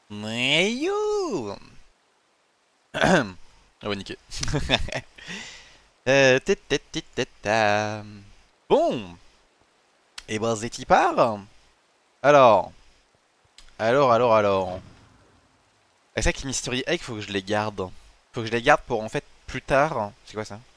Mais yo. Ah ouais, niqué. Ta. Bon, et ben Zeti part. Alors, alors. C'est ça qui Mystery Egg, faut que je les garde. Faut que je les garde pour en fait plus tard. C'est quoi ça?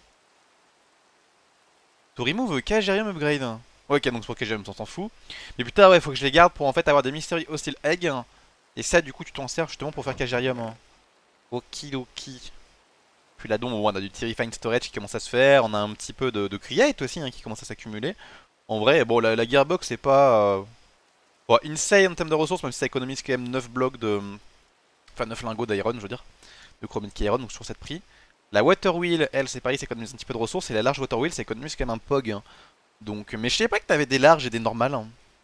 To remove Kagerium upgrade. Ouais, ok, donc c'est pour Kagerium, on s'en fout. Mais plus tard, ouais, faut que je les garde pour en fait avoir des Mystery Hostile Egg. Et ça, du coup, tu t'en sers justement pour faire Kagerium. Okidoki. Puis là, donc, on a du Terrifying Storage qui commence à se faire. On a un petit peu de Create aussi qui commence à s'accumuler. En vrai, bon, la Gearbox, c'est pas bon, insane en termes de ressources, même si ça économise quand même 9 blocs de. Enfin, 9 lingots d'iron, je veux dire. De Chromic Iron, donc sur cette prix. La Water Wheel, elle, c'est pareil, ça économise un petit peu de ressources. Et la large Water Wheel, ça économise quand même un POG. Donc, mais je sais pas que t'avais des larges et des normales.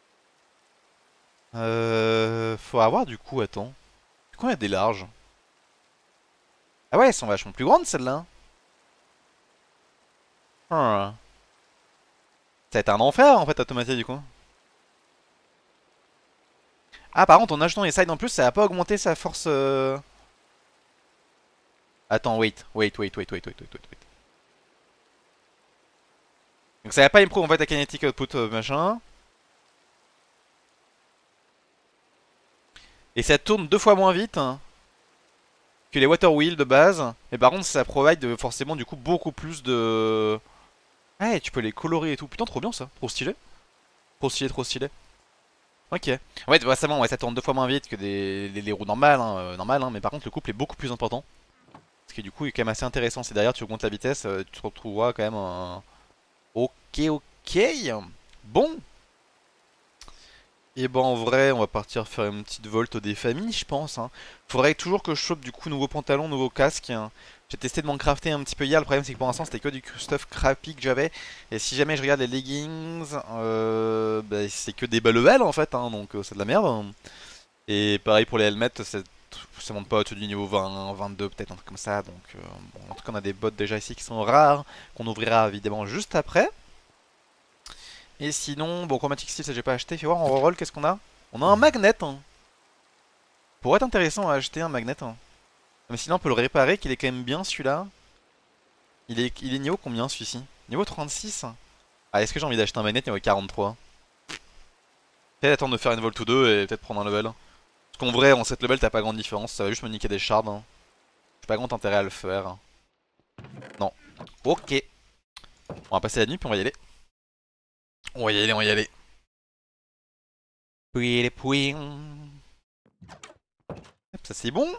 Faut avoir du coup, attends. Combien il y a des larges? Ah ouais, elles sont vachement plus grandes celles-là. Ça va être un enfer en fait, automatique du coup. Ah, par contre, en achetant les sides en plus, ça va pas augmenter sa force. Attends, wait. Donc ça va pas improve en fait la kinetic output machin. Et ça tourne 2 fois moins vite que les water wheels de base. Mais par contre, ça provide forcément du coup beaucoup plus de. Ouais, tu peux les colorer et tout. Putain, trop bien ça. Trop stylé. Trop stylé. Ok. En fait, récemment, ouais, ça tourne 2 fois moins vite que les roues normales, mais par contre, le couple est beaucoup plus important. Ce qui du coup est quand même assez intéressant. Si derrière tu augmentes la vitesse, tu te retrouveras quand même un. Ok. Bon. Et ben en vrai, on va partir faire une petite volte des familles, je pense. Faudrait toujours que je chope du coup nouveaux pantalons, nouveaux casques. J'ai testé de m'en crafter un petit peu hier. Le problème c'est que pour l'instant c'était que du stuff crappy que j'avais. Et si jamais je regarde les leggings, bah, c'est que des bas level en fait, donc c'est de la merde. Et pareil pour les helmets, ça monte pas au-dessus du niveau 20, 22 peut-être, un truc comme ça. Donc bon, en tout cas on a des bots déjà ici qui sont rares, qu'on ouvrira évidemment juste après. Et sinon, bon, Chromatic Steel, ça j'ai pas acheté. Fais voir en reroll, qu'est-ce qu'on a? On a un magnet. Pourrait être intéressant à acheter un magnet. Mais sinon, on peut le réparer, qu'il est quand même bien celui-là. Il est niveau combien celui-ci? Niveau 36. Ah, est-ce que j'ai envie d'acheter un magnet niveau 43? Peut-être attendre de faire une Volt ou deux et peut-être prendre un level. Parce qu'en vrai, en 7 level, t'as pas grande différence. Ça va juste me niquer des shards. J'ai pas grand intérêt à le faire. Non. Ok. On va passer la nuit puis on va y aller. On va y aller. Puis. Ça c'est bon.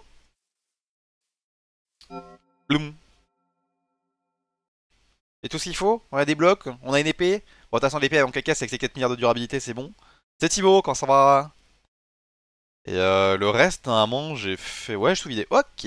Bloum. Et tout ce qu'il faut, on a des blocs, on a une épée. Bon, de toute façon, l'épée avant qu'elle casse avec ses 4 milliards de durabilité, c'est bon. C'est Thibaut, quand ça va. Et le reste, normalement, j'ai fait. Ouais, je suis vidé. Ok.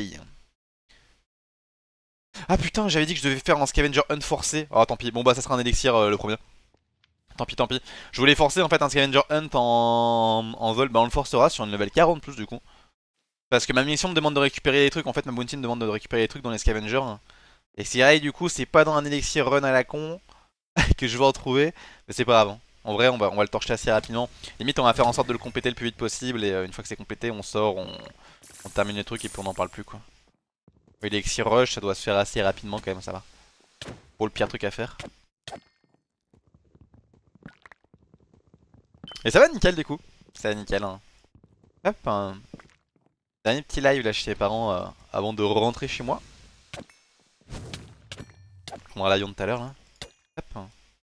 Ah putain, j'avais dit que je devais faire un scavenger hunt forcé. Oh, tant pis. Bon, bah, ça sera un élixir le premier. Tant pis. Je voulais forcer en fait un scavenger hunt en vol. Bah, on le forcera sur une level 40 plus du coup. Parce que ma mission me demande de récupérer les trucs. En fait, ma bounty me demande de récupérer les trucs dans les scavengers. Et si pareil, du coup, c'est pas dans un élixir run à la con que je vais en trouver, mais c'est pas grave. En vrai, on va le torcher assez rapidement. Limite, on va faire en sorte de le compléter le plus vite possible. Et une fois que c'est complété, on sort, on termine le truc et puis on n'en parle plus quoi. Oui, l'élixir rush, ça doit se faire assez rapidement quand même, ça va. Pour le pire truc à faire. Et ça va nickel du coup. Ça va nickel. Hop, un dernier petit live là chez les parents avant de rentrer chez moi. On prendra l'avion de tout à l'heure là. Hop.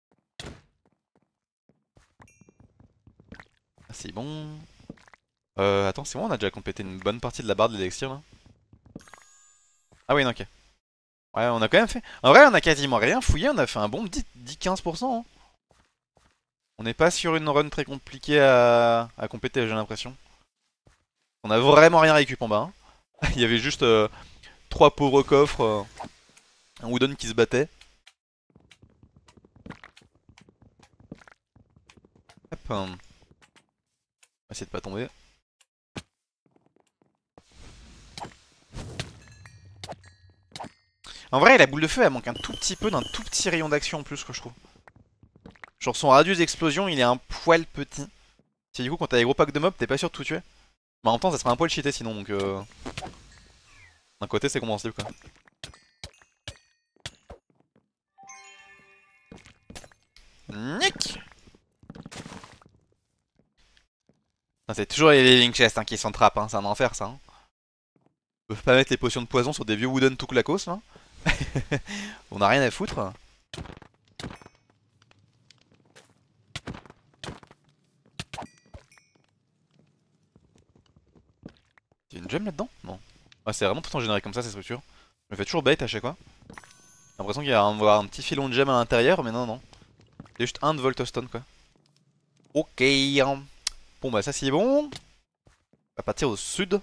Ah, c'est bon. Attends, c'est bon, on a déjà complété une bonne partie de la barre de l'élixir là. Ah oui, non, ok. Ouais, on a quand même fait. En vrai, on a quasiment rien fouillé, on a fait un bon 10-15%. On n'est pas sur une run très compliquée à compléter, j'ai l'impression. On a vraiment rien récup en bas. Il y avait juste 3 pauvres coffres, un Wooden qui se battait. Hop, on va essayer de pas tomber. En vrai, la boule de feu, elle manque un tout petit peu d'un tout petit rayon d'action en plus, que je trouve. Genre son radius d'explosion, il est un poil petit. C'est du coup, quand t'as des gros packs de mobs, t'es pas sûr de tout tuer. Mais en même temps ça serait un poil cheaté sinon donc d'un côté c'est compréhensible quoi. Nick. C'est toujours les living chests hein, qui s'entrappent, hein. C'est un enfer ça. Hein. Ils peuvent pas mettre les potions de poison sur des vieux wooden tout clacos là. On a rien à foutre. Y'a une gemme là-dedans? Non. Ouais, c'est vraiment tout le temps généré comme ça ces structures. Je me fais toujours bait à chaque fois. J'ai l'impression qu'il va y avoir un petit filon de gemme à l'intérieur, mais non, non. C'est juste un de Voltostone quoi. Ok. Bon bah ça c'est bon. On va partir au sud.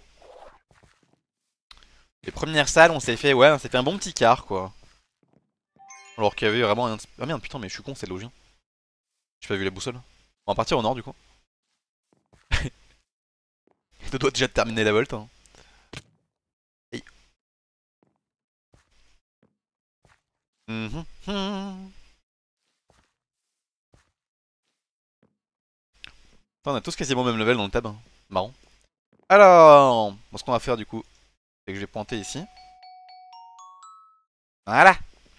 Les premières salles, on s'est fait, ouais, on s'est fait un bon petit quart quoi. Alors qu'il y avait vraiment un... Ah merde, putain, mais je suis con, c'est logien. J'ai pas vu la boussole. On va partir au nord du coup. Je dois déjà terminer la volte. Hein. Hey. Attends, on a tous quasiment le même level dans le tab. Hein. Marrant. Alors, bon, ce qu'on va faire du coup, c'est que je vais pointer ici. Voilà.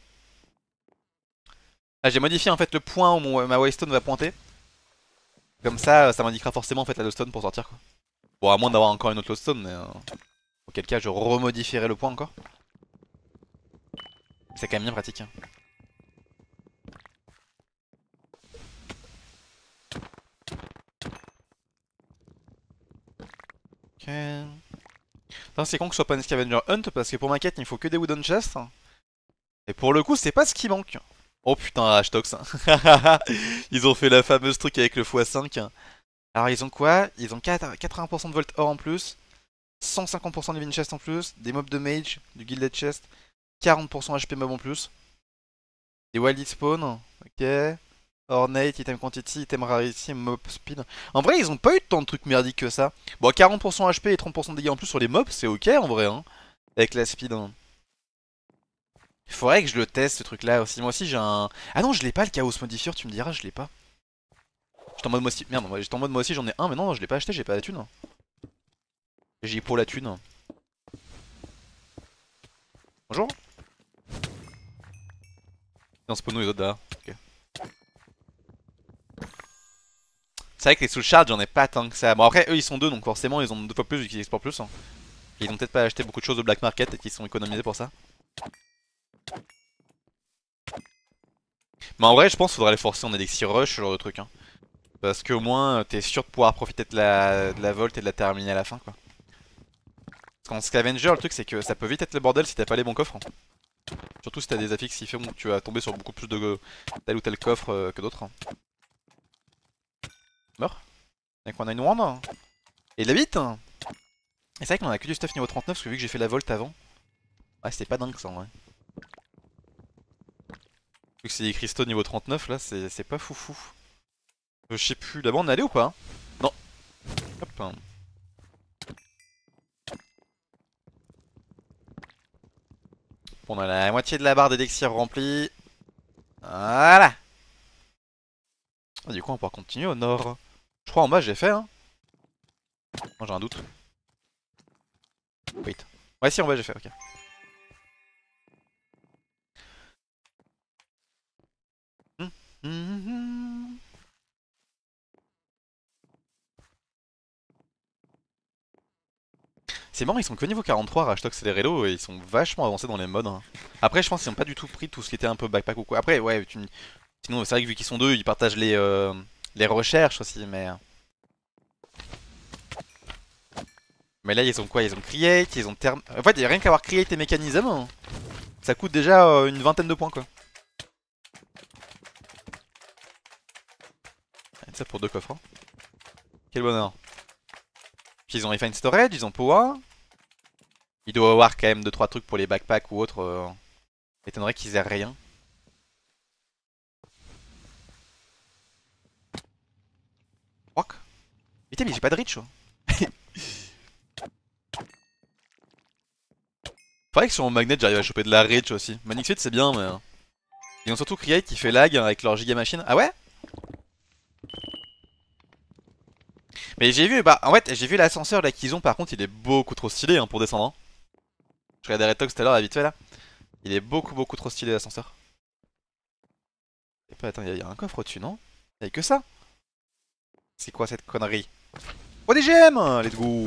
Ah, j'ai modifié en fait le point où ma waystone va pointer. Comme ça m'indiquera forcément en fait la lodestone pour sortir quoi. Bon, à moins d'avoir encore une autre lodestone, mais auquel cas je remodifierai le point encore. C'est quand même bien pratique. Hein. Ok. C'est con que ce soit pas une scavenger hunt parce que pour ma quête il me faut que des wooden chests. Et pour le coup c'est pas ce qui manque. Oh putain Hashtox. Ils ont fait la fameuse truc avec le x5. Alors ils ont quoi? Ils ont 80% de volt or en plus, 150% de living chest en plus, des mobs de mage, du gilded chest, 40% HP mob en plus, des wild spawn, ok, ornate, item quantity, item rarity, mob speed. En vrai ils ont pas eu tant de trucs merdiques que ça. Bon 40% HP et 30% de dégâts en plus sur les mobs c'est ok en vrai hein, avec la speed. Hein. Il faudrait que je le teste ce truc là aussi, moi aussi j'ai un... Ah non je l'ai pas le chaos modifier tu me diras je l'ai pas. J'étais en mode moi aussi, merde, j'étais en mode moi aussi j'en ai un mais non je l'ai pas acheté, j'ai pas la thune. J'ai pour la thune. Bonjour. Non spawn nous les autres derrière. Ok. C'est vrai que les soul shards j'en ai pas tant que ça. Bon après eux ils sont deux donc forcément ils ont deux fois plus vu qu'ils exportent plus. Hein. Et ils ont peut-être pas acheté beaucoup de choses au black market et qu'ils sont économisés pour ça. Mais en vrai je pense qu'il faudrait les forcer en elixir rush ce genre de truc. Hein. Parce qu'au moins t'es sûr de pouvoir profiter de la volt et de la terminer à la fin quoi. Parce qu'en scavenger le truc c'est que ça peut vite être le bordel si t'as pas les bons coffres. Hein. Surtout si t'as des affixes qui font que tu vas tomber sur beaucoup plus de tel ou tel coffre que d'autres. Hein. Meurs. Et qu'on a une wand. Et de la bite. Et c'est vrai qu'on a que du stuff niveau 39 parce que vu que j'ai fait la volt avant. Ouais c'était pas dingue ça en vrai. Vu que c'est des cristaux niveau 39 là c'est pas foufou. Je sais plus, d'abord on est allé ou pas? Non. Hop. Bon, on a la moitié de la barre d'élixir remplie. Voilà. Ah, du coup on va pouvoir continuer au nord. Je crois en bas j'ai fait hein. Moi j'ai un doute. Wait. Ouais si en bas j'ai fait, ok. C'est marrant, ils sont que niveau 43, Rashtox et les Relo, et ils sont vachement avancés dans les modes. Hein. Après, je pense qu'ils ont pas du tout pris tout ce qui était un peu backpack ou quoi. Après, ouais, sinon, c'est vrai que vu qu'ils sont deux, ils partagent les recherches aussi, mais. Mais là, ils ont quoi? Ils ont Create, ils ont Term. En fait, il y a rien qu'à avoir Create et Mécanisme. Hein. Ça coûte déjà une vingtaine de points, quoi. Et ça pour deux coffres. Hein. Quel bonheur. Puis ils ont Refine Storage, ils ont Power. Il doit y avoir quand même 2-3 trucs pour les backpacks ou autres. M'étonnerait qu'ils aient rien. Rock. Putain, mais j'ai pas de reach. Faudrait que sur mon magnet j'arrive à choper de la reach aussi. Manix 8 c'est bien mais... Ils ont surtout Create qui fait lag avec leur giga machine. Ah ouais? Mais j'ai vu, bah en fait, j'ai vu l'ascenseur là qu'ils ont, par contre, il est beaucoup trop stylé hein, pour descendre. Hein. Je regardais Red Tox tout à l'heure, vite fait là. Il est beaucoup trop stylé l'ascenseur. Et puis attends, y a un coffre au-dessus, non? Y'a que ça? C'est quoi cette connerie? Oh des gemmes! Let's go!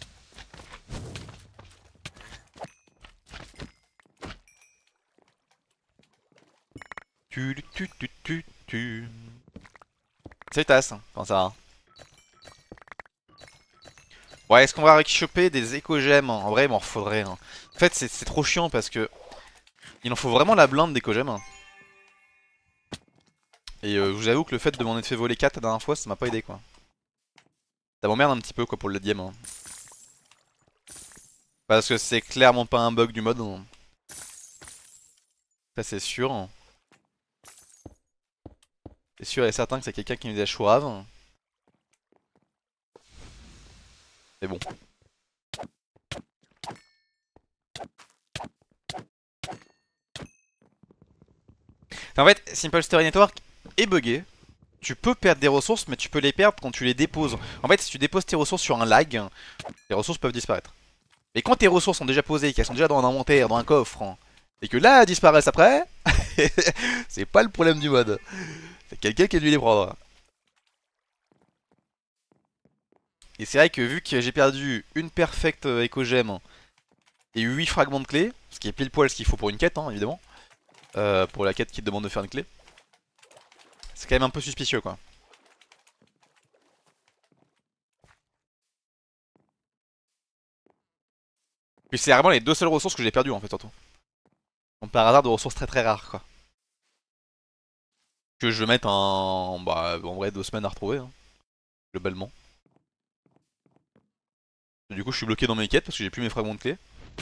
Tu. Salut Tass, comment ça va? Ouais, est-ce qu'on va choper des éco-gemmes? En vrai, il m'en faudrait. Hein. En fait, c'est trop chiant parce que il en faut vraiment la blinde d'éco-gemmes. Et je vous avoue que le fait de m'en être fait voler 4 la dernière fois, ça m'a pas aidé quoi. Ça m'emmerde un petit peu quoi pour le diem. Hein. Parce que c'est clairement pas un bug du mode. Hein. Ça c'est sûr. Hein. C'est sûr et certain que c'est quelqu'un qui nous a chouave. Mais bon. En fait, Simple Story Network est buggé. Tu peux perdre des ressources, mais tu peux les perdre quand tu les déposes. En fait, si tu déposes tes ressources sur un lag, les ressources peuvent disparaître. Et quand tes ressources sont déjà posées, qu'elles sont déjà dans un inventaire, dans un coffre, hein, et que là, elles disparaissent après, c'est pas le problème du mode. C'est quelqu'un qui a dû les prendre. Et c'est vrai que vu que j'ai perdu une perfect éco-gemme et 8 fragments de clé, ce qui est pile poil ce qu'il faut pour une quête, hein, évidemment, pour la quête qui te demande de faire une clé, c'est quand même un peu suspicieux quoi. Puis c'est vraiment les deux seules ressources que j'ai perdues en fait surtout. Donc par hasard de ressources très rares quoi. Que je vais mettre en vrai 2 semaines à retrouver, hein, globalement. Et du coup je suis bloqué dans mes quêtes parce que j'ai plus mes fragments de clé.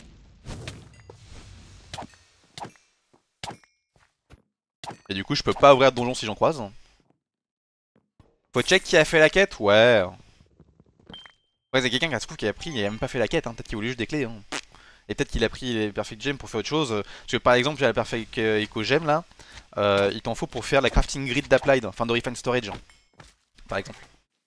Et du coup je peux pas ouvrir de donjon si j'en croise. Faut check qui a fait la quête, ouais. Ouais c'est quelqu'un qui a, se trouve, qui a pris, il a même pas fait la quête, hein. Peut-être qu'il voulait juste des clés. Hein. Et peut-être qu'il a pris les Perfect Gems pour faire autre chose. Parce que par exemple, j'ai la Perfect Eco Gem là. Il t'en faut pour faire la crafting grid d'Applied, enfin de Refine Storage. Par exemple.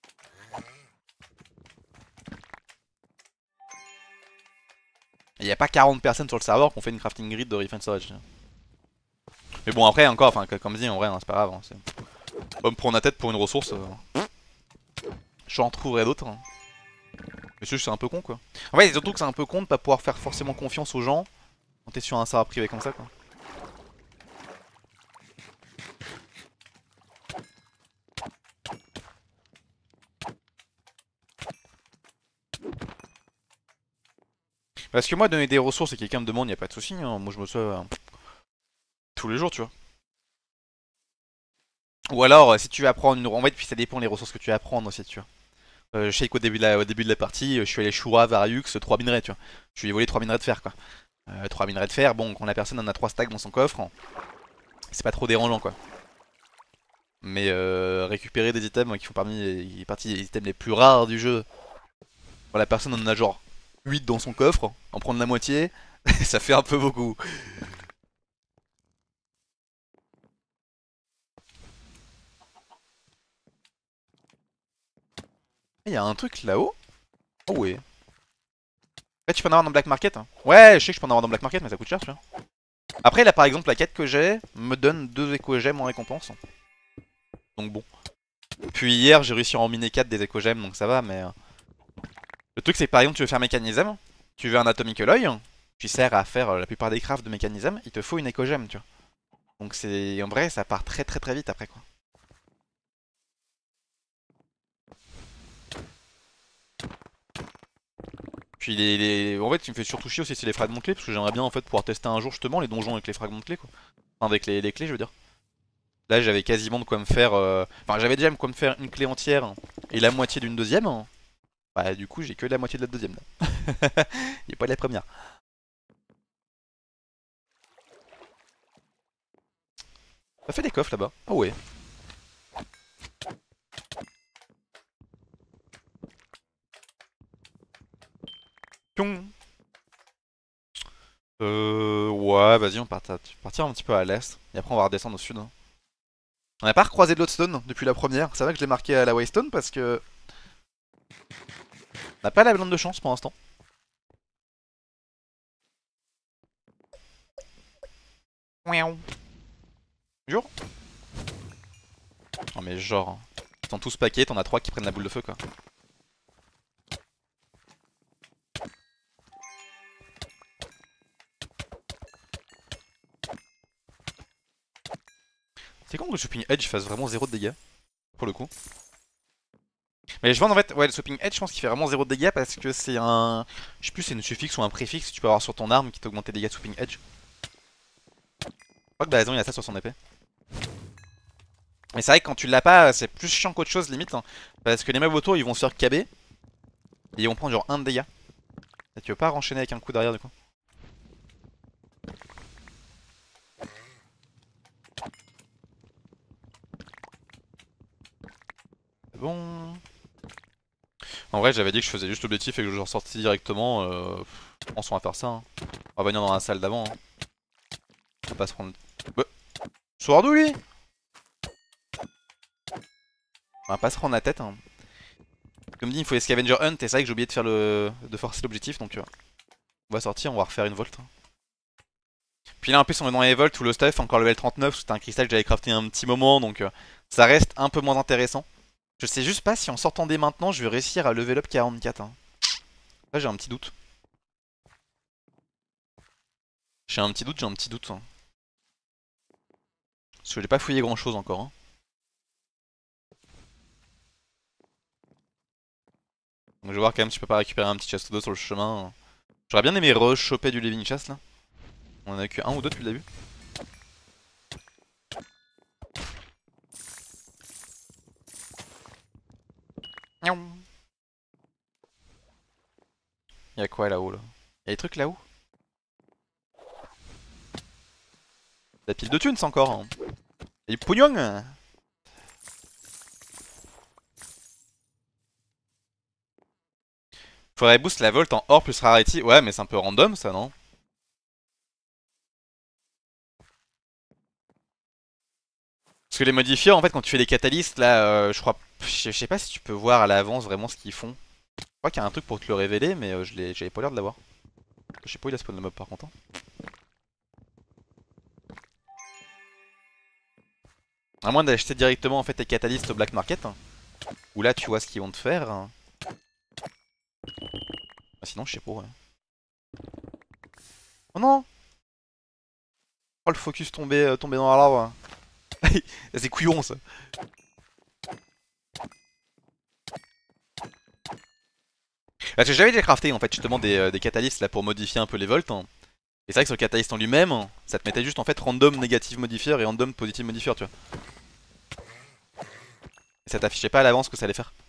Il n'y a pas 40 personnes sur le serveur qui ont fait une crafting grid de Refine Storage. Mais bon, après, encore, enfin, comme dit, en vrai, hein, c'est pas grave. Hein, pas me prendre la tête pour une ressource. J'en trouverai d'autres. Hein. Mais c'est un peu con quoi. En fait, surtout que c'est un peu con de pas pouvoir faire forcément confiance aux gens quand t'es sur un serveur privé comme ça quoi. Parce que moi, donner des ressources et quelqu'un me demande, y a pas de soucis. Hein. Moi, je me sois tous les jours, tu vois. Ou alors, si tu vas prendre une. En fait, puis ça dépend les ressources que tu vas prendre aussi, tu vois. Je sais qu'au début de la partie, je suis allé Shura, Variux, 3 minerais, tu vois. Je lui ai volé 3 minerais de fer, quoi. 3 minerais de fer, bon, quand la personne en a 3 stacks dans son coffre, c'est pas trop dérangeant, quoi. Mais récupérer des items qui font partie des items les plus rares du jeu, quand la personne en a genre 8 dans son coffre, en prendre la moitié, ça fait un peu beaucoup. Il y a un truc là-haut. Oh ouais. Après tu peux en avoir dans Black Market. Hein. Ouais, je sais que je peux en avoir dans Black Market, mais ça coûte cher, tu vois. Après là par exemple la quête que j'ai me donne 2 éco-gemmes en récompense. Donc bon. Puis hier j'ai réussi à en miner 4 des éco-gemmes donc ça va mais... Le truc c'est que par exemple tu veux faire mécanisme, tu veux un atomic alloy, qui sert à faire la plupart des crafts de mécanisme, il te faut une éco-gemme tu vois. Donc c'est... En vrai ça part très vite après quoi. Puis en fait, ce qui me fait surtout chier aussi, c'est les fragments de clés, parce que j'aimerais bien en fait pouvoir tester un jour justement les donjons avec les fragments de clés quoi. Enfin, avec les clés, je veux dire. Là, j'avais quasiment de quoi me faire. Enfin, j'avais déjà de quoi me faire une clé entière et la moitié d'une deuxième. Hein. Bah, du coup, j'ai que la moitié de la deuxième là. Il a pas de la première. Ça fait des coffres là-bas. Ah ouais. Pion. Ouais, vas-y, on part partir un petit peu à l'est. Et après, on va redescendre au sud. Hein. On n'a pas recroisé de Lodestone depuis la première. C'est vrai que je l'ai marqué à la Waystone parce que On n'a pas la blinde de chance pour l'instant. Miaou. Jure. Non mais genre, hein. Ils sont tous paquets, t'en as 3 qui prennent la boule de feu quoi. C'est con que le Sweeping Edge fasse vraiment 0 de dégâts, pour le coup. Mais je vois en fait, ouais, le Sweeping Edge, je pense qu'il fait vraiment 0 de dégâts parce que c'est un... Je sais plus, c'est une suffixe ou un préfixe que tu peux avoir sur ton arme qui t'augmente tes dégâts de Sweeping Edge. Je crois que Blason il a ça sur son épée. Mais c'est vrai que quand tu l'as pas, c'est plus chiant qu'autre chose limite. Hein, parce que les mobs autour ils vont se faire caber. Et ils vont prendre genre 1 de dégâts. Et tu veux pas renchaîner avec un coup derrière du coup. C'est bon. En vrai j'avais dit que je faisais juste l'objectif et que je ressortais directement. Je pense qu'on va faire ça. Hein. On va venir dans la salle d'avant. Hein. On va pas se prendre... Bah. Sors d'où lui? On va pas se prendre la tête. Hein. Comme dit il faut les scavenger hunt et c'est vrai que j'ai oublié de faire de forcer l'objectif donc on va sortir, on va refaire une volte. Hein. Puis là en plus on est dans les volts où le stuff encore level 39, c'était un cristal que j'avais crafté un petit moment donc ça reste un peu moins intéressant. Je sais juste pas si en sortant dès maintenant je vais réussir à level up 44. Hein. Là j'ai un petit doute. J'ai un petit doute, j'ai un petit doute. Hein. Parce que j'ai pas fouillé grand chose encore. Hein. Donc je vais voir quand même si je peux pas récupérer un petit chest 2 sur le chemin. J'aurais bien aimé re-choper du living chest là. On en a que un ou deux depuis le début. Y'a quoi là-haut là? Y'a des trucs là-haut? La pile de thunes encore. Hein. Et du pognon. Faudrait boost la volt en or plus rarity. Ouais mais c'est un peu random ça non? Parce que les modifieurs en fait quand tu fais les catalystes là je crois... Je sais pas si tu peux voir à l'avance vraiment ce qu'ils font. Je crois qu'il y a un truc pour te le révéler mais j'avais pas l'air de l'avoir. Je sais pas où il a spawn le mob par contre. Hein. À moins d'acheter directement en fait tes catalystes au black market. Hein. Où là tu vois ce qu'ils vont te faire. Hein. Ah, sinon je sais pas ouais. Oh non! Oh le focus tombé dans l'arbre. C'est couillon ça. Parce que j'avais déjà crafté en fait justement des catalystes là pour modifier un peu les volts. Hein. Et c'est vrai que sur le catalyste en lui-même, ça te mettait juste en fait random négative modifier et random positive modifier tu vois. Et ça t'affichait pas à l'avance ce que ça allait faire.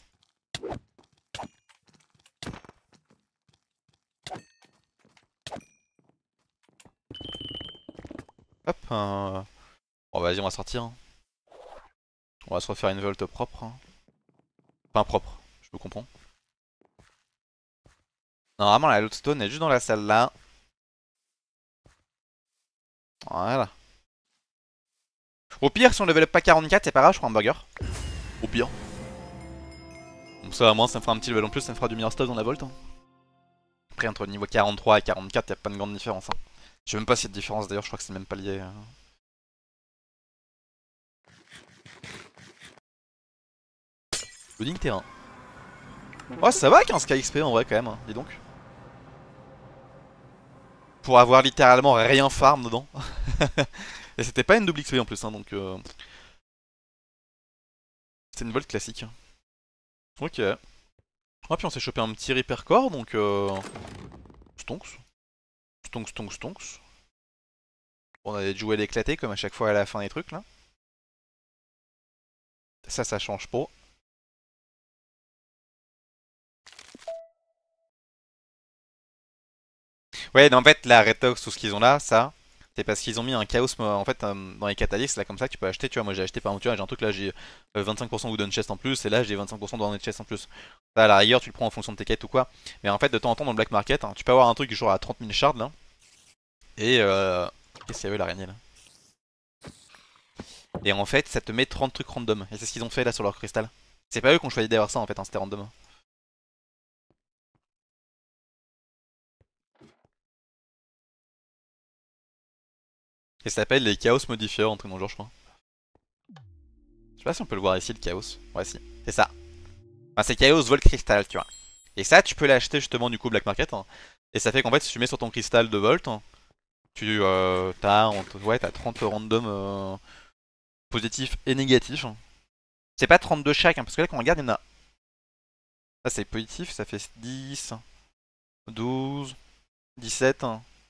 Hop, bon vas-y on va sortir. Hein. On va se refaire une volte propre. Hein. Enfin propre, je me comprends. Normalement la loadstone est juste dans la salle là. Voilà. Au pire si on level up pas 44 c'est pas grave je prends un burger. Au pire. Comme ça, à moins, ça me fera un petit level en plus, ça me fera du meilleur stuff dans la volte. Hein. Après, entre le niveau 43 et 44, y'a pas de grande différence. Hein. Je sais même pas s'il y a de différence d'ailleurs, je crois que c'est même pas lié. Loading terrain. Oh, ça va 15k XP en vrai, quand même, hein. Dis donc. Pour avoir littéralement rien farm dedans. Et c'était pas une double XP en plus, hein, donc. C'est une volte classique. Ok. Ah, puis on s'est chopé un petit repair core, donc. Stonks. Stonks, stonks, stonks. On a des jouets d'éclater comme à chaque fois à la fin des trucs là. Ça change pas. Ouais, mais en fait, la Retox, tout ce qu'ils ont là, ça, c'est parce qu'ils ont mis un chaos en fait dans les catalystes là comme ça que tu peux acheter. Tu vois, moi j'ai acheté par exemple, tu vois, j'ai un truc là, j'ai 25% wooden chest en plus, et là j'ai 25% de chest en plus. Ça, à la rigueur, tu le prends en fonction de tes quêtes ou quoi. Mais en fait, de temps en temps dans le black market, hein, tu peux avoir un truc genre à 30 000 shards là. Et qu'est-ce qu'il y avait l'araignée là? Et en fait, ça te met 30 trucs random. Et c'est ce qu'ils ont fait là sur leur cristal. C'est pas eux qui ont choisi d'avoir ça en fait, hein, c'était random. Et ça s'appelle les chaos modifiers, un truc dans le genre, je crois. Je sais pas si on peut le voir ici, le chaos. Ouais, si. C'est ça. Enfin, c'est chaos volt cristal, tu vois. Et ça, tu peux l'acheter justement du coup Black Market. Hein. Et ça fait qu'en fait, si tu mets sur ton cristal de volt, hein, t'as 30 random positifs et négatifs. Hein. C'est pas 32 chaque, hein, parce que là, quand on regarde, il y en a. Ça, c'est positif, ça fait 10, 12, 17,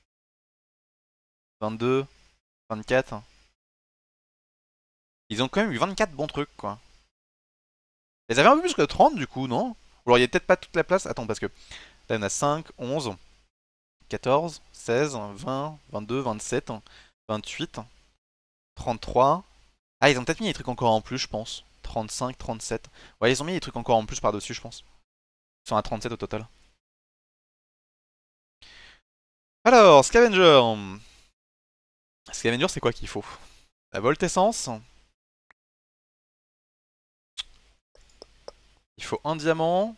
22, 24. Ils ont quand même eu 24 bons trucs, quoi. Ils avaient un peu plus que 30, du coup, non? Ou alors, il y a peut-être pas toute la place. Attends, parce que là, il y en a 5, 11, 14, 16, 20, 22, 27, 28, 33. Ah, ils ont peut-être mis des trucs encore en plus, je pense. 35, 37. Ouais, ils ont mis des trucs encore en plus par-dessus, je pense. Ils sont à 37 au total. Alors, Scavenger. Scavenger, c'est quoi qu'il faut? La Volt Essence. Il faut un diamant.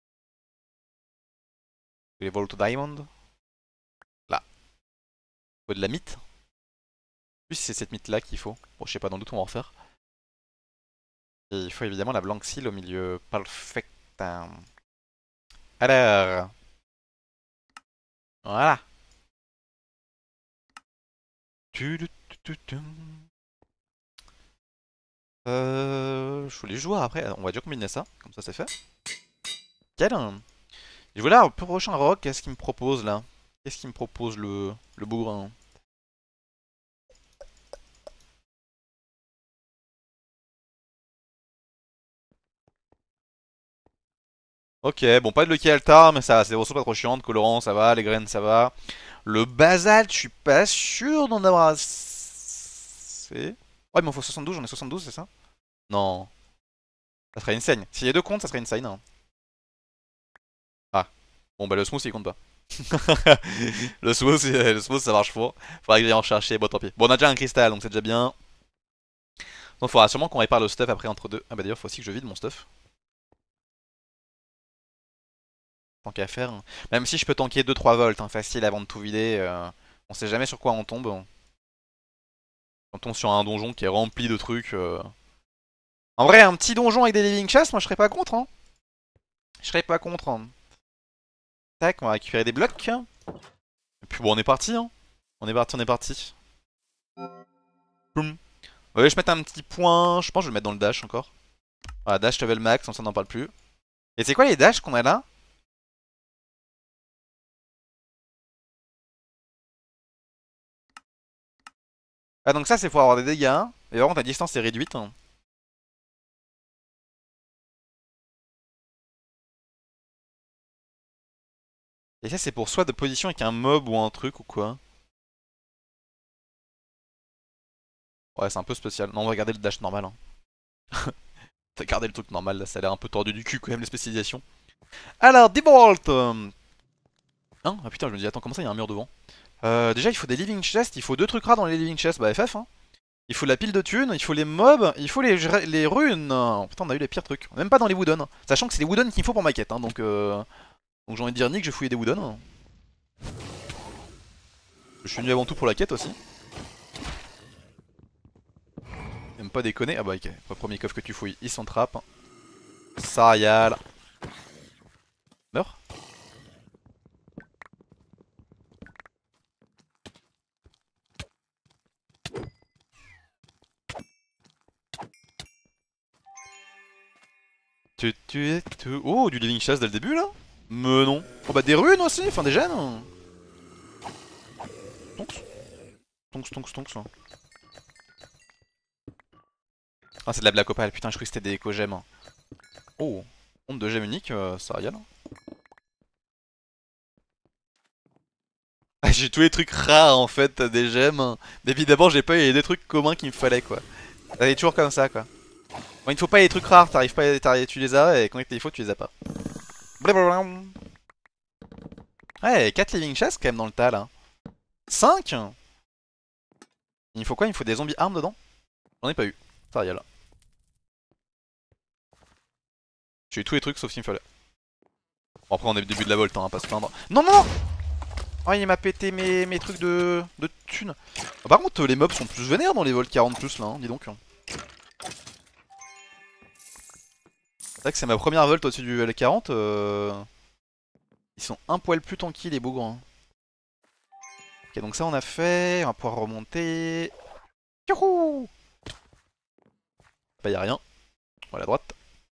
Les Volt Diamond. Là. Il faut de la mythe. Plus c'est cette mythe là qu'il faut. Bon, je sais pas, dans le doute on va en refaire. Et il faut évidemment la Blank Seal au milieu. Perfect. Alors. Voilà. Je voulais jouer après. On va déjà combiner ça. Comme ça c'est fait. Quel je voulais un prochain rock. Qu'est-ce qu'il me propose là? Qu'est-ce qu'il me propose le bourrin? Ok, bon, pas de Lucky Altar, mais ça va, c'est des ressources pas trop chiantes. Colorant, ça va, les graines, ça va. Le basalte, je suis pas sûr d'en avoir assez. Ouais, il m'en faut 72, j'en ai 72, c'est ça? Non, ça serait insane. S'il y a deux comptes, ça serait insane. Hein. Ah, bon, bah le smooth il compte pas. le smooth ça marche fort. Faudrait que j'aille en chercher, bon tant pis. Bon, on a déjà un cristal, donc c'est déjà bien. Donc faudra sûrement qu'on répare le stuff après entre deux. Ah bah d'ailleurs, faut aussi que je vide mon stuff. Tant qu'à faire. Hein. Même si je peux tanker 2-3 volts, hein, facile avant de tout vider. On sait jamais sur quoi on tombe. On tombe sur un donjon qui est rempli de trucs. En vrai, un petit donjon avec des living chests, moi je serais pas contre. Hein. Je serais pas contre. Hein. Tac, on va récupérer des blocs. Et puis bon, on est parti. Hein. On est parti, on est parti. Boum. Ouais, je vais mettre un petit point. Je pense que je vais le mettre dans le dash encore. Voilà, dash level max, comme ça on n'en parle plus. Et c'est quoi les dashs qu'on a là? Ah, donc ça c'est pour avoir des dégâts. Hein. Et par contre, la distance est réduite. Hein. Et ça c'est pour soit de position avec un mob ou un truc ou quoi. Ouais, c'est un peu spécial. Non, on va garder le dash normal. Hein. T'as gardé le truc normal là, ça a l'air un peu tordu du cul quand même les spécialisations. Alors, Devolt Hein. Ah putain, je me dis, attends, comment ça, il y a un mur devant? Déjà, il faut des living chests, il faut deux trucs rares dans les living chests, bah FF, hein. Il faut la pile de thunes, il faut les mobs, il faut les runes. Oh, putain, on a eu les pires trucs. Même pas dans les wooden, hein. Sachant que c'est les wooden qu'il faut pour ma quête, hein, donc j'ai envie de dire nique, je vais fouiller des wooden. Hein. Je suis venu avant tout pour la quête aussi. Même pas déconner. Ah bah ok, le premier coffre que tu fouilles, ils sont trappes. Sarial. Meurs. Oh, du living chest dès le début là? Mais non. Oh bah des runes aussi, enfin des gemmes. Tonks. Tonks, tonks, tonks. Hein. Ah, c'est de la black opale, putain, je croyais que c'était des éco-gemmes. Hein. Oh, honte de gemmes unique, ça y a là. Ah, j'ai tous les trucs rares en fait, des gemmes. Hein. Mais évidemment, j'ai pas eu des trucs communs qu'il me fallait quoi. Ça est toujours comme ça quoi. Quand il te faut pas les trucs rares, t'arrives pas, tu les as, et quand il te les faut, tu les as pas. Blablabla. Ouais, 4 living chests quand même dans le tas là. 5. Il me faut quoi? Il me faut des zombies armes dedans? J'en ai pas eu. Ça y a là. J'ai eu tous les trucs sauf ce qu'il me fallait. Bon, après on est au début de la volte, hein, pas se plaindre. Non, non, non. Oh, il m'a pété mes trucs de thunes. Par contre, les mobs sont plus vénères dans les vols 40 plus là, hein, dis donc. C'est vrai que c'est ma première volt au-dessus du L40. Ils sont un poil plus tanky les bougres, hein. Ok, donc ça on a fait. On va pouvoir remonter. Youhou! Bah, y'a rien. On va à la droite.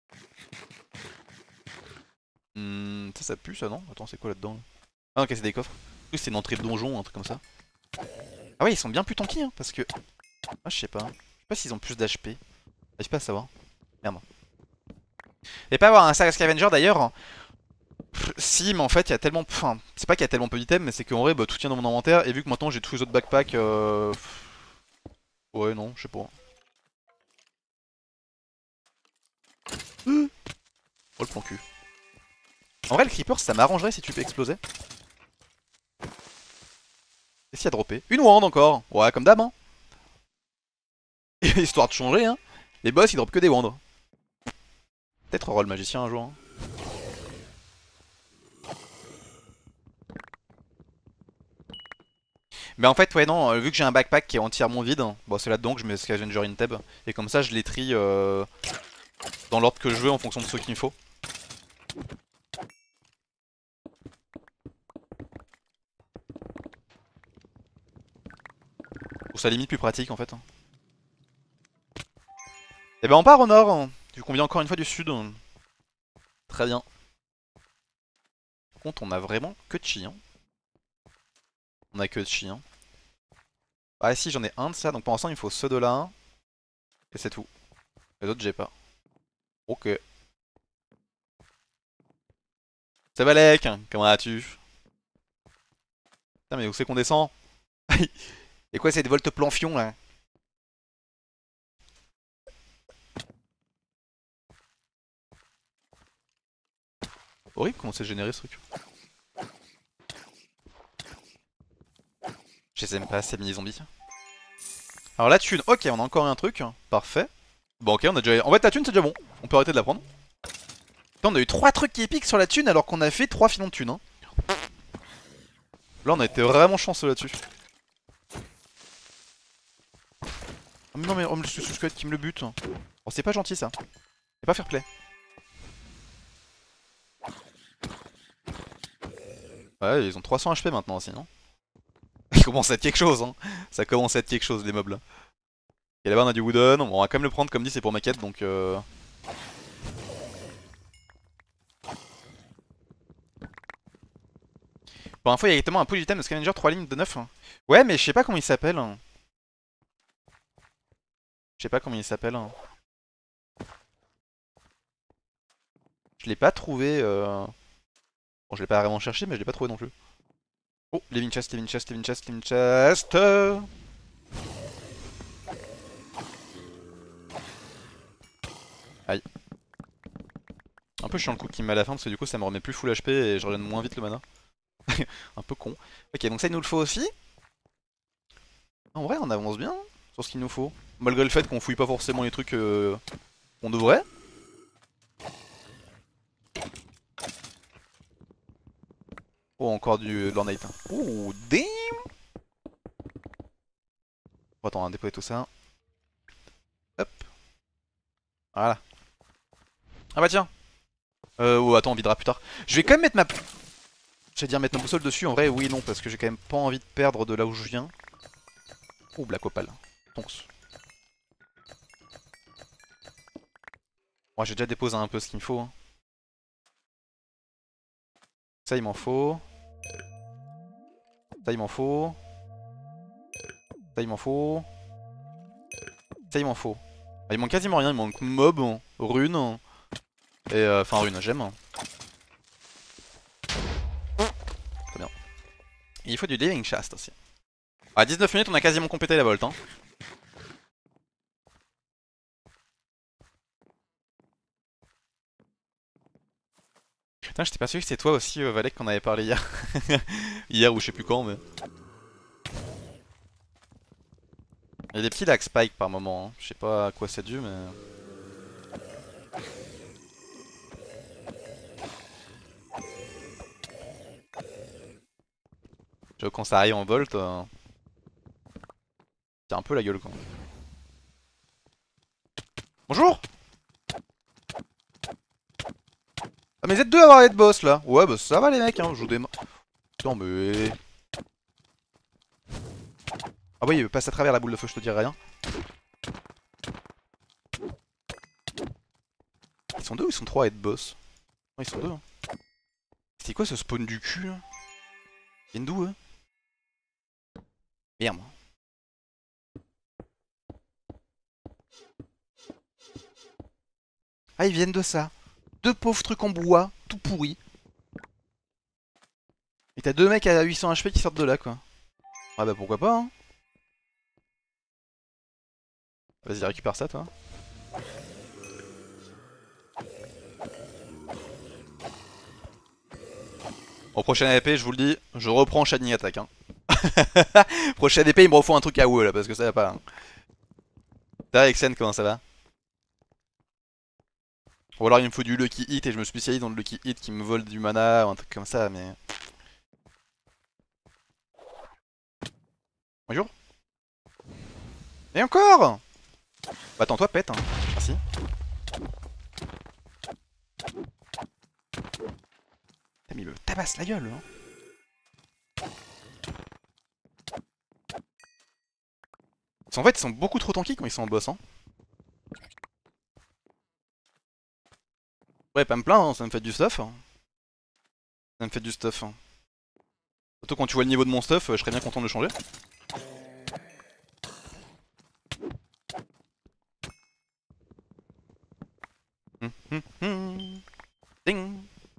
Ça pue ça, non? Attends, c'est quoi là-dedans? Ah, ok, c'est des coffres. Oui, c'est une entrée de donjon, un truc comme ça. Ah, ouais, ils sont bien plus tanky, hein, parce que. Ah, je sais pas. Je sais pas s'ils ont plus d'HP. J'arrive pas à savoir. Merde. Et pas avoir un Saga Scavenger d'ailleurs. Si, mais en fait, il y a tellement. Enfin, c'est pas qu'il y a tellement peu d'items, mais c'est qu'en vrai, bah, tout tient dans mon inventaire. Et vu que maintenant j'ai tous les autres backpacks. Ouais, non, je sais pas. Oh le plan cul. En vrai, le creeper, ça m'arrangerait si tu peux exploser. Et s'il y a droppé? Une wand encore. Ouais, comme d'hab, hein. Histoire de changer, hein. Les boss, ils droppent que des wands. Peut-être rôle magicien un jour, hein. Mais en fait, ouais, non, vu que j'ai un backpack qui est entièrement vide, bon, c'est là-dedans que je mets Scavenger in Tab. Et comme ça, je les trie dans l'ordre que je veux en fonction de ce qu'il me faut. Ou ça limite plus pratique en fait. Et ben on part au nord, hein, vu qu'on vient encore une fois du sud. Très bien. Par contre, on a vraiment que de chi, hein. On a que de chi, hein. Ah si, j'en ai un de ça, donc pour l'instant il me faut ceux de là. Et c'est tout. Les autres, j'ai pas. Ok. C'est Balek, comment vas-tu? Putain, mais où c'est qu'on descend? Et quoi, c'est des volts planfion là? Horrible comment c'est généré ce truc. Je les aime pas ces mini-zombies. Alors la thune, ok, on a encore un truc. Parfait. Bon, ok, on a déjà. En fait, la thune, c'est déjà bon. On peut arrêter de la prendre. Putain, on a eu 3 trucs épiques sur la thune alors qu'on a fait 3 filons de thune, hein. Là, on a été vraiment chanceux là-dessus. Oh, mais non, mais oh, le squelette qui me le bute. Oh, c'est pas gentil ça. C'est pas fair play. Ouais, ils ont 300 HP maintenant aussi, non? Ça commence à être quelque chose, hein. Ça commence à être quelque chose, les mobs là. Et là-bas, on a du wooden. Bon, on va quand même le prendre, comme dit, c'est pour ma quête donc. Pour info, il y a exactement un pull item de Scavenger 3 lignes de 9. Ouais, mais je sais pas comment il s'appelle. Je sais pas comment il s'appelle. Je l'ai pas trouvé. Bon, je l'ai pas vraiment cherché, mais je l'ai pas trouvé non plus. Oh, Living Chest, Living Chest, Living Chest, Living Chest. Aïe. Un peu chiant le coup qui me met à la fin parce que du coup ça me remet plus full HP et je redonne moins vite le mana. Un peu con. Ok, donc ça il nous le faut aussi. En vrai, on avance bien sur ce qu'il nous faut. Malgré le fait qu'on fouille pas forcément les trucs qu'on devrait. Oh, encore du Lornate. Oh, damn! Bon, attends, on va déployer tout ça. Hop. Voilà. Ah bah tiens. Oh, attends, on videra plus tard. Je vais quand même mettre ma... J'allais dire mettre ma boussole dessus, en vrai, oui et non, parce que j'ai quand même pas envie de perdre de là où je viens. Oh, Black Opal. Tonks. Moi, j'ai déjà déposé un peu ce qu'il me faut, hein. Ça, il m'en faut. Ça, il m'en faut. Ça, il m'en faut. Ça, il m'en faut. Ah, il manque quasiment rien, il manque mob, rune. Et enfin, rune, j'aime. Très bien. Et il faut du Living Chest aussi. À 19 minutes, on a quasiment complété la volt, hein. Putain, j'étais pas sûr que c'était toi aussi, Valek, qu'on avait parlé hier. Hier ou je sais plus quand, mais. Il y a des petits lag spike par moment, hein. Je sais pas à quoi c'est dû, mais. Tu vois, quand ça arrive en volt, c'est un peu la gueule quoi. Bonjour. Ah mais Z2 avoir être boss là. Ouais bah ça va les mecs hein, je joue des... Putain mais... Ah oui il passe à travers la boule de feu, je te dirais rien. Ils sont deux ou ils sont trois à être boss? Non ils sont deux hein. C'était quoi ce spawn du cul là? Ils viennent d'où eux? Merde. Ah ils viennent de ça. Deux pauvres trucs en bois, tout pourris. Et t'as deux mecs à 800 HP qui sortent de là quoi. Ah bah pourquoi pas hein. Vas-y récupère ça toi. Au prochain épée je vous le dis, je reprends Shining Attack hein. Prochaine épée il me refont un truc à WoE là parce que ça va pas hein. T'as Exen comment ça va? Ou alors il me faut du Lucky Hit et je me spécialise dans le Lucky Hit qui me vole du mana ou un truc comme ça mais... Bonjour. Et encore. Bah attends-toi pète hein. Merci. Putain, mais il me tabasse la gueule hein. En fait ils sont beaucoup trop tanky quand ils sont en boss hein. Ouais pas me plaindre hein, ça me fait du stuff hein. Ça me fait du stuff hein. Surtout quand tu vois le niveau de mon stuff, je serais bien content de le changer. Ding.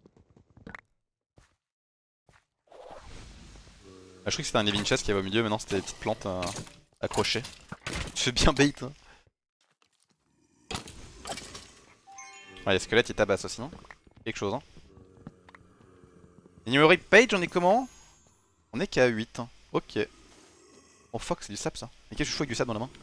Ah, je croyais que c'était un living chest qui avait au milieu, mais non c'était des petites plantes accrochées. Tu fais bien bait hein. Ouais, les squelettes ils tabassent aussi non? Quelque chose hein. Et numérique page on est comment? On est qu'à 8 hein. Ok. Oh fuck c'est du sap ça. Mais qu'est-ce que je fous avec du sap dans la main?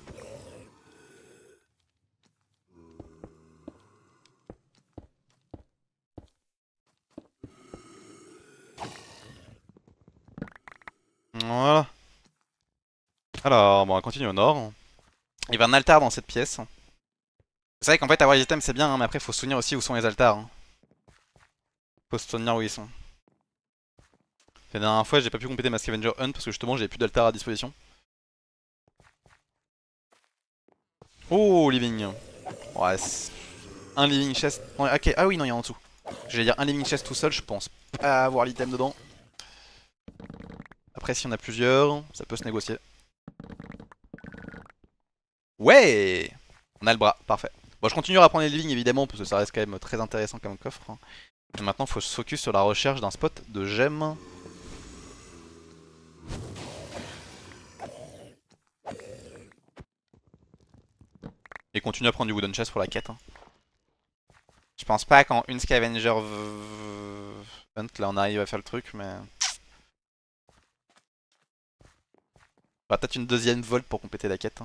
Voilà. Alors bon on continue au nord. Il y avait un altar dans cette pièce. C'est vrai qu'en fait avoir les items c'est bien hein, mais après faut se souvenir aussi où sont les altars hein. Faut se souvenir où ils sont. La dernière fois j'ai pas pu compléter ma scavenger hunt parce que justement j'avais plus d'altar à disposition. Oh living. Ouais un living chest. Ouais, ok ah oui non il y a en dessous. J'allais dire un living chest tout seul je pense pas avoir l'item dedans. Après si on a plusieurs ça peut se négocier. Ouais. On a le bras, parfait. Bon je continuerai à prendre les living évidemment parce que ça reste quand même très intéressant comme coffre hein. Et maintenant faut se focus sur la recherche d'un spot de gemmes. Et continue à prendre du wooden chest pour la quête hein. Je pense pas qu'en une scavenger hunt là on arrive à faire le truc mais... On va peut-être une deuxième volt pour compléter la quête hein.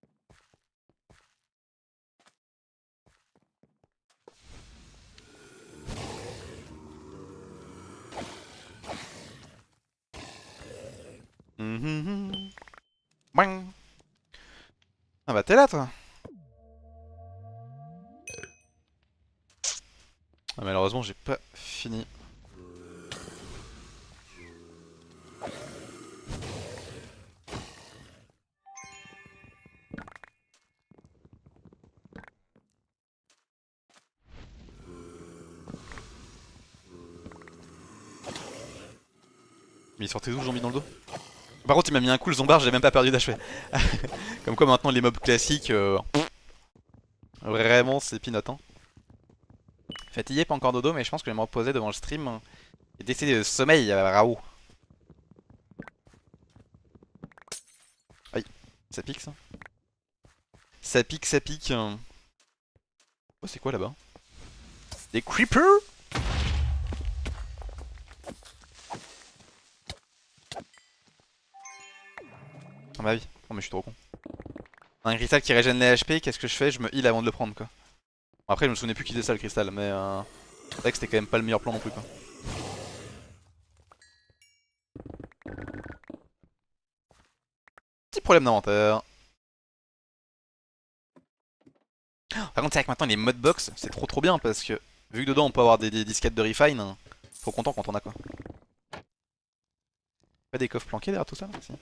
Bang. Ah bah t'es là toi. Ah, malheureusement j'ai pas fini. Mais il sortait d'où le zombie dans le dos? Par contre il m'a mis un coup le zombard, j'ai même pas perdu d'HP. Comme quoi maintenant les mobs classiques vraiment c'est peanut hein. Fatigué, pas encore dodo mais je pense que je vais me reposer devant le stream hein, et décider de sommeil Raoult. Aïe, ça pique ça. Ça pique, ça pique. Oh c'est quoi là-bas? Des creepers? Ah bah oui, oh mais je suis trop con. Un cristal qui régène les HP, qu'est-ce que je fais? Je me heal avant de le prendre quoi. Bon, après je me souvenais plus qu'il faisait ça le cristal mais c'est vrai que c'était quand même pas le meilleur plan non plus quoi. problème d'inventaire. Par contre, c'est vrai que maintenant les modbox, c'est trop bien parce que vu que dedans on peut avoir des disquettes de refine, trop content quand on a quoi. Pas des coffres planqués derrière tout ça là, si.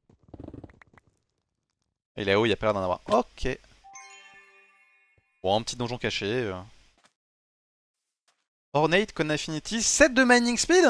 Et là-haut, il y a pas l'air d'en avoir. Ok. Bon, un petit donjon caché. Ornate, Con Affinity, 7 de mining speed.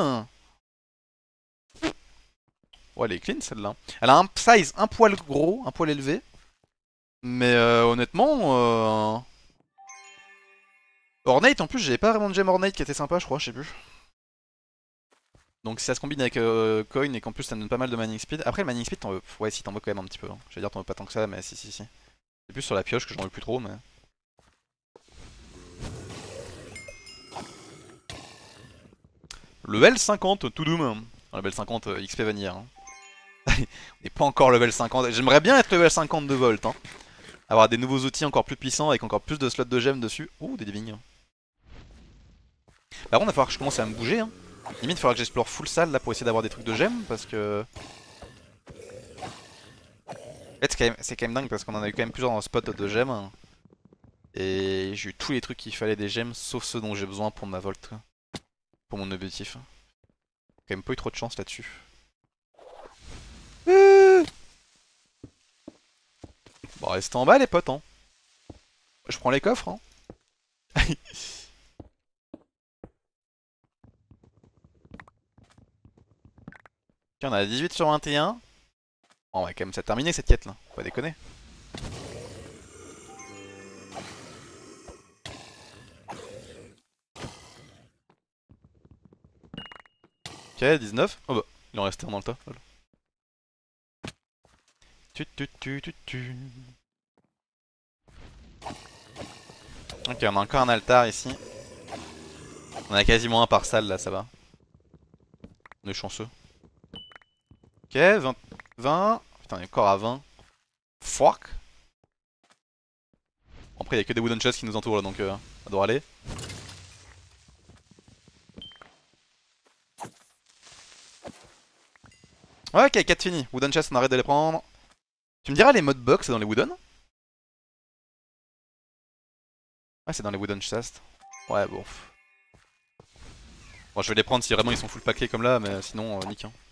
Ouais, elle est clean celle-là. Elle a un size un poil gros, un poil élevé. Mais honnêtement, Ornate en plus, j'avais pas vraiment de gem Ornate qui était sympa, je crois, je sais plus. Donc si ça se combine avec Coin et qu'en plus ça donne pas mal de mining speed. Après, le mining speed, t'en veux. Ouais, si t'en veux quand même un petit peu. Hein. Je vais dire, t'en veux pas tant que ça, mais si. C'est plus sur la pioche que j'en veux plus trop, mais. Level 50, tout doom. Hein. Level 50 XP Vanilla. Hein. On n'est pas encore level 50. J'aimerais bien être level 50 de Volt. Hein. Avoir des nouveaux outils encore plus puissants avec encore plus de slots de gemmes dessus. Ouh, des livings. Par contre, il va falloir que je commence à me bouger. Hein. Limite, il va falloir que j'explore full salle là pour essayer d'avoir des trucs de gemmes parce que. En fait, c'est quand même dingue parce qu'on en a eu quand même plusieurs dans le spot de gemmes. Hein. Et j'ai eu tous les trucs qu'il fallait des gemmes sauf ceux dont j'ai besoin pour ma Volt. Quoi. Pour mon objectif. Quand même pas eu trop de chance là-dessus. Bon, restez en bas les potes. Hein. Je prends les coffres. Hein. Tiens, on a 18 sur 21. On va quand même ça terminer cette quête là. Faut pas déconner. Ok, 19. Oh bah, il en restait un dans le tas. Voilà. Ok, on a encore un altar ici. On a quasiment un par salle là, ça va. On est chanceux. Ok, 20. 20. Putain, on est encore à 20. Fuck. Après, il y a que des wooden chests qui nous entourent là, donc ça doit aller. Ouais, ok, 4 fini. Wooden chest, on arrête de les prendre. Tu me diras les modbox, c'est dans les wooden? Ouais, c'est dans les wooden chests. Ouais, bon. Bon, je vais les prendre si vraiment ils sont full packés comme là, mais sinon, nique. Hein.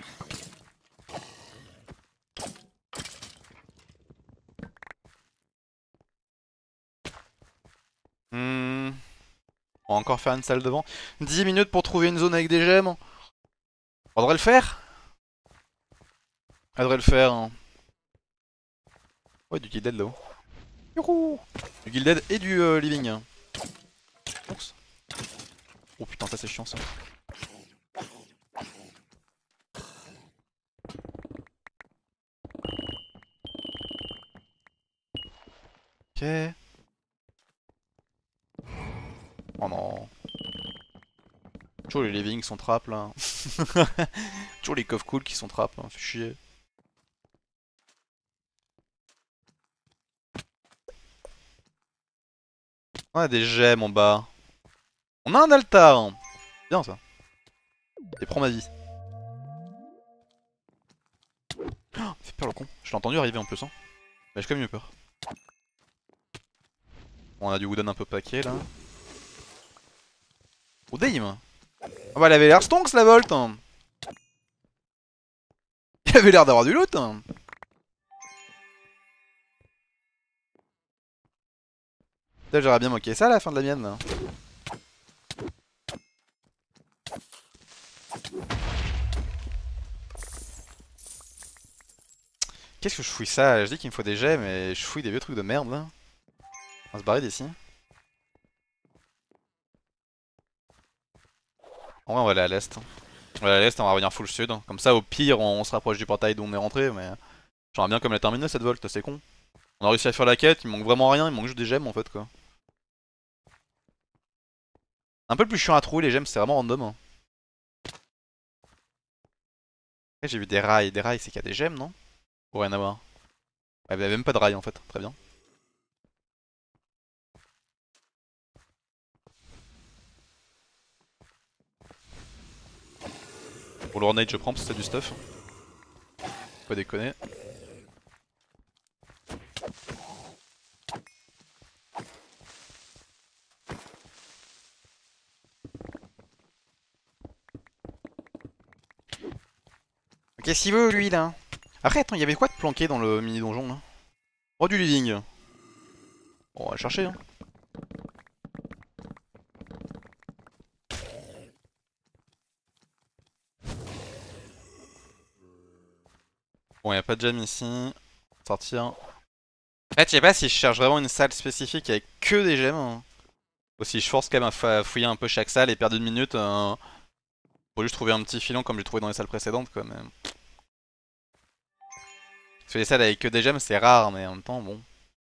On va encore faire une salle devant. 10 minutes pour trouver une zone avec des gemmes. On devrait le faire. On devrait le faire. Hein. Ouais, du Gilded là-haut. Youhou. Du Gilded et du Living. Oups. Oh putain, ça c'est chiant ça. Ok. Oh non. Toujours les living sont trap là. Toujours les coffres cool qui sont trap, hein. Fait chier. On a des gemmes en bas. On a un altar. Hein. Bien ça. Et prends ma vie. Oh, fait peur le con. Je l'ai entendu arriver en plus. Hein. Mais j'ai quand même eu peur. Bon, on a du wooden un peu paquet là. Oh damn. Ah bah elle avait l'air stonks la Volt. Hein. Il avait l'air d'avoir du loot. Hein. Peut-être j'aurais bien moqué ça à la fin de la mienne là. Qu'est-ce que je fouille ça? Je dis qu'il me faut des gemmes mais je fouille des vieux trucs de merde là. On va se barrer d'ici. En vrai on va aller à l'est. On va aller à l'est, on va revenir full sud. Comme ça au pire on se rapproche du portail d'où on est rentré mais... J'aimerais bien comme la terminer cette Volt, c'est con. On a réussi à faire la quête, il manque vraiment rien, il manque juste des gemmes en fait quoi. Un peu plus chiant à trouver les gemmes, c'est vraiment random. Hein. Après j'ai vu des rails c'est qu'il y a des gemmes non? Ou rien à voir. Ouais, bah, même pas de rails en fait, très bien. Pour le Ornate je prends parce que c'est du stuff. Pas déconner. qu'est-ce qu'il veut lui là? Après attends, il y avait quoi de planqué dans le mini donjon là? Oh du living. Bon, on va le chercher hein. Bon, y a pas de gemme ici. Sortir. En fait, je sais pas si je cherche vraiment une salle spécifique avec que des gemmes, hein. Ou si je force quand même à fouiller un peu chaque salle et perdre une minute pour juste trouver un petit filon comme j'ai trouvé dans les salles précédentes quoi. Mais... Parce que les salles avec que des gemmes c'est rare, mais en même temps, bon.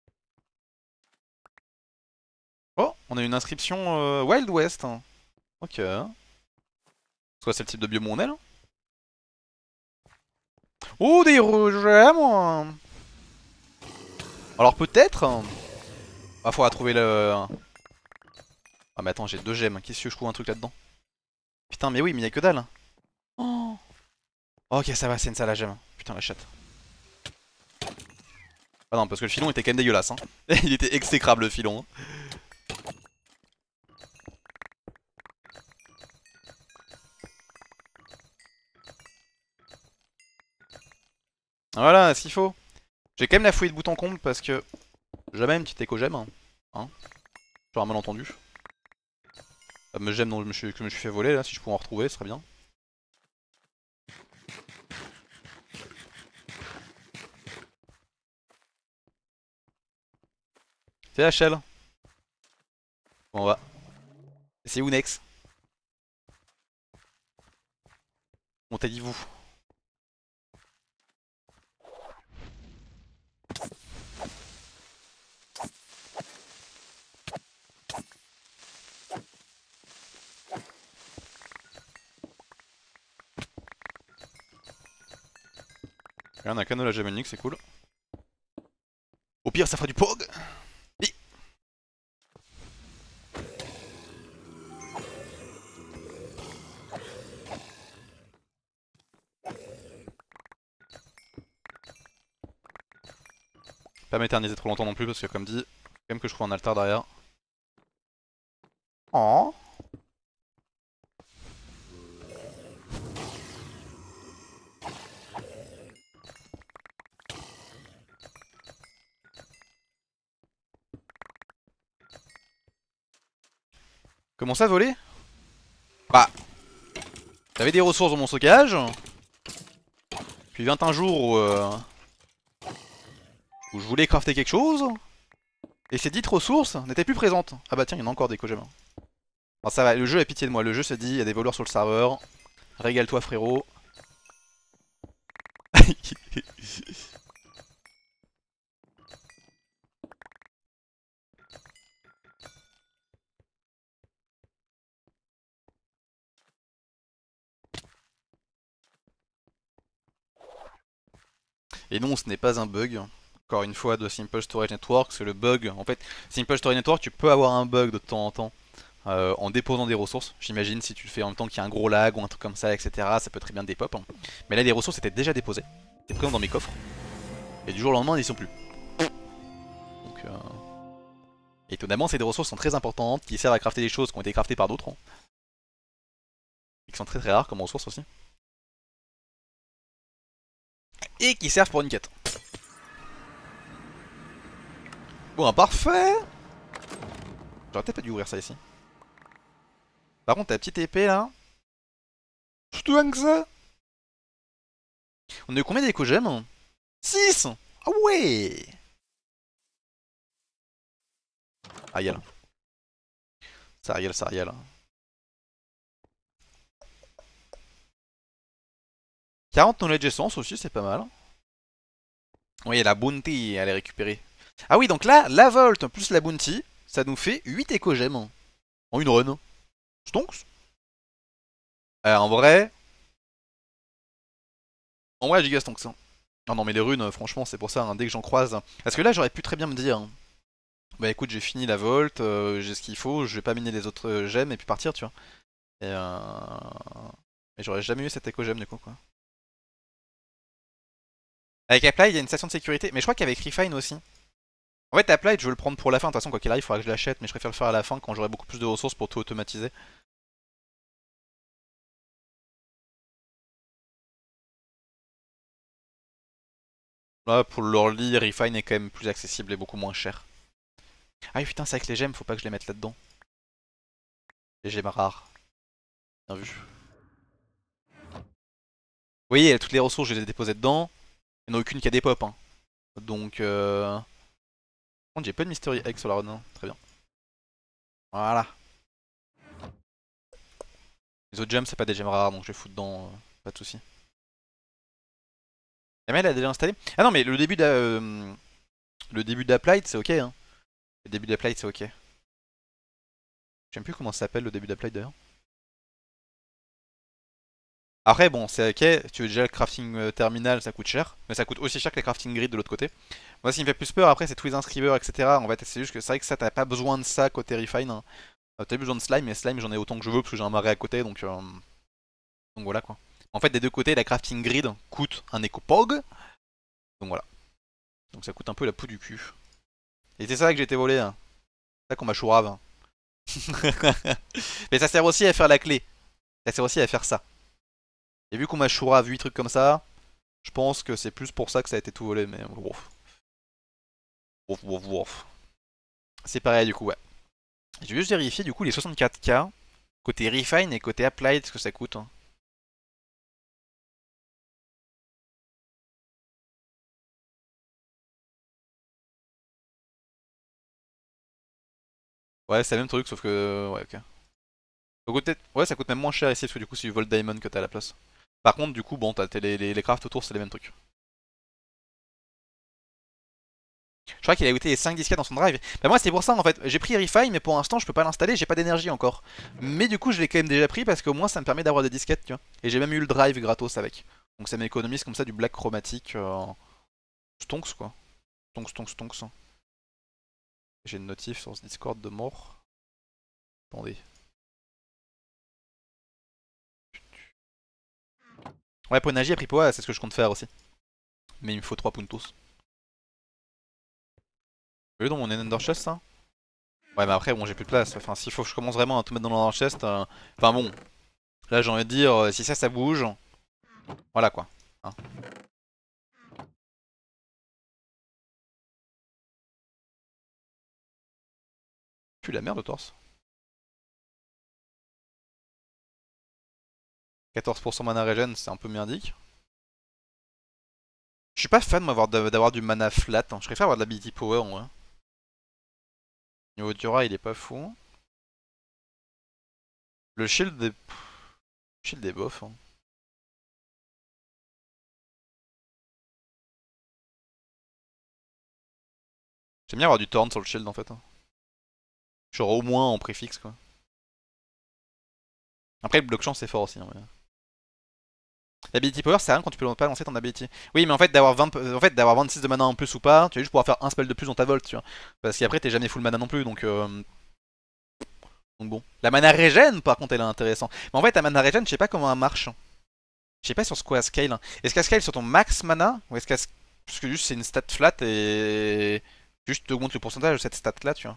Oh, on a une inscription Wild West, hein. Ok. Soit c'est le type de biome où on est là. Oh, des gemmes. Alors peut-être. Ah, faudra trouver le... Ah mais attends, j'ai 2 gemmes, qu'est-ce que je trouve un truc là-dedans? Putain mais oui, mais y'a que dalle. Oh. Ok ça va, c'est une salle à gemmes. Putain la chatte. Ah non, parce que le filon était quand même dégueulasse hein. Il était exécrable le filon hein. Voilà, s'il faut. J'ai quand même la fouille de bout en comble parce que... Jamais une petite éco-gemme hein. Genre un malentendu. La me gemme dont que je me suis fait voler là, si je pouvais en retrouver, ce serait bien. C'est la shell. Bon, on va. C'est où next? On t'a dit vous. Regarde, on a canne la gemme unique, c'est cool. Au pire, ça fera du POG. Et... Pas m'éterniser trop longtemps non plus parce que comme dit, faut quand même que je trouve un altar derrière. Oh. Comment ça voler? Bah, j'avais des ressources dans mon stockage. Puis 21 jours où je voulais crafter quelque chose. Et ces dites ressources n'étaient plus présentes. Ah bah tiens, il y en a encore des Kojima. Alors ça va, le jeu a pitié de moi. Le jeu se dit, il y a des voleurs sur le serveur. Régale-toi frérot. Et non, ce n'est pas un bug. Encore une fois de Simple Storage Network, c'est le bug. En fait, Simple Storage Network, tu peux avoir un bug de temps en temps en déposant des ressources. J'imagine si tu le fais en même temps qu'il y a un gros lag ou un truc comme ça, etc. Ça peut très bien dépop. Hein. Mais là, les ressources étaient déjà déposées. C'était présent dans mes coffres. Et du jour au lendemain, ils sont plus. Donc, étonnamment, ces ressources sont très importantes, qui servent à crafter des choses qui ont été craftées par d'autres. Hein. Et qui sont très très rares comme ressources aussi. Et qui servent pour une quête. Bon, parfait. J'aurais peut-être pas dû ouvrir ça ici. Par contre, ta petite épée là. Je te que ça. On a eu combien d'éco-gemmes? 6. Ah ouais. Ah y'a là. Ça riale, ça riale. 40 knowledge essence aussi, c'est pas mal. Oui, et la bounty, elle est récupérée. Ah oui, donc là, la volt plus la bounty, ça nous fait 8 éco-gemmes en une run. Stonks. En vrai... En vrai, giga stonks. Hein. Ah non, mais les runes, franchement, c'est pour ça, hein, dès que j'en croise... Parce que là, j'aurais pu très bien me dire... Hein, bah écoute, j'ai fini la volt, j'ai ce qu'il faut, je vais pas miner les autres gemmes et puis partir, tu vois. Et j'aurais jamais eu cette éco-gemme du coup, quoi. Avec Apply, il y a une station de sécurité, mais je crois qu'avec Refine aussi. En fait, Apply, je veux le prendre pour la fin, de toute façon, quoi qu'il arrive, il faudra que je l'achète, mais je préfère le faire à la fin quand j'aurai beaucoup plus de ressources pour tout automatiser. Là, pour l'early, Refine est quand même plus accessible et beaucoup moins cher. Ah oui, putain, c'est avec les gemmes, faut pas que je les mette là-dedans. Les gemmes rares. Bien vu. Oui, toutes les ressources, je les ai déposées dedans. Il n'y en a aucune qui a des pop. Hein. Donc, par contre, j'ai pas de Mystery Egg sur la run. Hein. Très bien. Voilà. Les autres gemmes, c'est pas des gemmes rares, donc je vais foutre dedans. Pas de soucis. Emel a déjà installé? Ah non, mais le début d'Applied, c'est ok. Hein. Le début d'Applied, c'est ok. Je sais même plus comment ça s'appelle le début d'Applied d'ailleurs. Après, bon, c'est ok. Tu veux déjà le crafting terminal, ça coûte cher. Mais ça coûte aussi cher que les crafting grid de l'autre côté. Moi, ce qui me fait plus peur après, c'est tous les inscribers, etc. En fait, c'est juste que c'est vrai que ça, t'as pas besoin de ça côté Refine. Hein. T'as besoin de slime, mais slime, j'en ai autant que je veux parce que j'ai un marais à côté, donc voilà quoi. En fait, des deux côtés, la crafting grid coûte un éco-pog. Donc voilà. Donc ça coûte un peu la peau du cul. Et c'est ça que j'ai été volé. Hein. C'est ça qu'on m'a chourave. Hein. Mais ça sert aussi à faire la clé. Ça sert aussi à faire ça. Et vu qu'on m'a chourave 8 trucs comme ça, je pense que c'est plus pour ça que ça a été tout volé. Mais ouf. Ouf, ouf, ouf. C'est pareil du coup, ouais. Je vais juste vérifier du coup les 64K côté Refine et côté Applied ce que ça coûte. Hein. Ouais, c'est le même truc sauf que. Ouais, ok. Ouais, ça coûte même moins cher ici parce que du coup c'est du Volt Diamond que t'as à la place. Par contre, du coup, bon, t'as les crafts autour, c'est les mêmes trucs. Je crois qu'il a goûté les 5 disquettes dans son drive. Bah, moi, c'est pour ça en fait. J'ai pris Refine, mais pour l'instant, je peux pas l'installer, j'ai pas d'énergie encore. Mais du coup, je l'ai quand même déjà pris parce qu'au moins, ça me permet d'avoir des disquettes, tu vois. Et j'ai même eu le drive gratos avec. Donc ça m'économise comme ça du black chromatique. Stonks quoi. Stonks, stonks, stonks. J'ai une notif sur ce Discord de mort. Attendez. Ouais, pour énergie, a pris poids, c'est ce que je compte faire aussi. Mais il me faut 3 puntos. Vous voyez dans mon Ender Chest ça? Ouais, mais après, bon, j'ai plus de place. Enfin, s'il faut que je commence vraiment à tout mettre dans l'Ender Chest. Enfin bon, là j'ai envie de dire, si ça bouge, voilà quoi. Hein. Puis la merde au torse. 14% mana regen, c'est un peu merdique. Je suis pas fan d'avoir du mana flat. Hein. Je préfère avoir de l'ability power en vrai. Niveau Dura, il est pas fou. Le shield est bof. Hein. J'aime bien avoir du torn sur le shield en fait. Hein. Genre au moins en préfixe quoi. Après, le block chance c'est fort aussi. Hein, ouais. L'ability power, c'est rien quand tu peux pas lancer ton ability. Oui, mais en fait, d'avoir 26 de mana en plus ou pas, tu vas juste pouvoir faire un spell de plus dans ta volt, tu vois. Parce qu'après, t'es jamais full mana non plus, donc bon. La mana regen, par contre, elle est intéressante. Mais en fait, la mana regen, je sais pas comment elle marche. Je sais pas sur quoi elle scale. Est-ce qu'elle scale sur ton max mana ou est-ce qu'elle. Parce que juste c'est une stat flat et. Juste augmente le pourcentage de cette stat là, tu vois.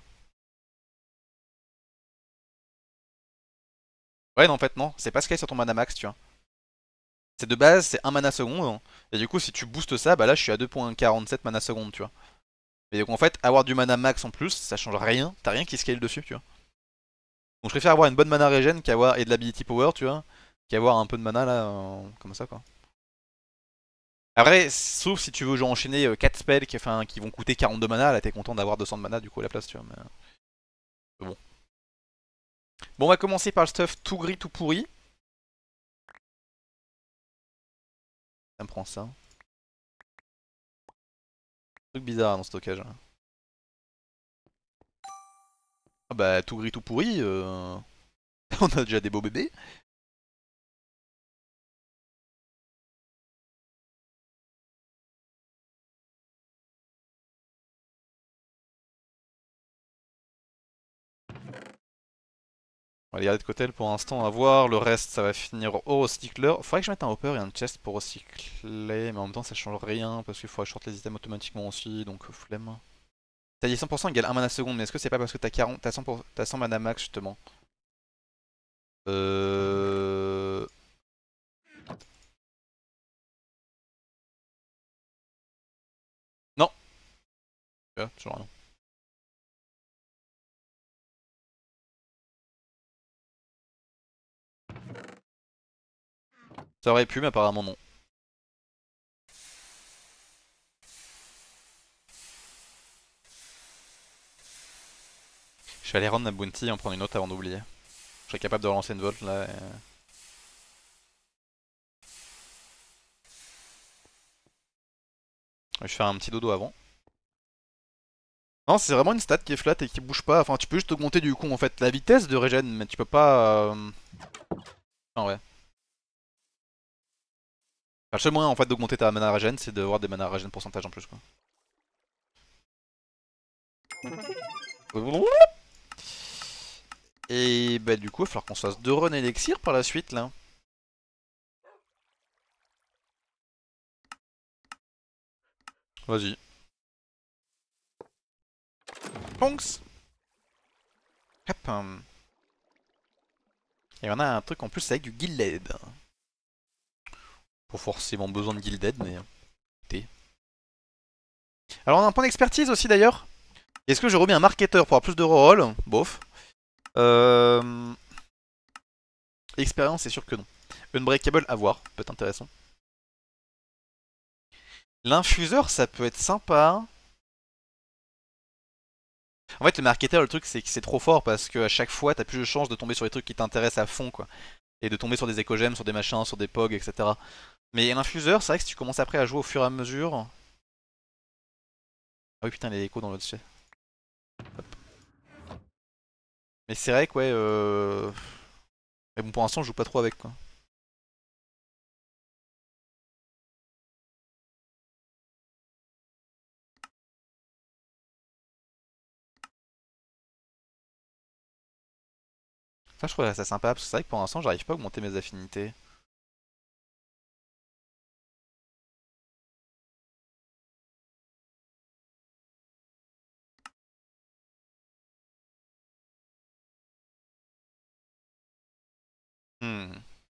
Ouais, non, en fait, non. C'est pas scale sur ton mana max, tu vois. C'est de base, c'est 1 mana seconde. Hein. Et du coup, si tu boostes ça, bah là, je suis à 2,47 mana seconde, tu vois. Et donc, en fait, avoir du mana max en plus, ça change rien. T'as rien qui scale dessus, tu vois. Donc, je préfère avoir une bonne mana regen qu'avoir. Et de l'ability power, tu vois. Qu'avoir un peu de mana là, comme ça, quoi. Après, sauf si tu veux genre enchaîner 4 spells qui vont coûter 42 mana, là t'es content d'avoir 200 de mana du coup à la place, tu vois. Mais bon. Bon, on va commencer par le stuff tout gris, tout pourri. Ça me prend ça. Truc bizarre dans le stockage. Hein. Ah bah, tout gris, tout pourri. On a déjà des beaux bébés. On va les garder de côté pour l'instant à voir. Le reste, ça va finir au recycleur. Faudrait que je mette un hopper et un chest pour recycler. Mais en même temps, ça change rien parce qu'il faudrait short les items automatiquement aussi. Donc, flemme. T'as dit 100% égale 1 mana seconde, mais est-ce que c'est pas parce que t'as 40, t'as 100 mana max justement? Euh... Là, toujours rien. Ça aurait pu, mais apparemment non. Je vais aller rendre ma bounty et en prendre une autre avant d'oublier. Je serais capable de relancer une volt là. Je vais faire un petit dodo avant. Non, c'est vraiment une stat qui est flat et qui bouge pas. Enfin, tu peux juste augmenter du coup en fait la vitesse de regen, mais tu peux pas. Enfin, ouais. Enfin, le seul moyen en fait d'augmenter ta mana regen, c'est d'avoir des mana regen pourcentage en plus quoi. Et bah du coup, il va falloir qu'on se fasse 2 runs élixir par la suite là. Vas-y. Ponks. Hop. Et on a un truc en plus avec du Gilded. Pas forcément besoin de Gilded, mais écoutez. Alors on a un point d'expertise aussi d'ailleurs. Est-ce que j'ai remis un marketeur pour avoir plus de reroll? Bof. Euh... Expérience, c'est sûr que non. Unbreakable à voir, peut être intéressant. L'infuseur, ça peut être sympa. En fait, le marketeur, le truc, c'est que c'est trop fort parce qu'à chaque fois, t'as plus de chances de tomber sur des trucs qui t'intéressent à fond, quoi. Et de tomber sur des écogemmes, sur des machins, sur des pogs, etc. Mais l'infuseur, c'est vrai que si tu commences après à jouer au fur et à mesure. Ah oui, putain, les échos dans l'autre chat. Mais c'est vrai que, ouais. Mais bon, pour l'instant, je joue pas trop avec, quoi. Ça, je trouve ça sympa parce que c'est vrai que pour l'instant, j'arrive pas à augmenter mes affinités. Hmm.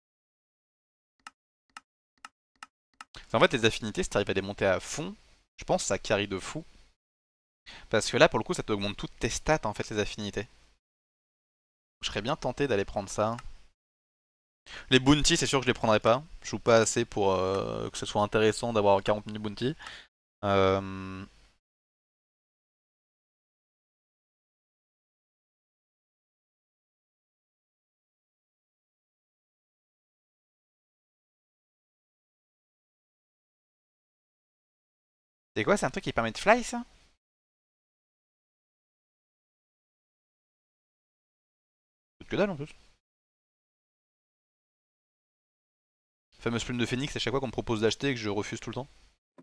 En fait, les affinités, si t'arrives à les monter à fond, je pense que ça carry de fou. Parce que là, pour le coup, ça t'augmente toutes tes stats, en fait, les affinités. Je serais bien tenté d'aller prendre ça. Les bounties, c'est sûr que je les prendrai pas. Je joue pas assez pour que ce soit intéressant d'avoir 40 000 bounties. Euh... C'est quoi, c'est un truc qui permet de fly, ça? Que dalle, en plus. Fameuse plume de phénix, à chaque fois qu'on me propose d'acheter et que je refuse tout le temps.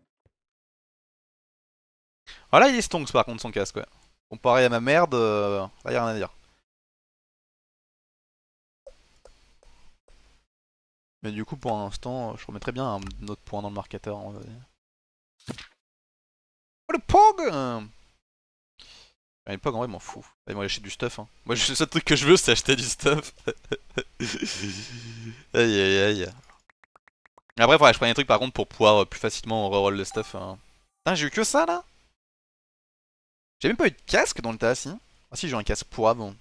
Ah là, il est stonks, par contre, son casque, ouais. Comparé à ma merde, là, y a rien à dire. Mais du coup, pour l'instant, je remettrais bien un autre point dans le marketeur. En vrai. Oh, le POG! Les POG, en vrai, m'en fous. Allez, moi, j'achète du stuff. Hein. Moi, le seul truc que je veux, c'est acheter du stuff. Aïe, aïe, aïe. Après, faudrait que je prenne des trucs, par contre, pour pouvoir plus facilement reroll le stuff. Hein. Putain, j'ai eu que ça, là? J'ai même pas eu de casque dans le tas, si. Ah si, j'ai eu un casque pour avant. De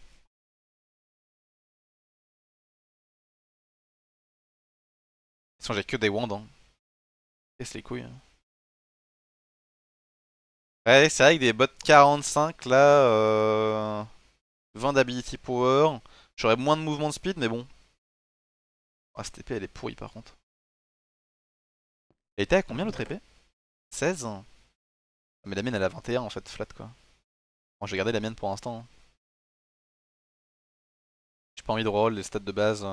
toute façon, j'ai que des wands. Hein. Qu'est-ce les couilles. Hein. Ouais, c'est vrai que des bots 45, là... 20 d'ability power. J'aurais moins de mouvement de speed, mais bon. Ah, cette épée, elle est pourrie, par contre. Elle était à combien, l'autre épée? 16. Ah, mais la mienne, elle a 21, en fait, flat, quoi. Bon, je vais garder la mienne pour l'instant. Hein. J'ai pas envie de reroll les stats de base.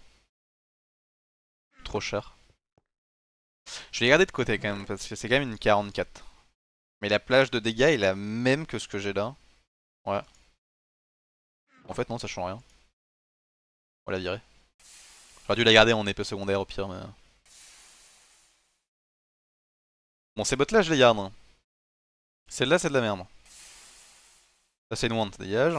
Trop cher. Je vais les garder de côté, quand même, parce que c'est quand même une 44. Mais la plage de dégâts est la même que ce que j'ai là. Ouais. En fait, non, ça change rien. On va la virer. J'aurais dû la garder en épée secondaire au pire, mais... Bon, ces bottes là, je les garde. Hein. Celle-là, c'est de la merde. Ça, c'est une wand, dégage.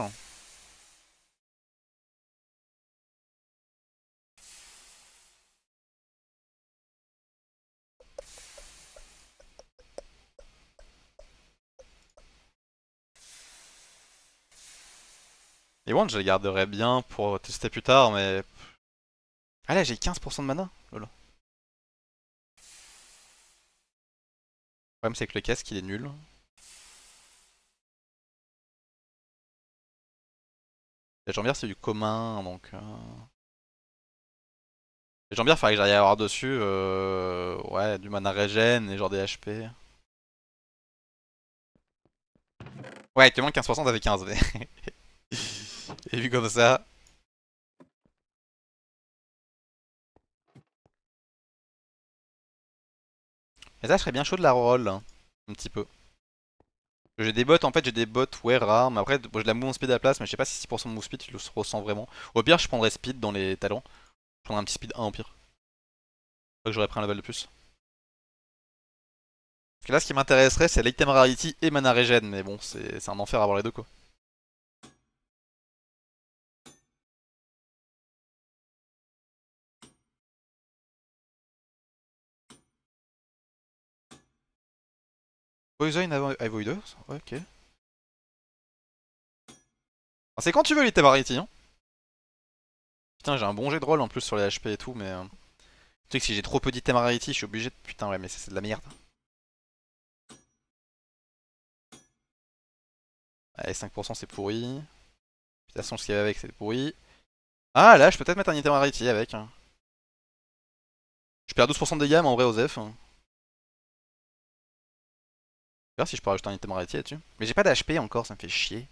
Et Wand, je les garderais bien pour tester plus tard, mais... Ah là, j'ai 15% de mana. Lol. Le problème, c'est que le casque, il est nul. La jambière, c'est du commun, donc... Les jambières, faudrait que j'aille avoir dessus, ouais, du mana regen et genre des HP. Ouais, actuellement 15%, ça fait 15. Mais... Et vu comme ça... Et ça, je serais bien chaud de la roll, hein, un petit peu. J'ai des bots, en fait, j'ai des bots, ouais, rares, mais après, bon, j'ai de la move speed à la place, mais je sais pas si 6% de move speed, tu le ressens vraiment. Au pire, je prendrais speed dans les talents. Je prendrais un petit speed 1 au pire. Je crois que j'aurais pris un level de plus. Parce que là, ce qui m'intéresserait, c'est l'item rarity et mana regen, mais bon, c'est un enfer à avoir les deux, quoi. Poison Avoiders? Ouais, ok. Ah, c'est quand tu veux l'item rarity, hein. Putain, j'ai un bon jet de roll en plus sur les HP et tout, mais... Tu sais que si j'ai trop peu d'items rarity, je suis obligé de... Putain, ouais, mais c'est de la merde. Allez, 5% c'est pourri. De toute façon, ce qu'il y avait avec, c'est pourri. Ah, là, je peux peut-être mettre un item rarity avec, hein. Je perds 12% de dégâts, mais en vrai, Osef. Hein. Je vais voir si je peux rajouter un item rarity là-dessus. Mais j'ai pas d'HP encore, ça me fait chier.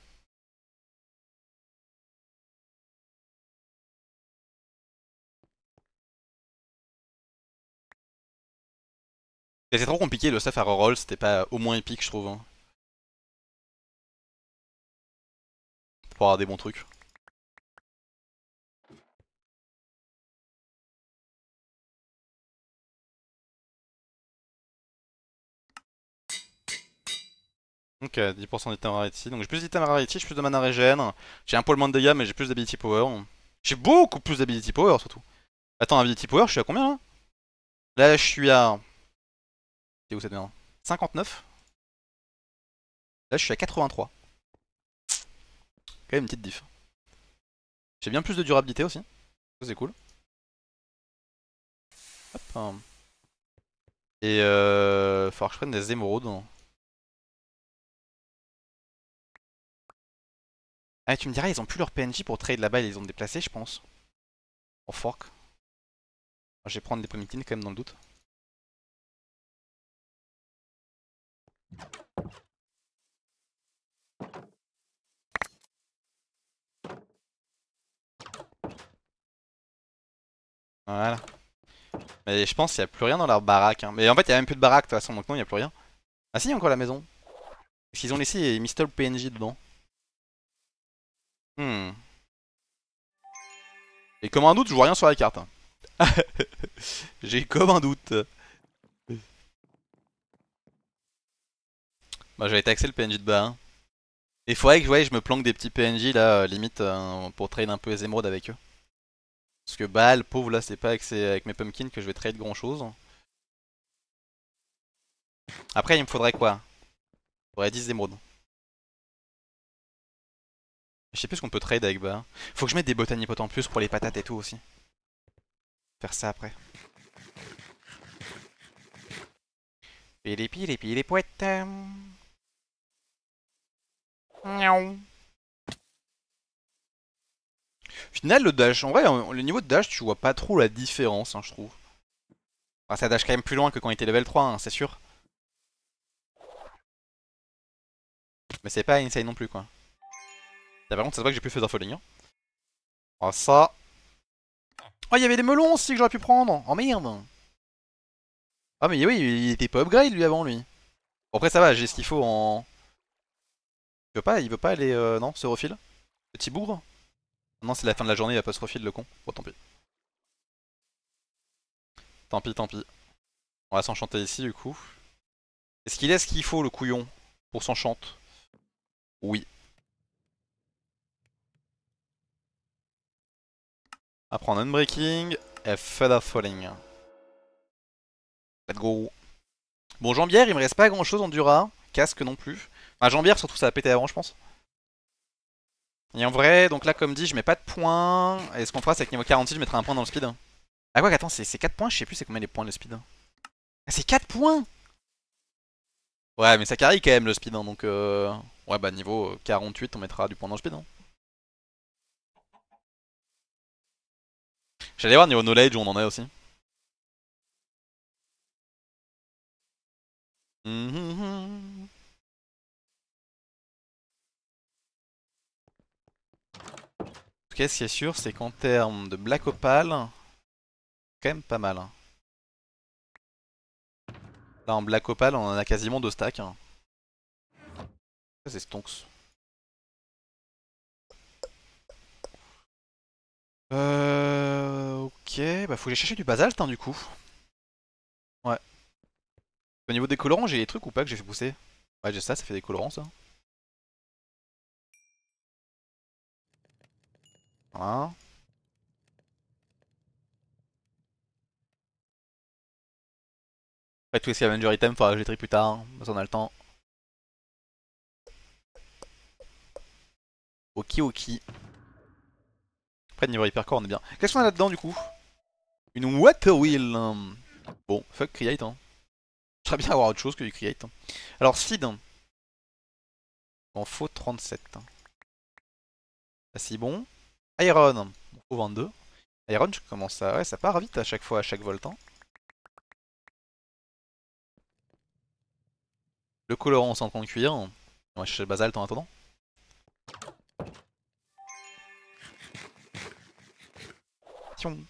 Et c'est trop compliqué, le stuff à reroll, c'était pas au moins épique, je trouve. Hein, pour avoir des bons trucs. Donc 10% d'item rarity. Donc j'ai plus d'item rarity, j'ai plus de mana regen. J'ai un poil moins de dégâts, mais j'ai plus d'ability power. J'ai beaucoup plus d'ability power surtout. Attends, ability power, je suis à combien là? Là, je suis à. C'est où cette merde? 59. Là, je suis à 83. Quand même une petite diff. J'ai bien plus de durabilité aussi. Ça, c'est cool. Hop. Et falloir que je prenne des émeraudes. Ah, tu me diras, ils ont plus leur PNJ pour trade là-bas, ils les ont déplacés, je pense. En fork. Je vais prendre des Pumpkins quand même dans le doute. Voilà. Mais je pense qu'il n'y a plus rien dans leur baraque. Hein. Mais en fait, il n'y a même plus de baraque de toute façon, donc non, il n'y a plus rien. Ah si, il y a encore la maison. Parce qu'ils ont laissé Mr. PNJ dedans. Hmm. Et comme un doute, je vois rien sur la carte. Hein. J'ai comme un doute. Bah, j'avais taxé le PNJ de bas. Hein. Il faudrait que ouais, je me planque des petits PNJ là, limite, pour trade un peu les émeraudes avec eux. Parce que bah, le pauvre là, c'est pas avec mes pumpkins que je vais trade grand chose. Après, il me faudrait quoi? Il faudrait 10 émeraudes. Je sais plus ce qu'on peut trade avec bah. Faut que je mette des botanipotes en plus pour les patates et tout aussi. Faire ça après. Pili pili pili pouette. Miaou. Final, le dash, en vrai, le niveau de dash, tu vois pas trop la différence, hein, je trouve. Enfin, ça dash quand même plus loin que quand il était level 3, hein, c'est sûr. Mais c'est pas insane non plus, quoi. Là, par contre, ça se voit que j'ai plus fait d'infoling. Hein. Oh, ça. Oh, il y avait des melons aussi que j'aurais pu prendre. Oh merde. Ah, mais oui, il était pas upgrade lui avant, lui. Bon, après, ça va, j'ai ce qu'il faut en. Il veut pas aller. Non, se refile. Petit bougre. Non, c'est la fin de la journée, il va pas se refile, le con. Bon, tant pis. Tant pis, tant pis. On va s'enchanter ici, du coup. Est-ce qu'il est ce qu'il faut, le couillon, pour s'enchante? Oui. On va prendre Unbreaking et Feather Falling. Let's go. Bon, jambière, il me reste pas grand chose en Dura. Casque non plus. Enfin, jambière, surtout, ça a pété avant, je pense. Et en vrai, donc là, comme dit, je mets pas de points. Et ce qu'on fera, c'est que niveau 46, je mettrai un point dans le speed. Ah quoi, attends, c'est 4 points? Je sais plus c'est combien les points le speed. Ah, c'est 4 points! Ouais, mais ça carry quand même le speed, hein, donc ouais, bah niveau 48, on mettra du point dans le speed. Hein. J'allais voir niveau knowledge où on en est aussi. Mhm. En tout cas, ce qui est sûr, c'est qu'en termes de Black Opal, quand même pas mal. Hein. Là, en Black Opal, on en a quasiment 2 stacks. Hein. Ça, c'est Stonks. Ok, bah faut aller chercher du basalte, hein, du coup. Ouais. Au niveau des colorants, j'ai des trucs ou pas que j'ai fait pousser? Ouais, j'ai ça, ça fait des colorants, ça. Voilà. Après, tous les scavenger items, faudra que je les trie plus tard, hein, parce qu'on a le temps. Ok, ok. Après, niveau hypercore, on est bien. Qu'est-ce qu'on a là-dedans, du coup? Une water wheel. Bon, fuck create, hein. Très bien avoir autre chose que du create. Hein. Alors, seed. On faut 37. Hein. Ça, c'est bon. Iron. On faut 22. Iron, je commence à... Ouais, ça part vite à chaque fois, à chaque volt. Hein. Le colorant, on s'en prend cuir. On va chercher le basalte en attendant. Tiens.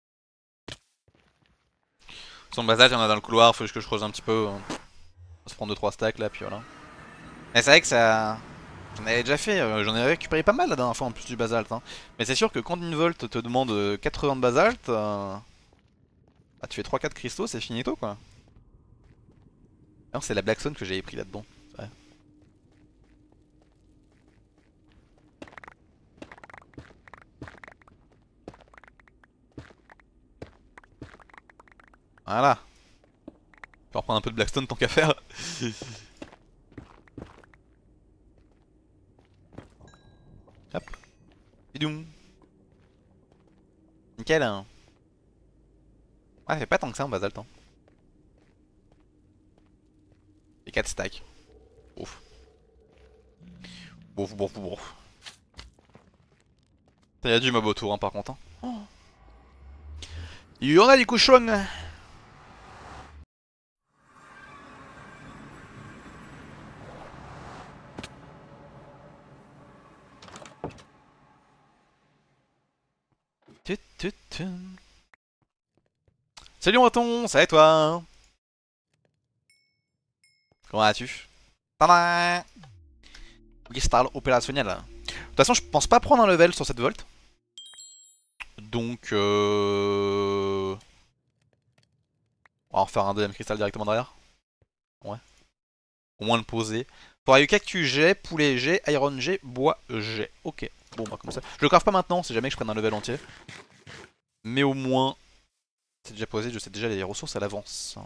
Son basalte, il y en a dans le couloir, faut que je creuse un petit peu. On va se prendre 2-3 stacks là, puis voilà. Mais c'est vrai que ça... J'en avais déjà fait, j'en ai récupéré pas mal la dernière fois en plus du basalte. Hein. Mais c'est sûr que quand une volt te demande 80 de basalte, bah, tu fais 3-4 cristaux, c'est finito quoi. Alors c'est la Blackstone que j'avais pris là-dedans. Ouais. Voilà. Je vais reprendre un peu de Blackstone tant qu'à faire. Hop. Bidoum. Nickel. Hein. Ouais, ça fait pas tant que ça en basalte. Hein. Et 4 stacks. Ouf. Bouf, bouf, bouf. Il y a du mob autour hein, par contre. Hein. Oh. Il y en a des cochons. Tut, tut, tut. Salut mon raton, ça va et toi? Comment vas-tu? Tada! Restart opérationnel. De toute façon, je pense pas prendre un level sur cette volt. Donc, on va en refaire un deuxième cristal directement derrière. Ouais. Au moins le poser. Faudra eu cactus G, poulet G, iron G, bois G. Ok. Bon, bah comme ça. Je le crave pas maintenant, si jamais que je prenne un level entier. Mais au moins, c'est déjà posé, je sais déjà les ressources à l'avance.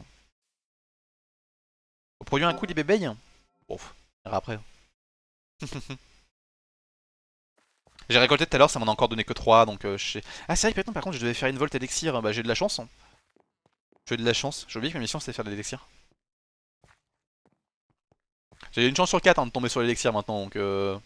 On produit un coup des bébés. Bon, on verra après. J'ai récolté tout à l'heure, ça m'en a encore donné que 3, donc je sais... Ah c'est vrai que par contre je devais faire une volte élixir, bah j'ai de la chance. Hein. J'ai de la chance, j'ai oublié que ma mission c'était faire de l'élixir. J'ai une chance sur 4 hein, de tomber sur l'élixir maintenant, donc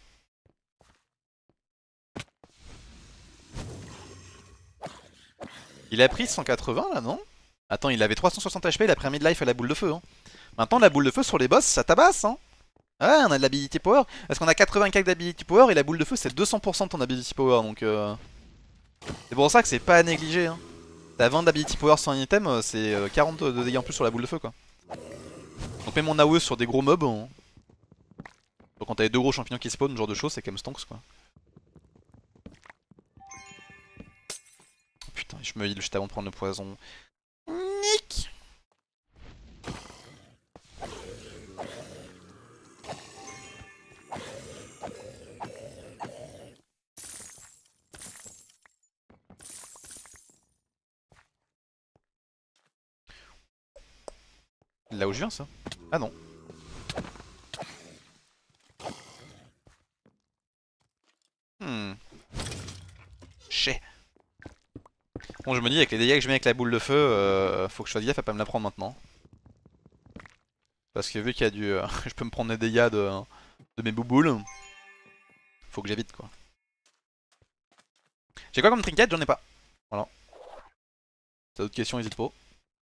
Il a pris 180 là, non? Attends, il avait 360 HP, il a pris un mid-life à la boule de feu. Hein. Maintenant la boule de feu sur les boss, ça tabasse. Hein. Ouais, on a de l'ability power. Parce qu'on a 84 d'ability power et la boule de feu c'est 200% de ton ability power, donc c'est pour ça que c'est pas à négliger. Hein. T'as 20 d'ability power sans item, c'est 40 de dégâts en plus sur la boule de feu quoi. Donc même mon AOE sur des gros mobs, hein. Donc quand t'as les 2 gros champignons qui spawn, ce genre de choses, c'est quand même stonks quoi. Oh, putain, je me heal juste avant de prendre le poison. Nick. Là où je viens ça? Ah non. Bon, je me dis, avec les dégâts que je mets avec la boule de feu, faut que je fasse gaffe à pas me la prendre maintenant. Parce que vu qu'il y a du. Je peux me prendre des dégâts de mes bouboules. Faut que j'évite quoi. J'ai quoi comme trinket? J'en ai pas. Voilà. Si t'as d'autres questions, n'hésite pas.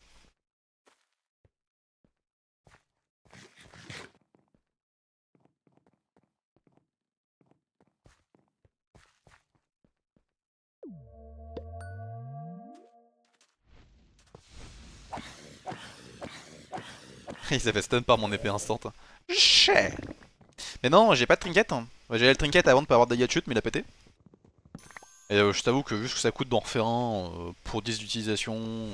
Il s'est fait stun par mon épée instant. Chais. Mais non, j'ai pas de trinket. Hein. J'avais le trinket avant de pas avoir de dégâts de chute, mais il a pété. Et je t'avoue que vu ce que ça coûte d'en refaire un pour 10 d'utilisation.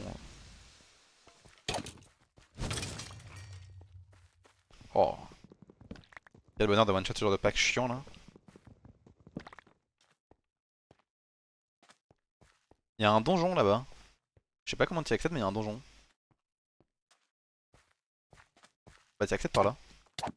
Oh. Quel bonheur de one shot ce genre de pack chiant là. Il y a un donjon là-bas. Je sais pas comment tu y accèdes, mais il y a un donjon. Bah, tu accèdes par là.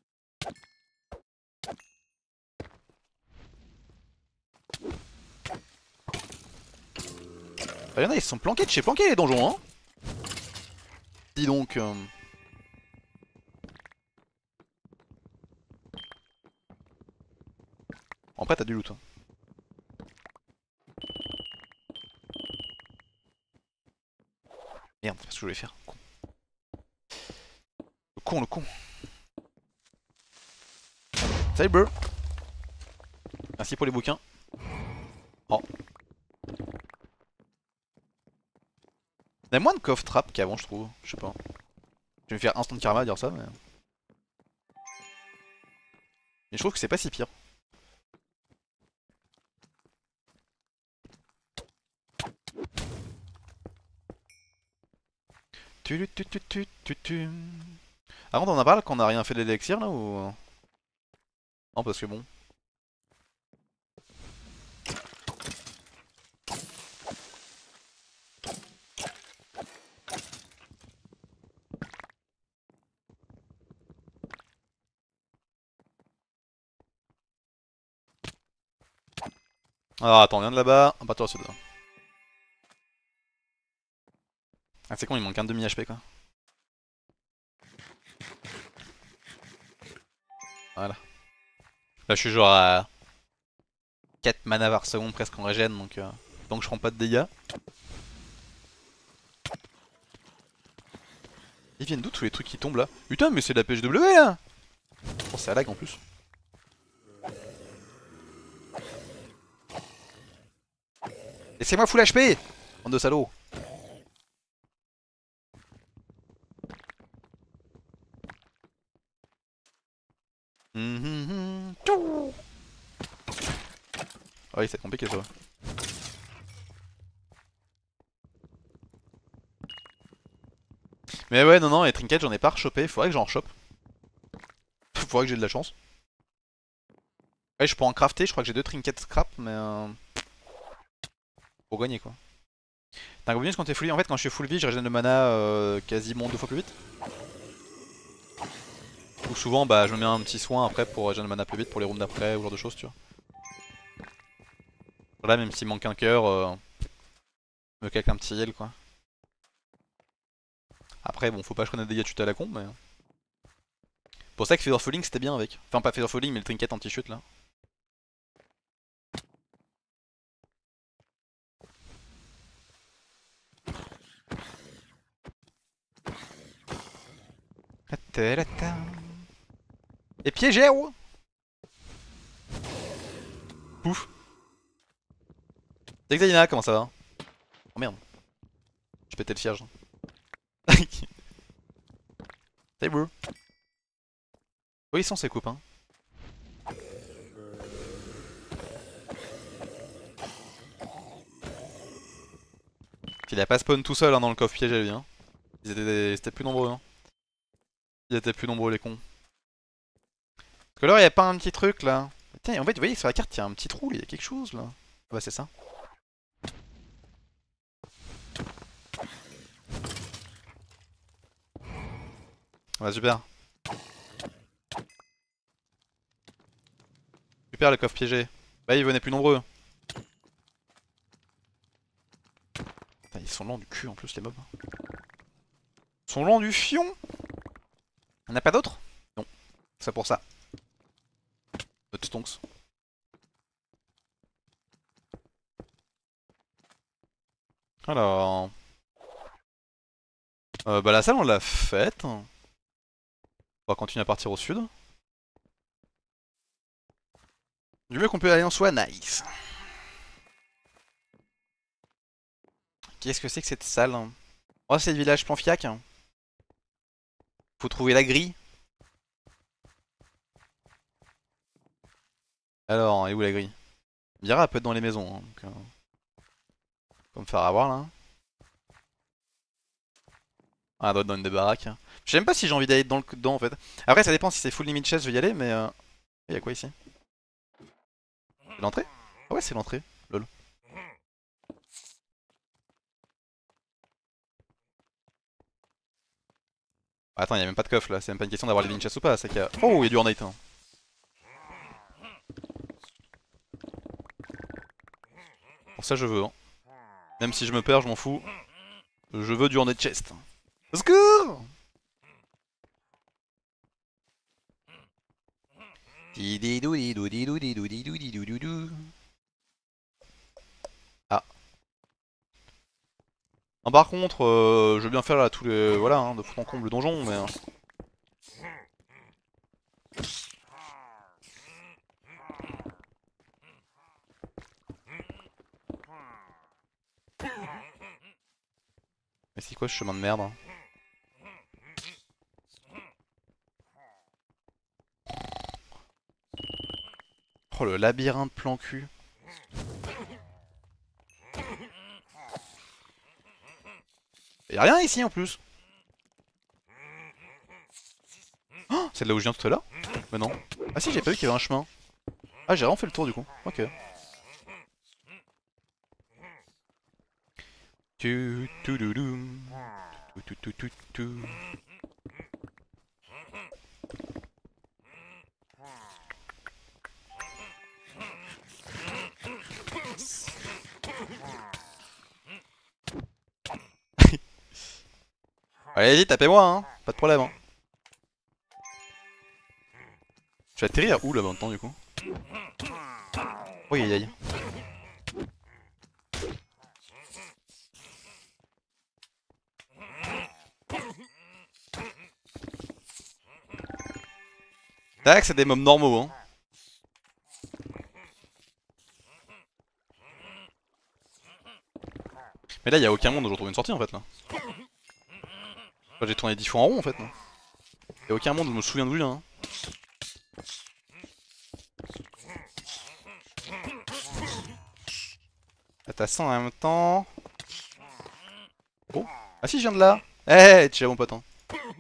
Ah, y'en a, ils se sont planqués de chez planqués les donjons, hein. Dis donc. Après, t'as du loot. Hein. Merde, c'est pas ce que je voulais faire. Con. Le con, le con. Salut, bro. Merci pour les bouquins. Oh. Il y a moins de coffre trap qu'avant, je trouve. Je sais pas. Je vais me faire instant karma à dire ça, mais. Mais je trouve que c'est pas si pire. Avant on en parle qu'on a rien fait de l'élixir là ou. Non, parce que bon. Alors attends, on vient de là-bas, on va partir au sud. Ah, c'est con, il manque un demi HP quoi. Voilà. Là, je suis genre à 4 mana par seconde presque en régène donc je prends pas de dégâts. Ils viennent d'où tous les trucs qui tombent là? Putain, mais c'est de la PHW là! Oh, c'est à lag en plus. Laissez-moi full HP! Bande de salauds! Ah oui, c'est compliqué ça. Mais ouais, non, non, les trinkets, j'en ai pas rechopé. Faudrait que j'en rechoppe. Faudrait que j'ai de la chance. Ouais, je peux en crafter. Je crois que j'ai 2 trinkets scrap, mais pour gagner quoi. T'as un bonus quand t'es full vie. En fait, quand je suis full vie, je régène le mana quasiment 2 fois plus vite. Ou souvent, bah, je me mets un petit soin après pour régénérer le mana plus vite pour les rooms d'après ou ce genre de choses, tu vois. Là, même s'il manque un cœur, me calque un petit heal quoi. Après, bon, faut pas que je prenne des dégâts de chute à la con, mais. Pour ça que Feather Falling c'était bien avec. Enfin, pas Feather Falling, mais le trinket anti-chute là. Et piégé, ouais. Pouf. Texadina, comment ça va? Oh merde. Je pétais le cierge. Salut bro. Oui, ils sont ces coupes hein. Il a pas spawn tout seul hein, dans le coffre piégé lui hein. Ils étaient plus nombreux hein. Ils étaient plus nombreux les cons. Parce que là, il y a pas un petit truc là. Tiens, en fait, vous voyez sur la carte, il y a un petit trou, il y a quelque chose là. Ah bah c'est ça. Ah bah super. Super le coffre piégé. Bah ils venaient plus nombreux. Putain, sont lents du cul en plus les mobs. Ils sont lents du fion. Y'en a pas d'autres? Non. C'est pour ça. Notre stonks. Alors... bah la salle on l'a faite. On va continuer à partir au sud. Du mieux qu'on peut aller en soi, nice. Qu'est-ce que c'est que cette salle? Oh c'est le village Planfiac. Faut trouver la grille. Alors, elle est où la grille? Mira elle peut être dans les maisons. Hein, donc, faut me faire avoir là. Ah, elle doit être dans une des baraques. Je sais même pas si j'ai envie d'aller dedans en fait. Après, ça dépend si c'est full limit chest, je vais y aller, mais. Y'a quoi ici? C'est l'entrée? Ah ouais, c'est l'entrée. Lol. Attends, y'a même pas de coffre là, c'est même pas une question d'avoir les limit chest ou pas, c'est qu'il y a. Oh, y'a du Hornate. Hein. Pour ça, je veux. Hein. Même si je me perds, je m'en fous. Je veux du Hornate chest. Au secours! Ah. Non, par contre, je veux bien faire là tous les. Voilà, hein, de fond en comble le donjon, mais. Mais c'est quoi ce chemin de merde? Hein. Oh le labyrinthe plan cul. Y'a rien ici en plus. Oh, c'est de là où je viens tout à l'heure? Mais non. Ah si, j'ai pas vu qu'il y avait un chemin. Ah, j'ai vraiment fait le tour du coup. Ok. Tu tu tu tu tu tu tu. Allez-y, tapez-moi, hein. Pas de problème, hein. Je vais atterrir où là maintenant du coup? Oui, aïe aïe. Tac, c'est des mobs normaux, hein. Mais là, y'a aucun monde où je retrouve une sortie en fait là. J'ai tourné 10 fois en rond en fait. Y'a aucun monde où je me souviens d'où il vient. Hein. Assassin en même temps. Oh. Ah si, je viens de là. Eh, hey, ciao mon pote. Hein.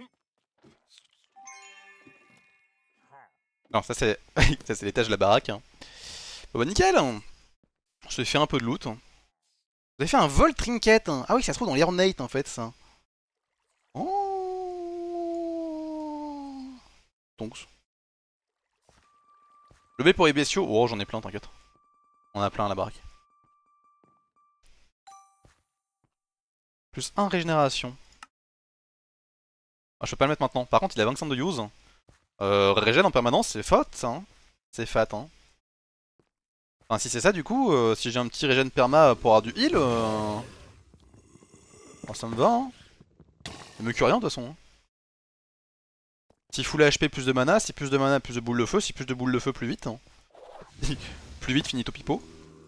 Non, ça c'est ça c'est l'étage de la baraque. Hein. Bon, bah nickel. Hein. Je vais faire un peu de loot. Hein. Vous avez fait un vol trinket. Hein. Ah oui, ça se trouve dans les Ornate en fait ça. Oh. Donc. Le B pour les bestiaux. Oh, j'en ai plein, t'inquiète. On a plein à la baraque. Plus 1 régénération. Ah, je peux pas le mettre maintenant. Par contre, il a 25 de use. Régène en permanence, c'est fat, hein. C'est fat, hein. Enfin, si c'est ça, du coup, si j'ai un petit régène perma pour avoir du heal, oh, ça me va, hein. C'est mieux que rien, de toute façon. Hein. Si full HP, plus de mana. Si plus de mana, plus de boules de feu. Si plus de boules de feu, plus vite. Hein. Plus vite, finito pipo.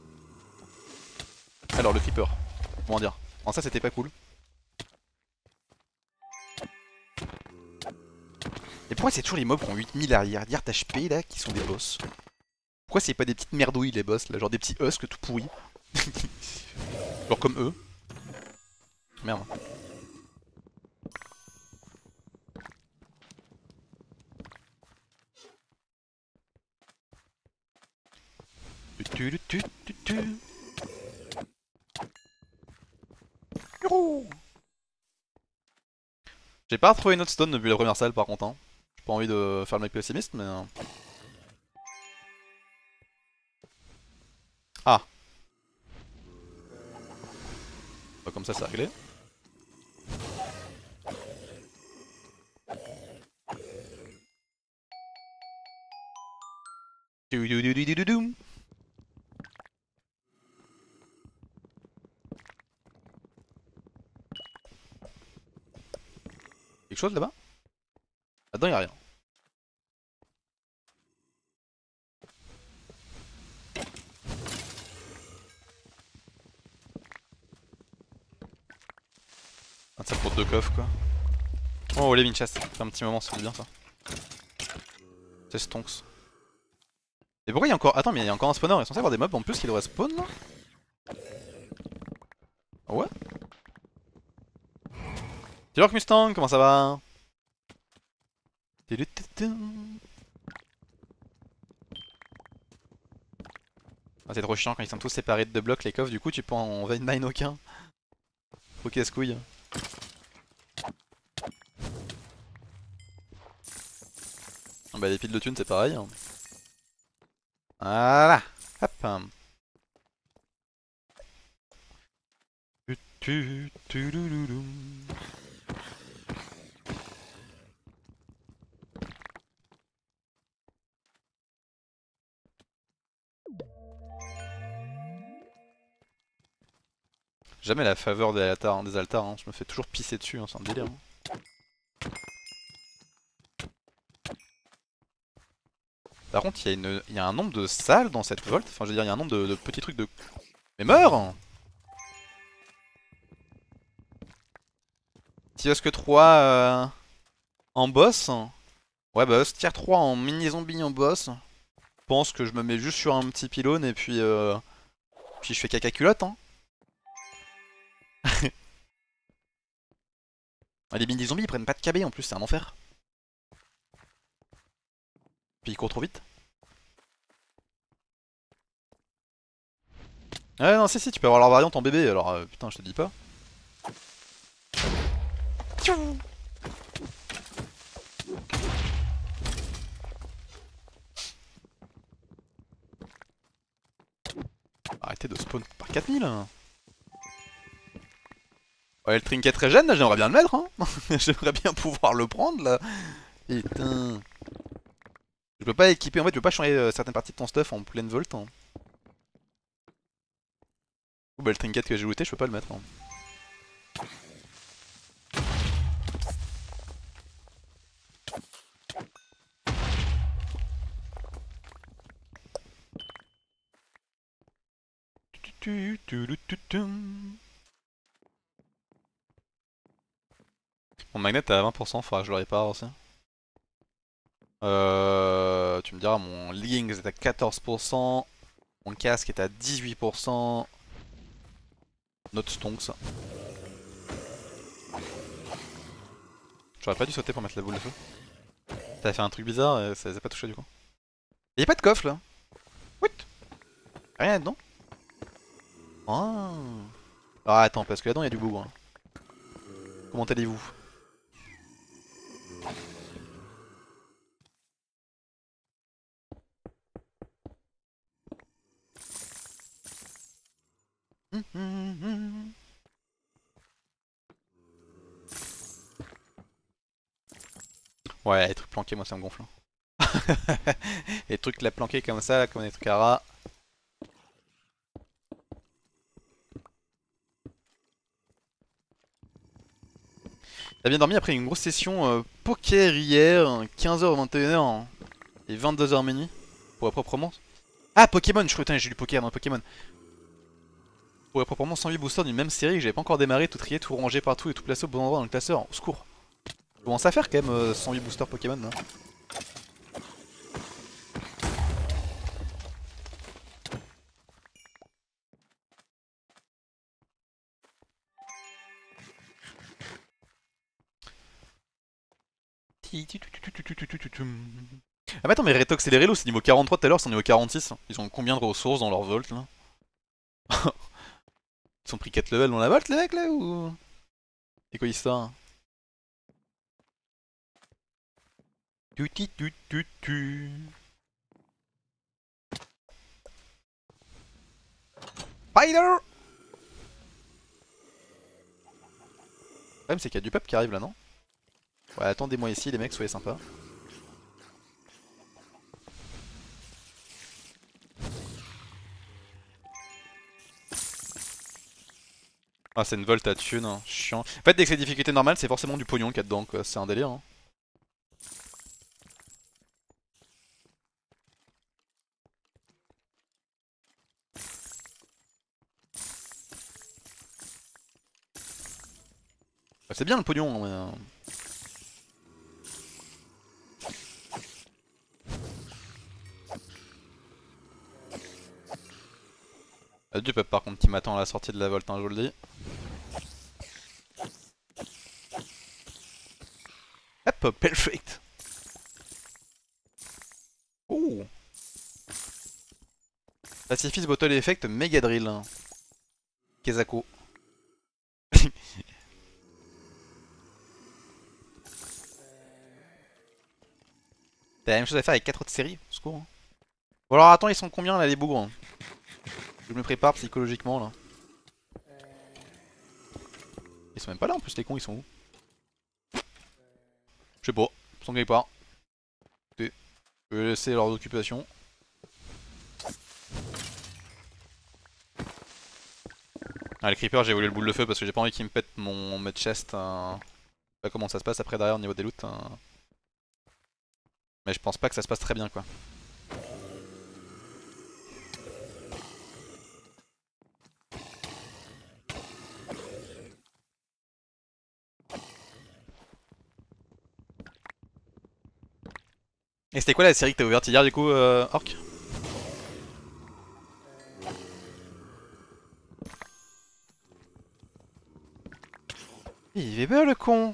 Alors, le creeper. Comment dire? Bon, ça, c'était pas cool. Et pourquoi c'est toujours les mobs qui ont 8000 arrière d'HP là qui sont des boss? Pourquoi c'est pas des petites merdouilles les boss là, genre des petits husks tout pourris? Genre comme eux. Merde. J'ai pas retrouvé une autre stone depuis la première salle par contre. Hein. J'ai pas envie de faire le mec pessimiste mais... Ah. Bah, comme ça c'est réglé. Doum. Quelque chose là-bas? Là-dedans y'a rien. Ah, ça pour deux coffres quoi. Oh les Vinchas, ça fait un petit moment, ça fait bien ça. C'est stonks. Et pourquoi il y a encore. Attends, mais il y a encore un spawner, il est censé avoir des mobs en plus qui devraient spawn là? Ouais? Salut Mustang, comment ça va? Ah, c'est trop chiant quand ils sont tous séparés de deux blocs les coffres, du coup tu peux en vein mine aucun. Trop casse-couille. Bah les piles de thunes c'est pareil. Voilà. Hop. Jamais la faveur des altars, hein. Je me fais toujours pisser dessus, hein. C'est un délire. Hein. Par contre, il y a un nombre de salles dans cette vault. Enfin, je veux dire, il y a un nombre de petits trucs de. Mais meurs! Tier 3 en boss. Ouais, bah, tier 3 en mini zombie en boss. Je pense que je me mets juste sur un petit pylône et puis je fais caca culotte. Hein. Les mini zombies ils prennent pas de KB en plus, c'est un enfer. Puis ils courent trop vite. Ouais, non, si, tu peux avoir leur variante en bébé, alors putain, je te dis pas. Arrêtez de spawn par 4000. Ouais, le trinket régène, là, j'aimerais bien le mettre, hein. J'aimerais bien pouvoir le prendre, là. Putain. Je peux pas équiper, en fait, je peux pas changer certaines parties de ton stuff en pleine volt. Hein. Ou bah, le trinket que j'ai looté, je peux pas le mettre. Hein. Mon magnet est à 20%, faudra que je le répare aussi. Tu me diras, mon leggings est à 14%, mon casque est à 18%. Notre stonks. J'aurais pas dû sauter pour mettre la boule de feu. T'as fait un truc bizarre et ça les a pas touché du coup. Y'a pas de coffre là. What? Rien là-dedans. Ah. Ah, attends, parce que là-dedans y'a du bougre. Hein. Comment allez-vous? Ouais, les trucs planqués, moi ça me gonfle. Hein. Les trucs là planqués comme ça, là, comme des trucs à rats. T'as bien dormi après une grosse session poker hier, 15h, 21h hein, et 22h minuit, pour proprement. Ah, Pokémon, je crois que j'ai lu poker dans Pokémon. Pour proprement 108 boosters d'une même série que j'avais pas encore démarré, tout trié, tout rangé partout et tout placé au bon endroit dans le classeur. Au secours. Je commence à faire quand même 108 boosters Pokémon là. Ah mais attends mais Retox et les Relos c'est niveau 43 tout à l'heure, c'est niveau 46. Ils ont combien de ressources dans leur Volt là? Ils ont pris 4 levels dans la Volt les mecs là ou... C'est quoi l'histoire? Spider! problème c'est qu'il y a du peuple qui arrive là, non? Ouais, attendez-moi ici les mecs, soyez sympas. Ah c'est une volte à thune, hein. Chiant. En fait dès que c'est difficulté normale c'est forcément du pognon qu'il y a dedans quoi, c'est un délire hein. Bah, c'est bien le pognon hein, mais... Du peuple par contre qui m'attend à la sortie de la volte, hein, je vous le dis. Hop, perfect. Ouh. Pacifist Bottle Effect Mega Drill. Hein. Kezako. T'as la même chose à faire avec 4 autres séries, au secours. Hein. Bon alors attends, ils sont combien là les bougres hein. Je me prépare psychologiquement là. Ils sont même pas là en plus les cons, ils sont où? Je sais pas, ils sont quelque part. Écoutez, je vais laisser leurs occupations. Ah les creepers j'ai voulu le boule de feu parce que j'ai pas envie qu'ils me pètent mon chest. Je sais pas comment ça se passe après derrière au niveau des loots. Mais je pense pas que ça se passe très bien quoi. Et c'était quoi la série que t'as ouverte hier du coup, Orc? Il est bien le con.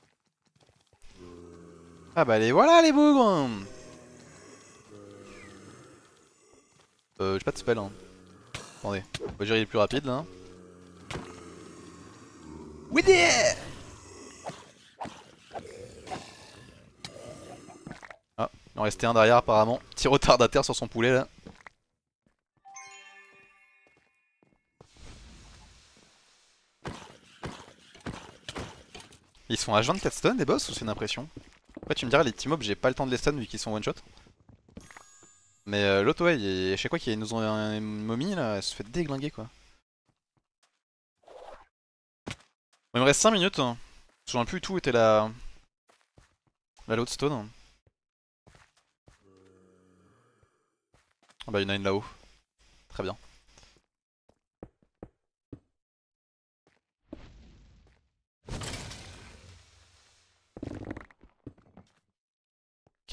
Ah bah les voilà les bougres. J'ai pas de spell hein. Attendez, on va gérer les plus rapides là. Oui Ah, il en restait un derrière apparemment. Petit retardataire sur son poulet là. Ils sont à 24 stun les boss ou c'est une impression? Après tu me diras les petits mobs j'ai pas le temps de les stun vu qu'ils sont one shot. Mais l'autre ouais, je sais quoi qu'ils nous ont une momie là, elle se fait déglinguer quoi. Bon, il me reste 5 minutes. Hein. Je me souviens plus tout où était la lodestone. Ah bah il y en a une là-haut. Très bien. Ok.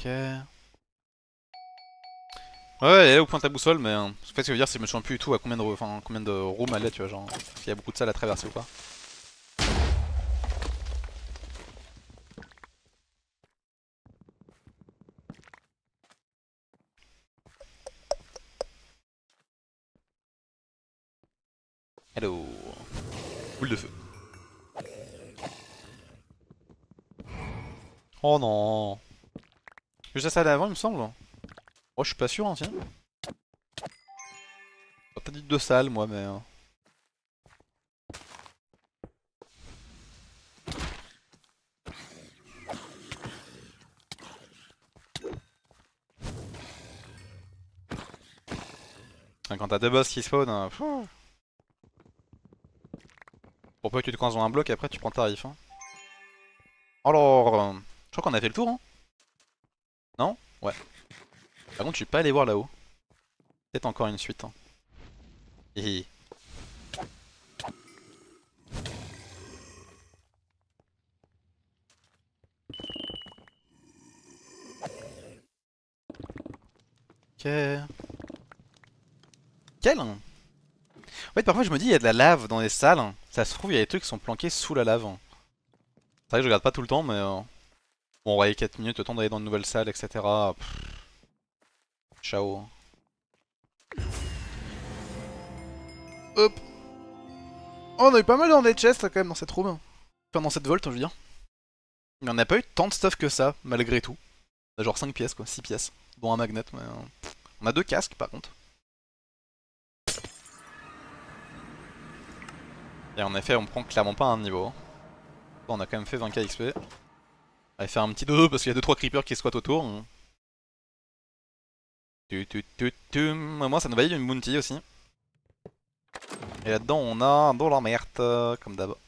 Ouais, elle est là où pointe ta boussole, mais en fait, ce que je veux dire, c'est que je me souviens plus du tout à combien de rooms elle est, tu vois, genre, s'il y a beaucoup de salles à traverser ou pas. Hello. Boule de feu. Oh non. Juste ça allait avant, il me semble. Oh, je suis pas sûr, hein, tiens. J'ai peut-être dit 2 salles, moi, mais. Quand t'as 2 boss qui spawn, pour peu que tu te coinces dans un bloc, après tu prends tarif. Hein. Alors, je crois qu'on a fait le tour, hein. Non? Ouais. Par contre, je suis pas allé voir là-haut. Peut-être encore une suite. Hein. Hihi. Ok. Quel hein. En fait, parfois je me dis, il y a de la lave dans les salles. Ça se trouve, il y a des trucs qui sont planqués sous la lave. C'est vrai que je regarde pas tout le temps, mais. Bon, on va y 4 minutes, le temps d'aller dans une nouvelle salle, etc. Ciao. Hop. Oh, on a eu pas mal dans les chests quand même dans cette room. Enfin, dans cette vault, je veux dire. Mais on n'a pas eu tant de stuff que ça, malgré tout. On a genre 5 pièces, quoi, 6 pièces. Dont un magnet, mais. On a 2 casques par contre. Et en effet, on prend clairement pas un niveau. On a quand même fait 20k XP. Allez faire un petit dodo parce qu'il y a 2-3 creepers qui squattent autour. Moi ça nous valide une bounty aussi. Et là-dedans on a un dollar merde comme d'hab.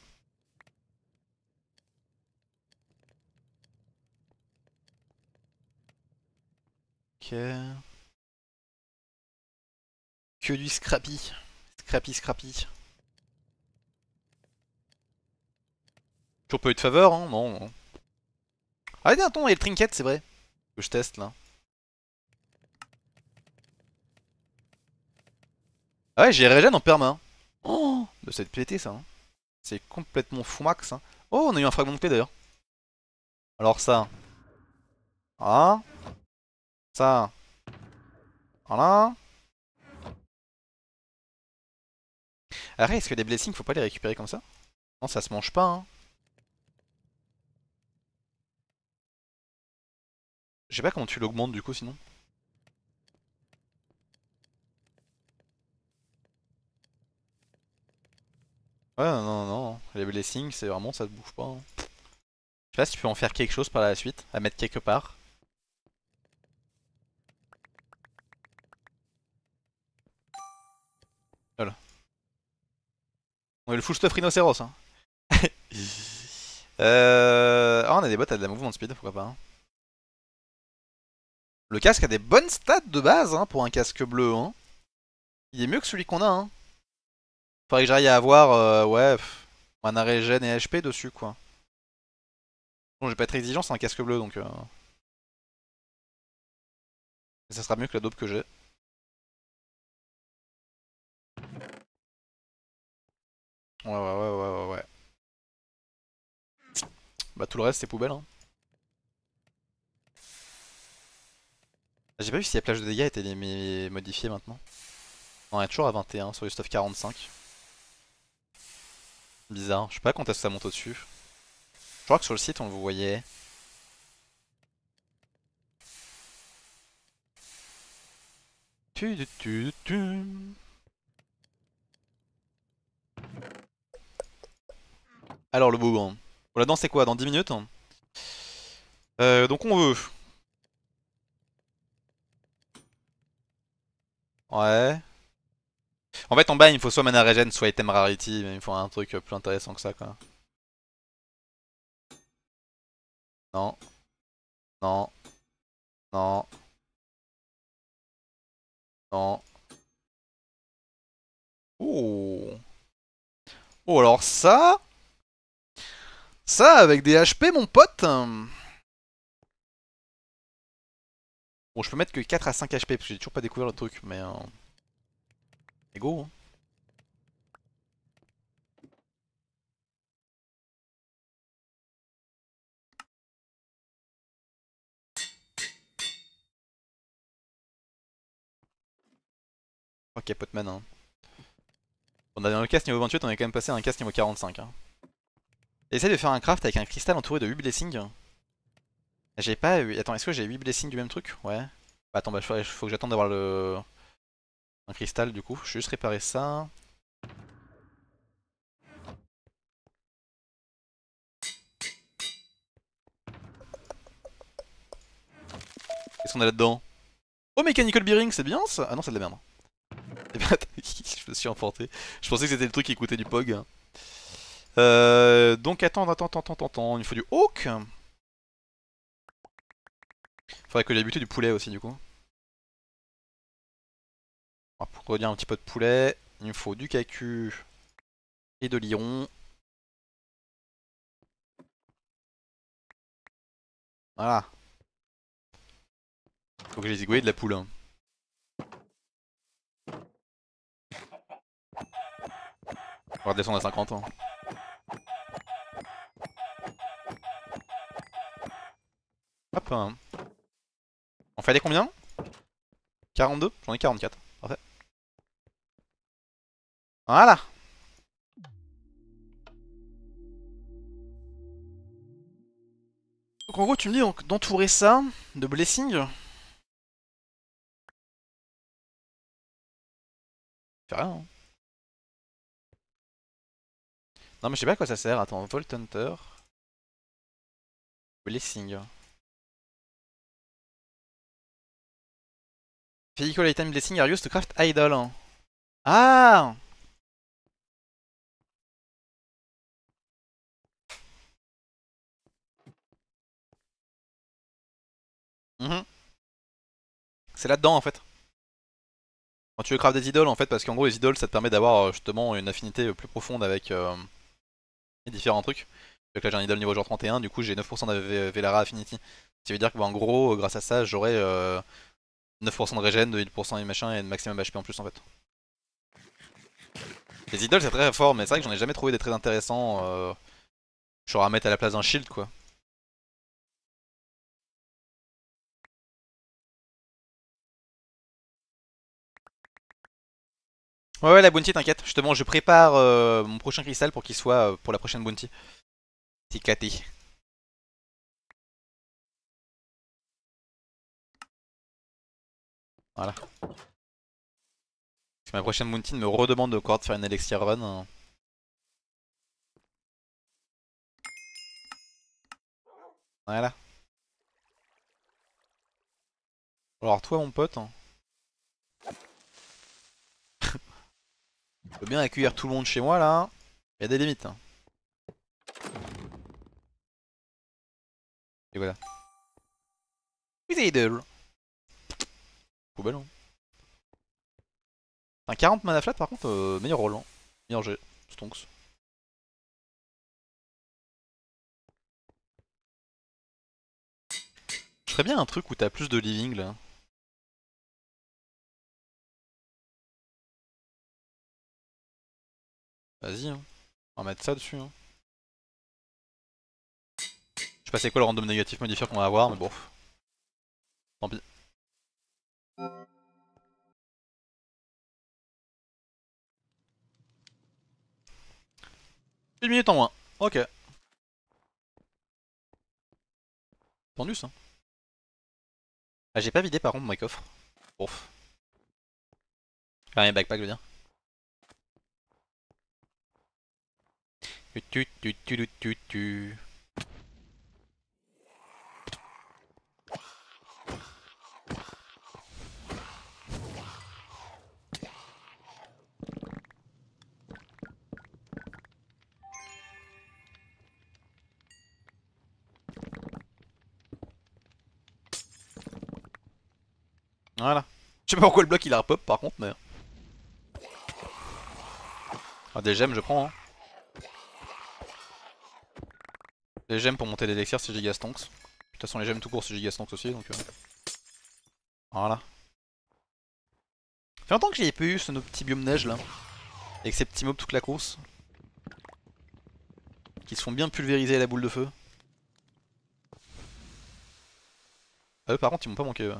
Ok. Que du scrappy. Scrappy. Toujours pas eu de faveur, hein? Non. Ah, attends, il y a le trinket, c'est vrai. Que je teste là. Ah ouais, j'ai regen en perma. Oh, de cette pété ça. Hein. C'est complètement fou max. Hein. Oh, on a eu un fragment de clé d'ailleurs. Alors ça. Ah. Ça. Voilà. Arrête, est-ce que les blessings, faut pas les récupérer comme ça? Non, ça se mange pas, hein. Je sais pas comment tu l'augmentes du coup sinon. Ouais, non. Les blessings, c'est vraiment, ça se bouffe pas. Hein. Je sais pas si tu peux en faire quelque chose par la suite, à mettre quelque part. Voilà. On a le full stuff rhinocéros, hein. Ah, on a des bots à de la mouvement speed, pourquoi pas. Hein. Le casque a des bonnes stats de base hein, pour un casque bleu. Hein. Il est mieux que celui qu'on a. Hein. Faudrait que j'arrive à avoir ouais, mana regen et HP dessus quoi. Bon, je vais pas être exigeant, c'est un casque bleu donc. Ça sera mieux que la dope que j'ai. Ouais. Bah tout le reste c'est poubelle. Hein. J'ai pas vu si la plage de dégâts était modifiée maintenant. On est toujours à 21 sur le stuff 45. Bizarre, je sais pas quand est-ce que ça monte au-dessus. Je crois que sur le site on le voyait. Tu. Alors le beau hein. Bon, là-dedans c'est quoi? Dans 10 minutes hein. Donc on veut. Ouais. En fait en bas il me faut soit mana regen soit item rarity, mais il me faut un truc plus intéressant que ça quoi. Non, non, non, non. Oh. Oh alors ça avec des HP mon pote. Bon je peux mettre que 4 à 5 HP parce que j'ai toujours pas découvert le truc mais et go. Hein. Ok Potman hein. On a dans le cast niveau 28 on est quand même passé à un cast niveau 45 hein. Essaye de faire un craft avec un cristal entouré de 8 blessings. J'ai pas eu... Attends est-ce que j'ai 8 blessings du même truc? Ouais. Bah, attends bah faut que j'attende d'avoir le... un cristal du coup. Je vais juste réparer ça. Qu'est-ce qu'on a là-dedans? Oh Mechanical Bearing c'est bien ça? Ah non c'est de la merde. Je me suis emporté. Je pensais que c'était le truc qui coûtait du POG. Donc attends. Il faut du hawk. Faudrait que j'aille buter du poulet aussi du coup. Pour redire un petit peu de poulet, il me faut du cacu et de l'iron. Voilà. Faut que j'ai zigoué de la poule. Hein. On va redescendre à 50 ans. Hop. Hein. On fait aller combien? 42? J'en ai 44. Parfait. Voilà. Donc en gros tu me dis d'entourer ça de blessing. Fait rien. Hein. Non mais je sais pas à quoi ça sert. Attends, Volt Hunter. Blessing. Vehicle item blessing are used to craft idol. Ah! Mhm. C'est là-dedans en fait. Quand tu veux craft des idoles en fait, parce qu'en gros les idoles ça te permet d'avoir justement une affinité plus profonde avec les différents trucs. Donc là j'ai un idole niveau genre 31, du coup j'ai 9% de Velara Affinity. Ce qui veut dire que bah, en gros grâce à ça j'aurai 9% de régène, de heal % et machin et de maximum HP en plus en fait. Les idoles c'est très fort mais c'est vrai que j'en ai jamais trouvé des très intéressants genre à mettre à la place d'un shield quoi. Ouais ouais la bounty t'inquiète, justement je prépare mon prochain cristal pour qu'il soit pour la prochaine bounty. C'est éclaté. Voilà. Parce que ma prochaine bounty me redemande encore de faire une elixir run. Voilà. Alors toi mon pote, tu peux bien accueillir tout le monde chez moi là. Il y a des limites. Et voilà. Oui c'est idle. Poubelle hein. Un 40 mana flat par contre, meilleur roll. Hein. Meilleur G. Stonks. Je ferais bien un truc où t'as plus de living là. Vas-y hein. On va mettre ça dessus hein. Je sais pas c'est quoi le random négatif modifier qu'on va avoir mais bon. Tant pis. 1 minute en moins. Ok. Tendu ça. Ah j'ai pas vidé par contre mon coffre. Ouf. Ah un backpack je veux dire. Tu. Voilà. Je sais pas pourquoi le bloc il a repop par contre mais... Ah des gemmes je prends hein. Les gemmes pour monter l'élixir c'est gigastonks. De toute façon les gemmes tout court c'est gigastonks aussi donc voilà. Fait longtemps que j'y ai pas eu ce petit biome neige là. Avec ces petits mobs toute la course. Qui se font bien pulvériser à la boule de feu. Ah eux par contre ils m'ont pas manqué.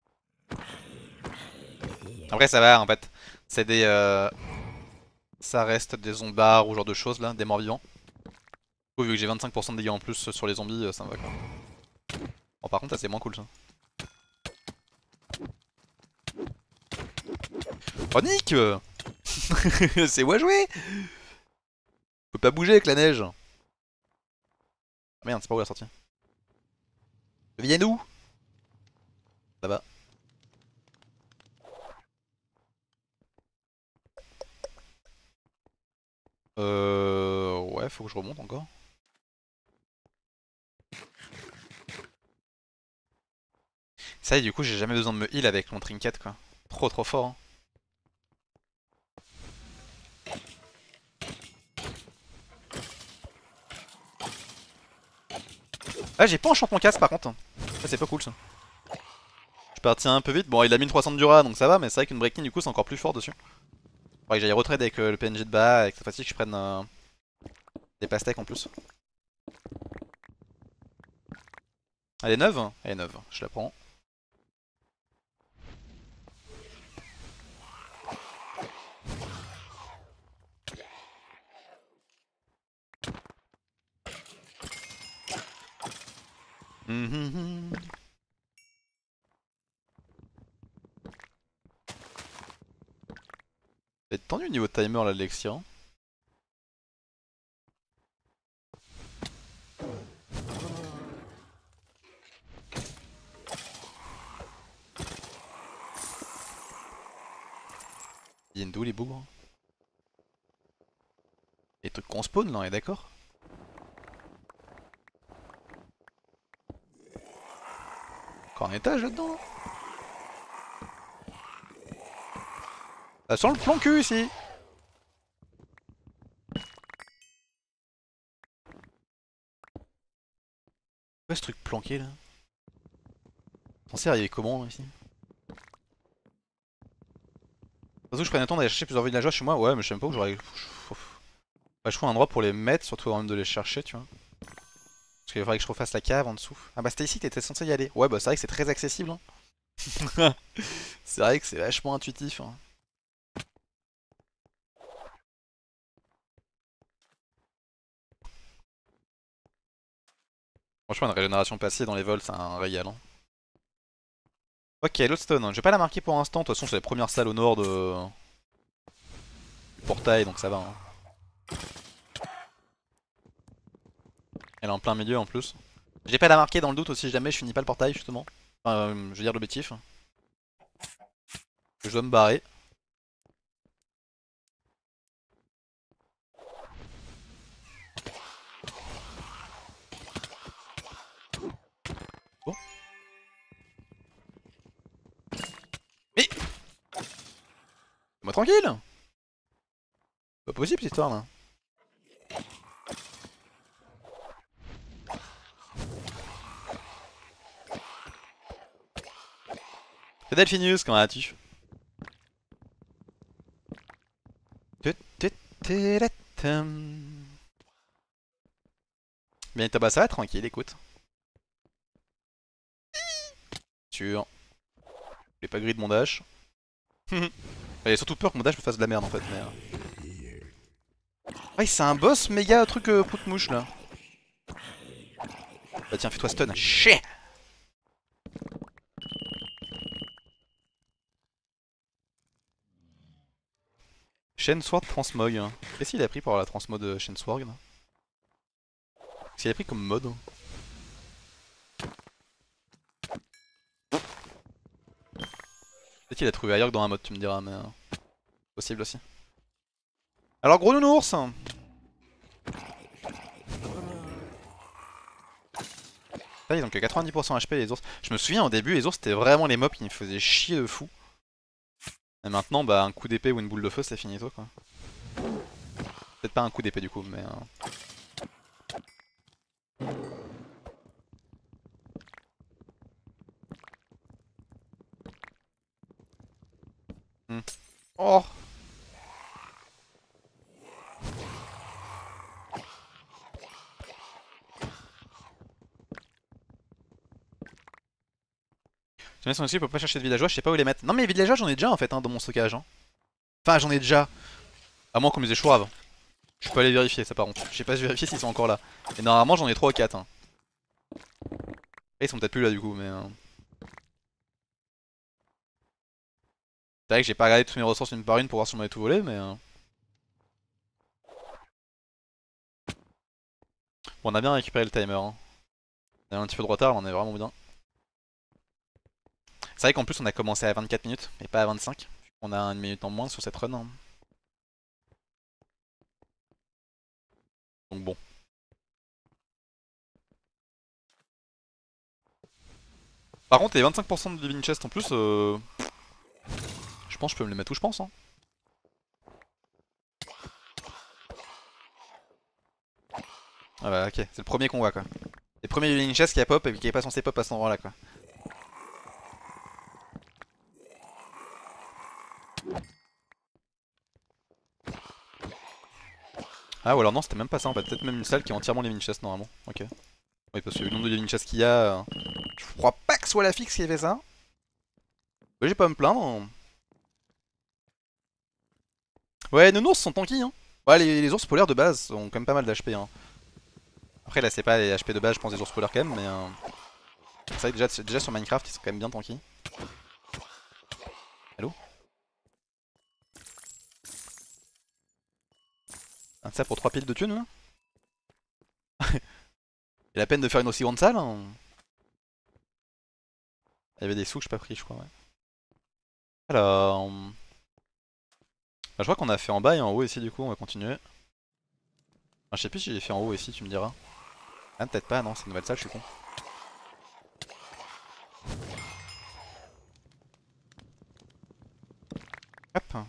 Après ça va en fait. C'est des... Ça reste des zombards ou genre de choses là, des morts vivants. Du coup vu que j'ai 25% de dégâts en plus sur les zombies ça me va quoi. Bon par contre ça c'est moins cool ça. Oh Nick c'est où à jouer. Je peux pas bouger avec la neige. Ah merde c'est pas où la sortie. Viens où? Là-bas. Ouais faut que je remonte encore. Ça y est du coup j'ai jamais besoin de me heal avec mon trinket quoi. Trop fort hein. Ah j'ai pas enchanté mon casque par contre. Ça c'est pas cool ça. Je suis parti un peu vite. Bon il a 1300 de Dura donc ça va mais c'est vrai qu'une breaking du coup c'est encore plus fort dessus. Faudrait que j'aille retrade avec le PNJ de bas et que cette fois-ci que je prenne des pastèques en plus. Elle est neuve? Elle est neuve, je la prends. Ça va être tendu au niveau de timer là de l'Elixir. Hein. Ils viennent d'où les bougres? Les trucs qu'on spawn là, on est d'accord? Encore un étage là-dedans? Ça sent le plan cul ici! Quoi ce truc planqué là? Censé arriver comment ici? Surtout que je prenais le temps d'aller chercher plusieurs villageois chez moi, ouais mais je sais même pas où j'aurais... Bah, je trouve un endroit pour les mettre, surtout avant même de les chercher tu vois. Parce qu'il faudrait que je refasse la cave en dessous. Ah bah c'était ici que t'étais censé y aller. Ouais bah c'est vrai que c'est très accessible hein. C'est vrai que c'est vachement intuitif hein. Franchement une régénération passive dans les vols c'est un régal hein. Ok, Lodestone, je vais pas la marquer pour l'instant, de toute façon c'est la première salle au nord du portail donc ça va hein. Elle est en plein milieu en plus. J'ai pas la marquer dans le doute aussi si jamais je finis pas le portail justement. Enfin, je veux dire l'objectif. Je dois me barrer. Bon. Mais moi tranquille. Pas possible cette histoire là. C'est Delphinius, comment vas-tu? Bien, bah ça va tranquille, écoute. Sûr. J'ai pas grillé de mon dash. J'ai surtout peur que mon dash me fasse de la merde en fait. Mais... Ouais, c'est un boss méga truc prout-mouche là. Bah tiens, fais-toi stun. Chais. Shen Sword Transmog. Qu'est-ce qu'il a pris pour avoir la transmode Shen Sword? Qu'est-ce qu'il a pris comme mode? Peut-être qu'il a trouvé ailleurs que dans un mode, tu me diras, mais possible aussi. Alors gros nounours. Là, ils ont que 90% HP les ours. Je me souviens au début, les ours c'était vraiment les mobs qui me faisaient chier de fou. Et maintenant, bah un coup d'épée ou une boule de feu, c'est finito quoi. Peut-être pas un coup d'épée du coup, mais... Oh. J'en ai son dessus, peut pas chercher de villageois, je sais pas où les mettre. Non mais les villageois j'en ai déjà en fait hein, dans mon stockage. Hein. Enfin j'en ai déjà. À moins qu'on me les échoue avant. Je peux aller vérifier ça par contre. Je sais pas vérifier s'ils sont encore là. Et normalement j'en ai 3 ou 4. Hein. Et ils sont peut-être plus là du coup mais... C'est vrai que j'ai pas regardé toutes mes ressources une par une pour voir si on m'avait tout volé mais... Bon on a bien récupéré le timer. Hein. On a un petit peu de retard, on est vraiment bien. C'est vrai qu'en plus on a commencé à 24 minutes et pas à 25. On a une minute en moins sur cette run. Hein. Donc bon. Par contre les 25% de living chest en plus, je pense que je peux me les mettre où je pense. Hein. Ah bah ok, c'est le premier qu'on voit quoi. Les premiers living chest qui a pop et qui est pas censé pop à cet endroit là quoi. Ah ou alors non c'était même pas ça en fait, peut-être même une salle qui est entièrement living chest normalement. Ok. Oui parce que le nombre de living chest qu'il y a, je crois pas que ce soit la fixe qui a fait ça. Ouais j'ai pas à me plaindre. Ouais nos ours sont tanky hein. Ouais les ours polaires de base ont quand même pas mal d'HP hein. Après là c'est pas les HP de base je pense des ours polaires quand même mais... C'est vrai que déjà sur Minecraft ils sont quand même bien tanky. Allo? Ah, ça pour 3 piles de thunes là? Il y a la peine de faire une aussi grande salle hein. Il y avait des sous que j'ai pas pris je crois ouais. Alors... je crois qu'on a fait en bas et en haut ici, du coup, on va continuer. Ah, je sais plus si j'ai fait en haut ici, tu me diras. Ah, peut-être pas, non, c'est une nouvelle salle, je suis con. Hop.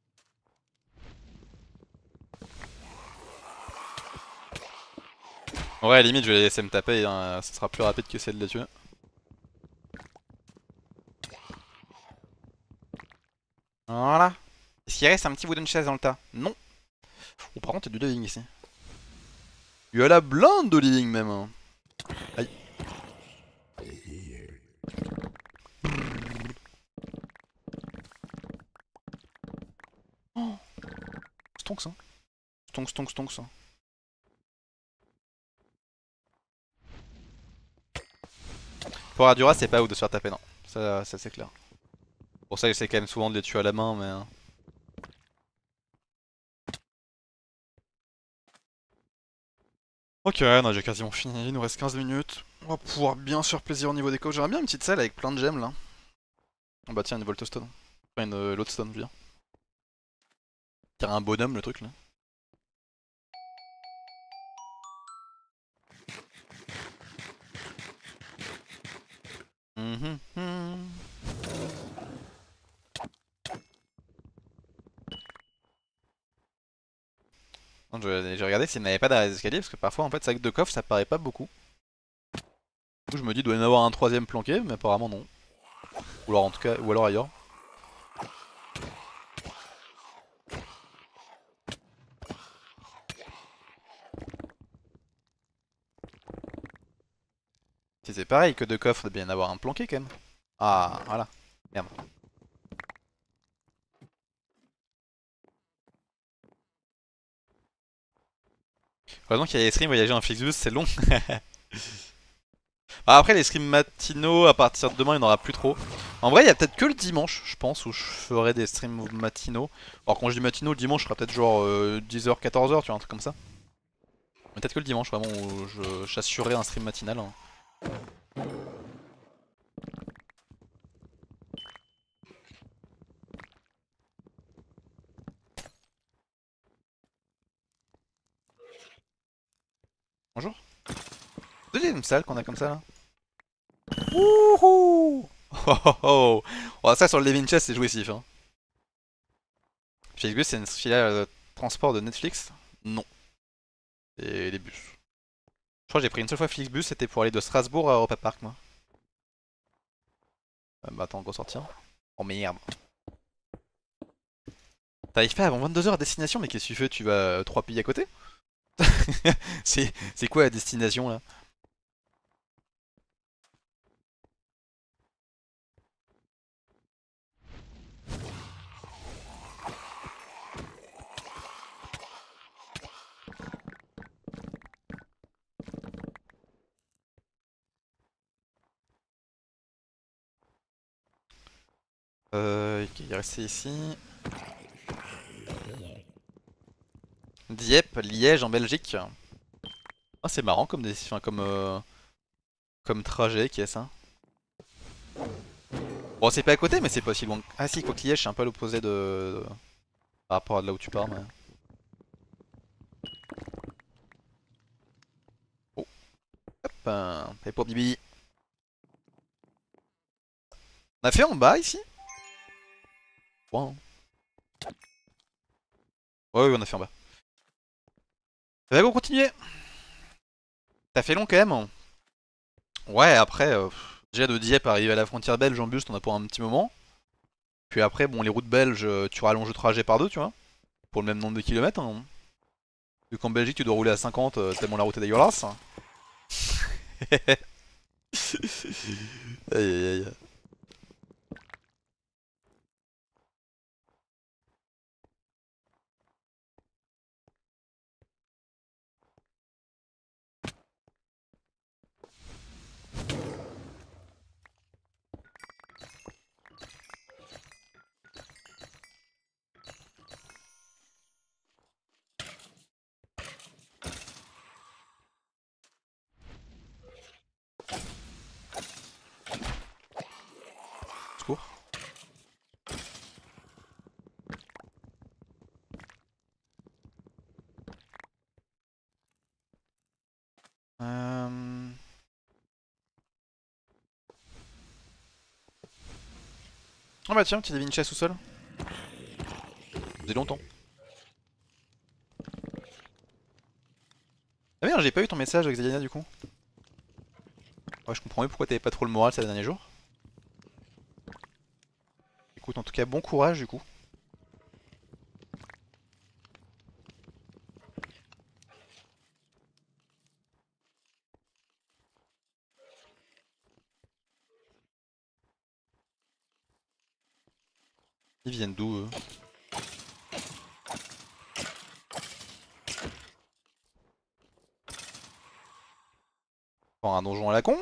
Ouais, limite, je vais les laisser me taper, hein, ça sera plus rapide que celle de les tuer. Voilà. Est-ce qu'il reste un petit wooden chest dans le tas? Non. Oh, par contre, il y a du living ici. Il y a la blinde de living même, hein. Aïe. Oh, stonks, hein. Stonks, stonks, stonks. Pour Ardura, c'est pas ouf de se faire taper, non. Ça c'est clair. Pour ça, j'essaie quand même souvent de les tuer à la main, mais. Ok, non, j'ai quasiment fini, il nous reste 15 minutes. On va pouvoir bien se faire plaisir au niveau des coffres. J'aimerais bien une petite salle avec plein de gemmes là. Oh bah tiens, une Voltstone. Enfin, une Lodestone, je veux dire. Dirait un bonhomme le truc là. Mhm, mhm. Non, j'ai regardé s'il n'avait pas d'arrêt d'escalier parce que parfois en fait, c'est avec deux coffres ça paraît pas beaucoup. Du coup, je me dis, il doit y en avoir un troisième planqué, mais apparemment non. Ou alors en tout cas, ou alors ailleurs. Si c'est pareil que deux coffres, il doit bien y en avoir un planqué quand même. Ah, voilà. Merde. Heureusement qu'il y a les streams voyager en Flixbus, c'est long. Ah, après les streams matinaux, à partir de demain, il n'y en aura plus trop. En vrai, il y a peut-être que le dimanche, je pense, où je ferai des streams matinaux. Alors quand je dis matinaux, le dimanche, je ferai peut-être genre 10h, 14h, tu vois, un truc comme ça. Mais peut-être que le dimanche, vraiment, où j'assurerai un stream matinal, hein. Bonjour. Deuxième salle qu'on a comme ça là. Wouhou. Oh oh oh. Oh, ça sur le Living Chest c'est jouissif hein. Flixbus c'est une filiale de transport de Netflix? Non. Et les bus. Je crois que j'ai pris une seule fois Flixbus, c'était pour aller de Strasbourg à Europa Park moi. Bah attends, go sortir. Oh merde. T'arrives pas avant 22h à destination, mais qu'est-ce que tu fais? Tu vas 3 pays à côté? C'est quoi la destination là? Ok, il est resté ici. Dieppe, Liège en Belgique. Ah c'est marrant comme enfin, comme trajet qui est ça. Bon c'est pas à côté mais c'est pas si loin. Ah si quoi que Liège c'est un peu à l'opposé par rapport à là où tu pars mais. Oh hop et pour Bibi. On a fait en bas ici? Ouais, hein. Ouais, oui on a fait en bas. On va continuer. Ça fait long quand même, hein. Ouais après déjà de Dieppe arriver à la frontière belge en bus t'en as pour un petit moment. Puis après bon les routes belges tu rallonges le trajet par deux tu vois. Pour le même nombre de kilomètres hein. Vu qu'en Belgique tu dois rouler à 50 tellement la route est dégueulasse. Aïe aïe aïe. Oh bah tiens, petit Living Chest tout seul. Ça faisait longtemps. Ah merde, j'ai pas eu ton message avec Zeliana du coup. Ouais, je comprends mieux pourquoi t'avais pas trop le moral ces derniers jours. Écoute, en tout cas, bon courage du coup. Ils viennent d'où eux? Bon, un donjon à la con?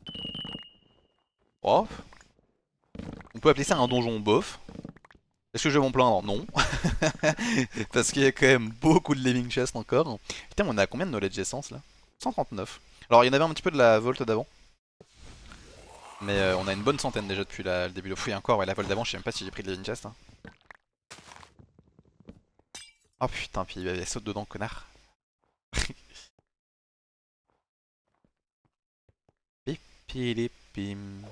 Oh. On peut appeler ça un donjon bof. Est-ce que je vais m'en plaindre? Non. Parce qu'il y a quand même beaucoup de Living Chest encore. Putain, on a combien de Knowledge Essence là? 139. Alors il y en avait un petit peu de la Volt d'avant. Mais on a une bonne centaine déjà depuis le début. Le fouille encore, ouais, la Volt d'avant, je sais même pas si j'ai pris de Living Chest. Hein. Oh putain, puis il saute dedans, connard. Pipilipim.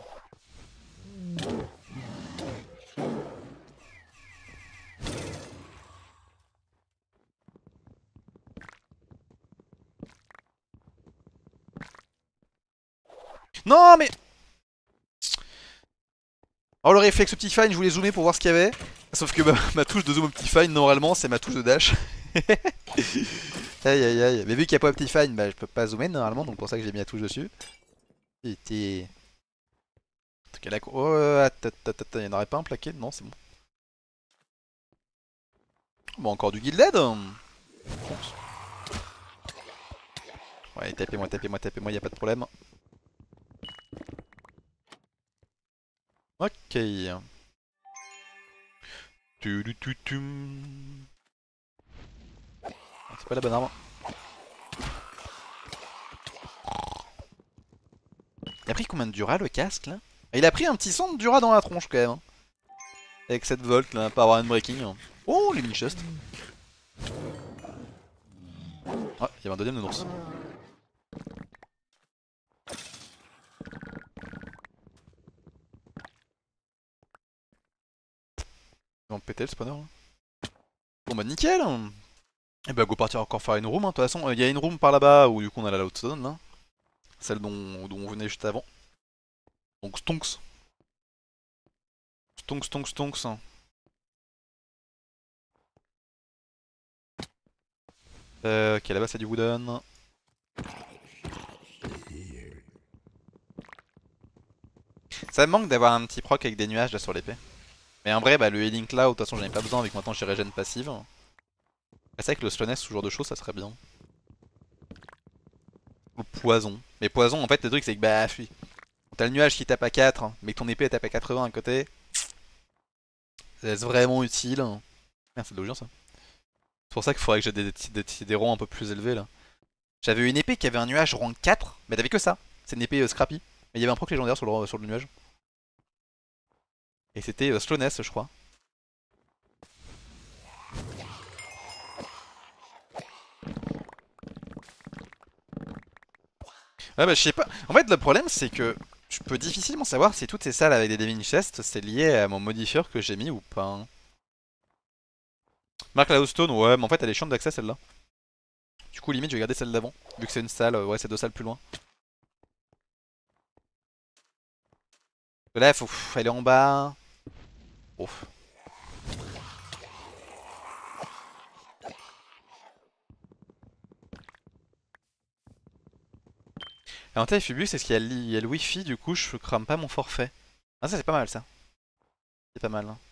Non mais... Oh le réflexe Optifine, je voulais zoomer pour voir ce qu'il y avait. Sauf que ma touche de zoom Optifine, normalement, c'est ma touche de dash. Aïe aïe aïe. Mais vu qu'il n'y a pas Optifine, bah je peux pas zoomer normalement, donc pour ça que j'ai mis la touche dessus. Putain. En tout cas, là... Oh, attends, il n'y en aurait pas un plaqué? Non, c'est bon. Bon, encore du Guilded. Ouais, tapez-moi, tapez-moi, tapez-moi, y a pas de problème. Ok. C'est pas la bonne arme. Il a pris combien de Dura le casque là? Il a pris un petit son de Dura dans la tronche quand même. Hein. Avec cette Volt là, pas avoir un breaking. Oh, les mini-chests. Ah, il y avait un deuxième nounours. Ils vont péter le spawner là. Bon bah nickel. Et bah go partir encore faire une room. Hein. De toute façon, il y a une room par là-bas où du coup on a la Loudstone là. Celle dont on venait juste avant. Donc stonks. Stonks, stonks, stonks. Ok, là-bas c'est du wooden. Ça me manque d'avoir un petit proc avec des nuages là sur l'épée. Mais en vrai, bah, le Healing Cloud, de toute façon j'en ai pas besoin vu que maintenant j'ai régène passive. C'est vrai que le slowness, ce genre de choses, ça serait bien. Ou poison. Mais poison, en fait, le truc c'est que bah, quand t'as le nuage qui tape à 4, hein, mais que ton épée elle tape à 80 à côté, c'est vraiment utile. Merde, c'est de l'audience ça. C'est pour ça qu'il faudrait que j'ai des rangs un peu plus élevés là. J'avais une épée qui avait un nuage rang 4, mais t'avais que ça. C'est une épée scrappy. Mais il y avait un proc légendaire sur le nuage. Et c'était slowness, je crois. Ouais, bah, je sais pas. En fait, le problème, c'est que je peux difficilement savoir si toutes ces salles avec des Divine Chests, c'est lié à mon modifieur que j'ai mis ou pas. Hein. Mark Lawstone, ouais, mais en fait, elle est chiante d'accès celle-là. Du coup, limite, je vais garder celle d'avant. Vu que c'est une salle, ouais, c'est deux salles plus loin. Là, faut aller en bas. Ouf. L'avantage Phibus, c'est qu'il y a il y a le wifi, du coup, je crame pas mon forfait. Ah, ça, c'est pas mal, ça. C'est pas mal. Hein.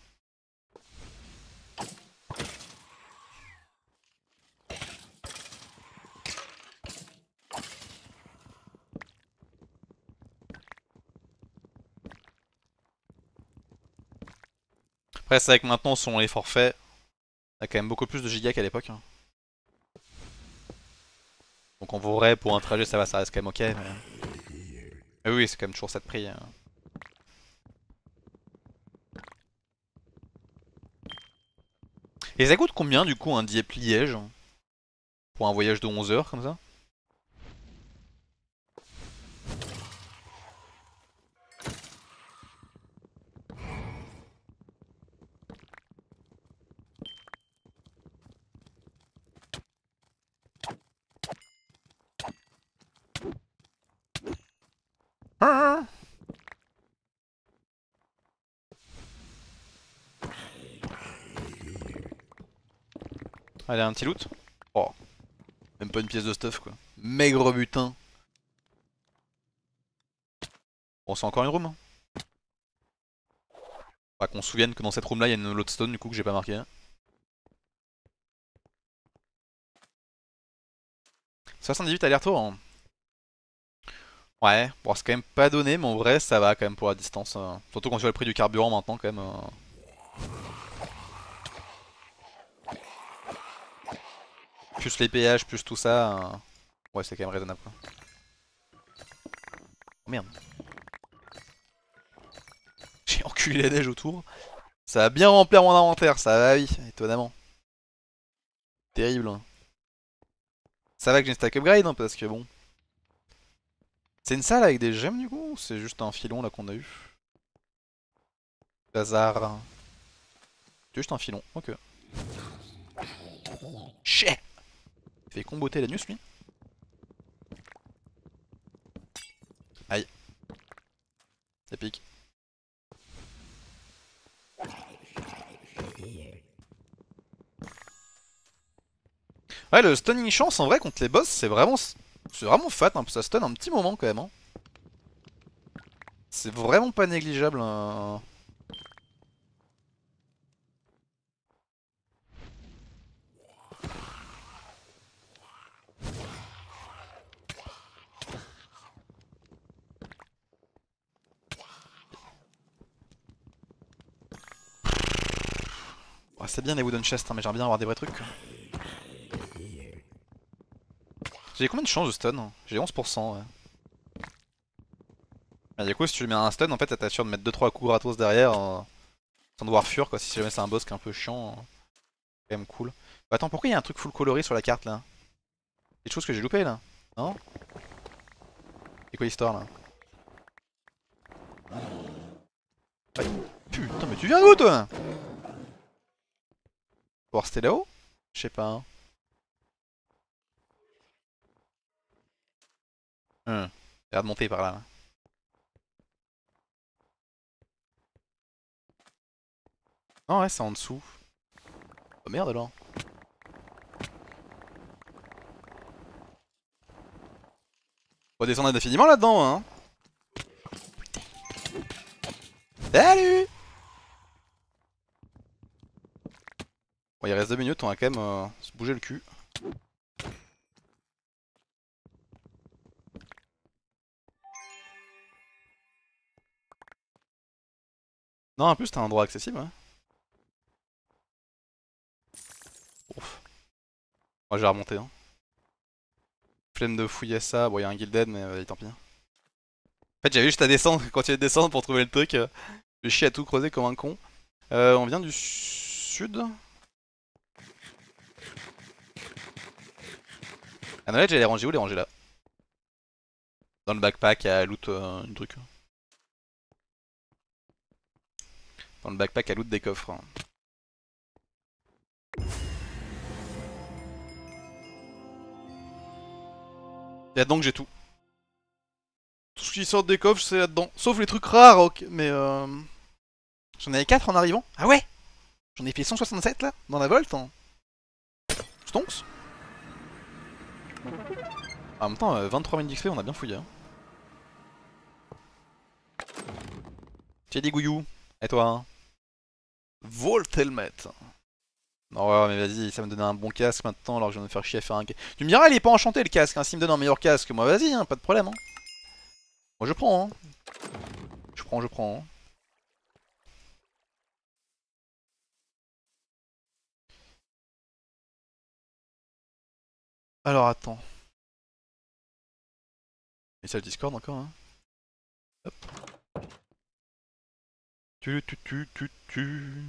Après, c'est vrai que maintenant, selon les forfaits, on a quand même beaucoup plus de gigas qu'à l'époque. Hein. Donc, en vrai, pour un trajet, ça va, ça reste quand même ok. Mais oui, c'est quand même toujours ça de prix. Hein. Et ça coûte combien, du coup, un Dieppe-Liège? Pour un voyage de 11 heures, comme ça? Allez, un petit loot. Oh, même pas une pièce de stuff quoi. Maigre butin. Bon, c'est encore une room. Hein. Pas qu'on se souvienne que dans cette room là il y a une lodestone du coup que j'ai pas marqué. 78 aller-retour. Hein. Ouais, bon c'est quand même pas donné mais en vrai ça va quand même pour la distance. Surtout quand tu vois le prix du carburant maintenant quand même. Plus les péages, plus tout ça. Ouais c'est quand même raisonnable quoi. Oh merde. J'ai enculé la neige autour. Ça va bien remplir mon inventaire, ça va oui, étonnamment. Terrible. Hein. Ça va que j'ai une stack upgrade hein, parce que bon. C'est une salle avec des gemmes du coup ou c'est juste un filon là qu'on a eu? Bazar. C'est juste un filon, ok. Chais. Il fait comboter l'anus lui. Aïe. Ça pique. Ouais le stunning chance en vrai contre les boss c'est vraiment fat, hein, ça stun un petit moment quand même. Hein. C'est vraiment pas négligeable. Hein. Ouais, c'est bien les wooden chests hein, mais j'aimerais bien avoir des vrais trucs. J'ai combien de chances de stun? Hein. J'ai 11% ouais. Ah, du coup si tu lui mets un stun en fait ça t'assure de mettre 2-3 coups gratos derrière sans devoir fuir quoi si jamais c'est un boss qui est un peu chiant. Quand même cool. Bah, attends pourquoi il y a un truc full coloré sur la carte là? Quelque chose que j'ai loupé là? Non? C'est quoi l'histoire là? Aïe. Putain mais tu viens d'où toi? Voir c'était là-haut? Je sais pas. Hein. Ça a l'air de monter par là. Là. Non ouais c'est en dessous. Oh merde alors. On va descendre indéfiniment là-dedans hein. Salut! Bon il reste 2 minutes, on va quand même se bouger le cul. Non en plus t'as un endroit accessible ouais. Ouf. Moi je vais remonter hein. Flemme de fouiller ça, bon il y a un Gilded mais tant pis. En fait j'avais juste à descendre, continuer de descendre pour trouver le truc. Je chie à tout creuser comme un con. On vient du sud. Ah non là j'ai les rangées où les rangées là? Dans le backpack à loot un truc. Dans le backpack à loot des coffres. Et là-dedans que j'ai tout. Tout ce qui sort des coffres c'est là-dedans. Sauf les trucs rares, ok. Mais j'en avais 4 en arrivant. Ah ouais? J'en ai fait 167 là, dans la Volt. Hein. Stonks. En même temps, 23 000 d'XP, on a bien fouillé. Hein. J'ai des gouillous. Et toi hein? Volt Helmet. Non ouais mais vas-y, ça me donnait un bon casque maintenant alors que je viens de me faire chier à faire un... Tu me diras il est pas enchanté le casque, hein. S'il me donne un meilleur casque, moi vas-y, hein, pas de problème. Hein. Moi je prends, hein. Je prends. Hein. Alors attends. Et ça le Discord encore, hein. Hop. Tu.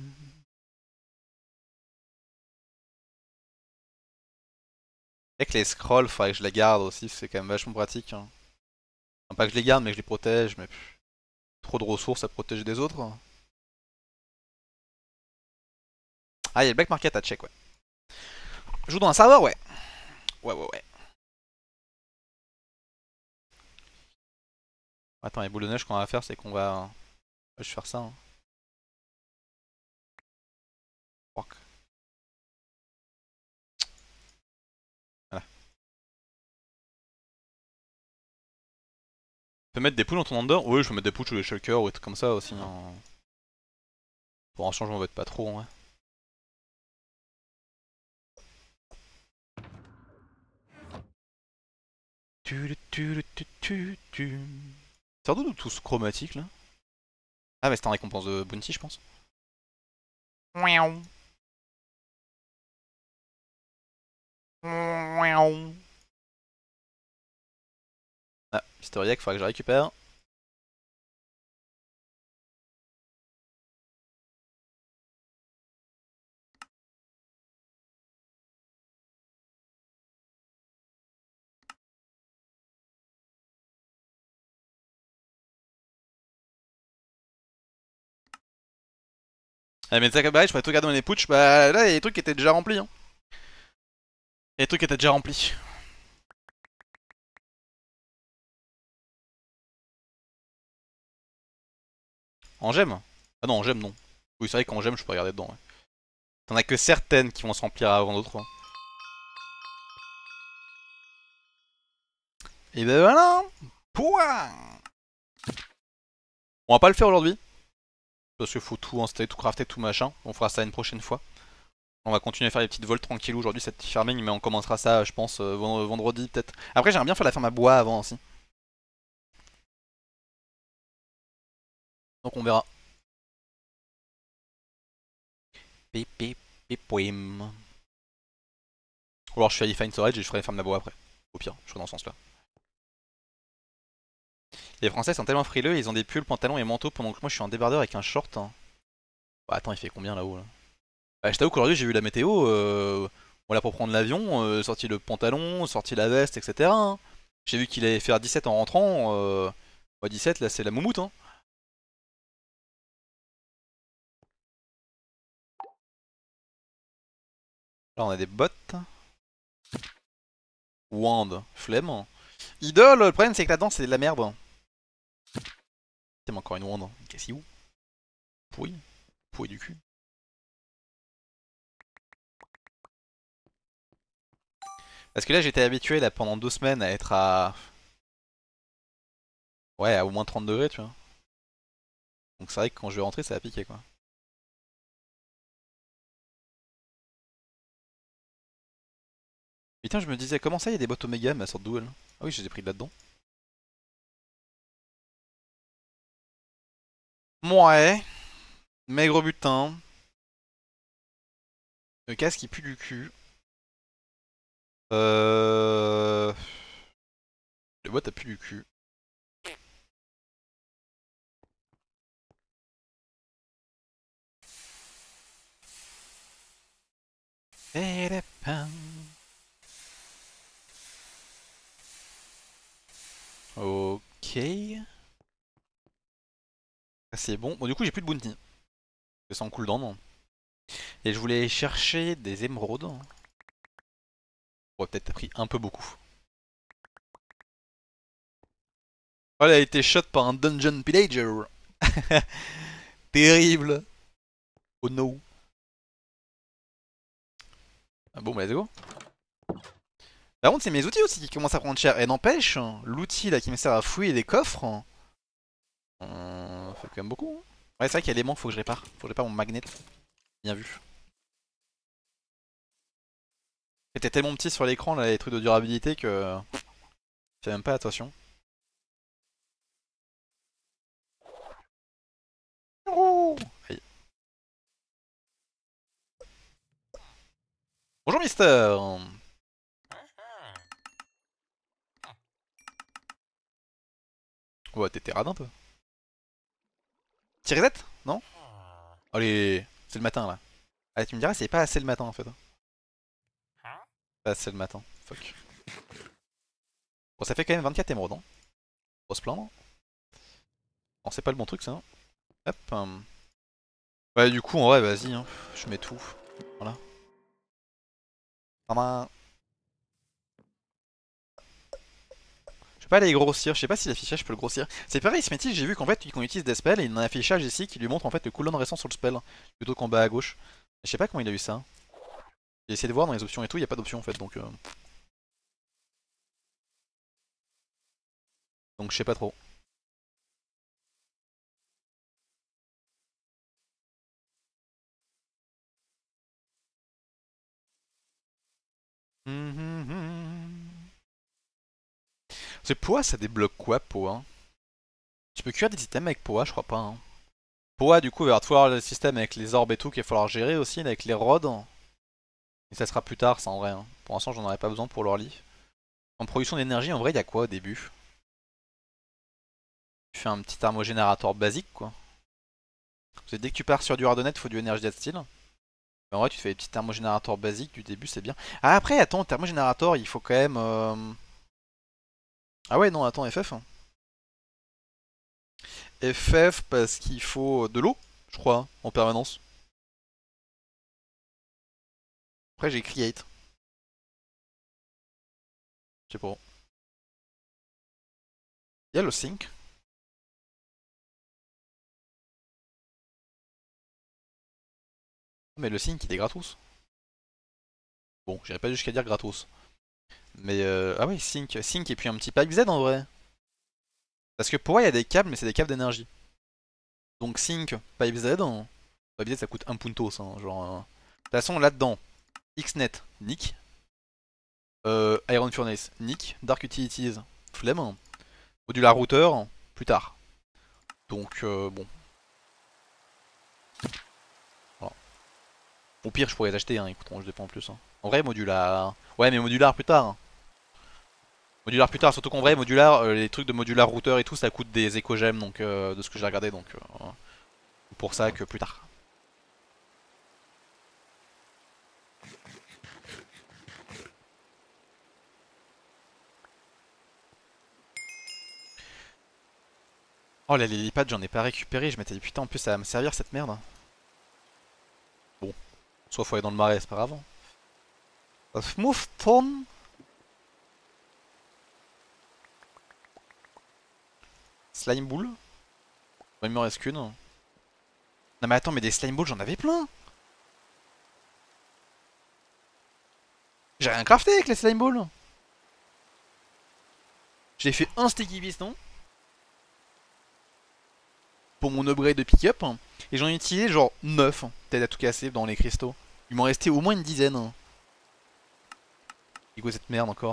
Et que les scrolls, faudrait que je les garde aussi, c'est quand même vachement pratique. Hein. Enfin, pas que je les garde, mais que je les protège, mais trop de ressources à protéger des autres. Hein. Ah, il y a le Black Market à check, ouais. Je joue dans un serveur, ouais. Ouais. Attends, les boules de neige qu'on va faire, c'est qu'on va... Je vais faire ça. Hein. Fuck. peux mettre des poules dans ton under? Oui, je peux mettre des poules ou des shulkers ou des trucs comme ça aussi. Hein. Pour un changement, on va être pas trop en vrai. C'est d'où tout ce chromatique là? Ah, mais c'était en récompense de Bounty, je pense. Miaou. Miaou. Ah, Historiac, faudra que je récupère. Ah, mais ça, bah, je pourrais tout regarder dans les putsch. Bah là, il y a des trucs qui étaient déjà remplis. Hein. Il y a des trucs qui étaient déjà remplis. En gemme? Ah non, en gemme, non. Oui, c'est vrai qu'en gemme, je peux regarder dedans. Ouais. T'en as que certaines qui vont se remplir avant d'autres. Hein. Et ben voilà. Pouah. On va pas le faire aujourd'hui. Parce qu'il faut tout installer, tout crafter, tout machin. On fera ça une prochaine fois. On va continuer à faire les petites vols tranquilles aujourd'hui, cette farming, mais on commencera ça, je pense, vendredi peut-être. Après, j'aimerais bien faire la ferme à bois avant aussi. Donc on verra. Pip, pip, ou alors je fais Fine Storage et je ferai la ferme à bois après. Au pire, je ferai dans ce sens-là. Les Français sont tellement frileux, ils ont des pulls, pantalons et manteaux pendant que moi je suis en débardeur avec un short. Hein. Bah, attends, il fait combien là-haut là bah, je t'avoue qu'aujourd'hui j'ai vu la météo, voilà pour prendre l'avion, sorti le pantalon, sorti la veste, etc. Hein. J'ai vu qu'il allait faire 17 en rentrant, ouais, 17 là c'est la moumoute hein. Là on a des bottes. Wand, flemme. Idole, le problème c'est que la danse c'est de la merde. C'est encore une wand. Qu'est-ce qu'il y a où pourri. Pourri du cul. Parce que là j'étais habitué là pendant 2 semaines à être à... Ouais, à au moins 30 degrés tu vois. Donc c'est vrai que quand je vais rentrer ça va piquer quoi. Putain je me disais comment ça il y a des bottes Omega mais elles sortent d'où elles? Ah oui je les ai pris de là-dedans. Ouais, maigre butin. Le casque il pue du cul. Euh... Les boîtes a pu du cul. Ok. C'est bon. Bon du coup j'ai plus de bounty. C'est sans cooldown. Non. Et je voulais chercher des émeraudes. On aurait peut-être pris un peu beaucoup. Oh, elle a été shot par un dungeon pillager. Terrible. Oh no. Ah bon bah let's go. Par contre c'est mes outils aussi qui commencent à prendre cher. Et n'empêche, l'outil là qui me sert à fouiller les coffres, fait quand même beaucoup. Hein. Ouais c'est vrai qu'il y a l'élément qu'il faut que je répare. Faut que je répare mon magnet. Bien vu. C'était tellement petit sur l'écran là les trucs de durabilité que... Je fais même pas attention. Aïe. Bonjour Mister. Ouais t'étais radin toi. Petit reset? Non? Allez, c'est le matin là. Ah tu me diras c'est pas assez le matin en fait. Pas assez le matin. Fuck. Bon ça fait quand même 24 émeraudes. Hein. Faut se plaindre. Bon c'est pas le bon truc ça. Hein. Hop. Ouais du coup en vrai vas-y. Hein. Je mets tout. Voilà. Tadam. Je peux pas aller grossir. Je sais pas si l'affichage peut le grossir. C'est pareil Smetty j'ai vu qu'en fait quand il utilise des spells il y a un affichage ici qui lui montre en fait le cooldown restant sur le spell. Plutôt qu'en bas à gauche. Je sais pas comment il a eu ça. J'ai essayé de voir dans les options et tout, il n'y a pas d'option en fait donc... Donc je sais pas trop. C'est Poa, ça débloque quoi, Poa? Tu peux cuire des items avec Poa, je crois pas. Hein. Poa, du coup, il va falloir le système avec les orbes et tout qu'il va falloir gérer aussi, avec les rods. Et ça sera plus tard, ça en vrai. Hein. Pour l'instant, j'en aurais pas besoin pour l'orly. En production d'énergie, en vrai, il y a quoi au début? Tu fais un petit thermogénérateur basique, quoi. Parce que dès que tu pars sur du hardnet, il faut du énergie steel. Mais en vrai, tu te fais des petits thermogénérateurs basiques du début, c'est bien. Ah, après, attends, thermogénérateur, il faut quand même. Ah ouais, non, attends, FF. Hein. FF parce qu'il faut de l'eau, je crois, hein, en permanence. Après, j'ai create. Je sais pas. Il y a le sync. Mais le sync, il est gratos. Bon, j'irai pas jusqu'à dire gratos. Mais ah ouais, sync et puis un petit pack Z en vrai. Parce que pour moi, il y a des câbles, mais c'est des câbles d'énergie. Donc sync, pipe Z. Pipe Z, ça coûte un puntos. Hein, genre, de toute façon, là-dedans, Xnet, nick. Iron Furnace, nick. Dark Utilities, flemme. Modular Router, plus tard. Donc, bon. Voilà. Au pire, je pourrais les acheter, hein, écoute, je dépends en plus. Hein. En vrai, modular. Ouais, mais modular plus tard. Hein. Modular plus tard, surtout qu'en vrai, modular, les trucs de modular router et tout, ça coûte des éco-gemmes, donc de ce que j'ai regardé, donc pour ça que plus tard. Oh, la lily-pad, j'en ai pas récupéré, je m'étais dit putain, en plus ça va me servir cette merde. Bon, soit faut aller dans le marais, c'est pas grave. Smooth Stone. Slime Bull. Il me reste qu'une. Non mais attends, mais des Slime Balls, j'en avais plein. J'ai rien crafté avec les Slime Balls. J'ai fait un Sticky Piston. Pour mon upgrade de pick-up. Et j'en ai utilisé genre 9. Peut-être à tout casser dans les cristaux. Il m'en restait au moins une dizaine. C'est quoi cette merde encore?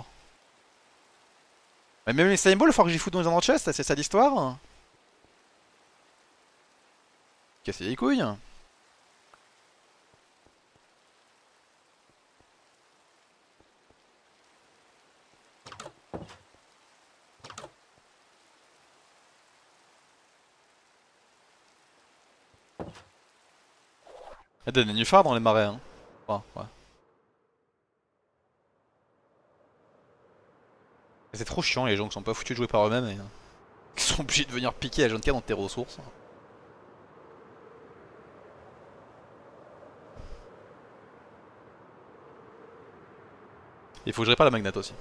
Mais même les Slime Balls, il faut que j'y foute dans les chest, c'est ça l'histoire? Casser les couilles. Il y a des nénuphars dans les marais. Hein. Ouais. C'est trop chiant les gens qui sont pas foutus de jouer par eux-mêmes et qui sont obligés de venir piquer à Jonka dans tes ressources. Il faut que je répare la magnate aussi.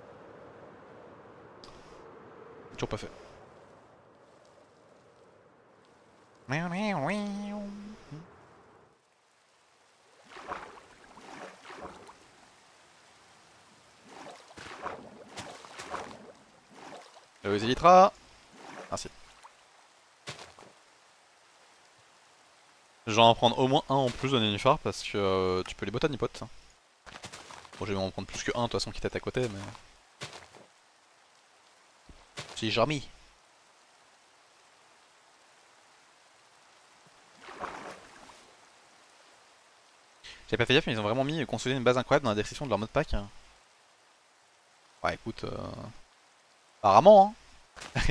Toujours pas fait. Les élytras. Merci. Je vais en prendre au moins un en plus de nénuphar parce que tu peux les bottes à nipote. Bon, je vais en prendre plus que un de toute façon qui t'est à côté, mais. Si jamais. J'avais pas fait gaffe, mais ils ont vraiment mis consolider une base incroyable dans la description de leur mode pack. Ouais, écoute. Apparemment, hein.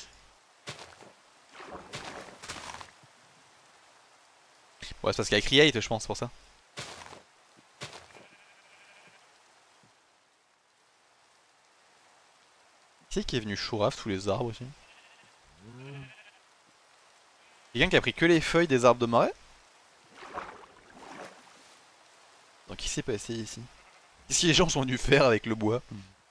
Ouais, c'est parce qu'il y a Create, je pense, pour ça. Qui c'est qui est venu chouraf tous les arbres aussi? Quelqu'un qui a pris que les feuilles des arbres de marais? Donc, qui s'est passé ici? Qu'est-ce que les gens sont venus faire avec le bois?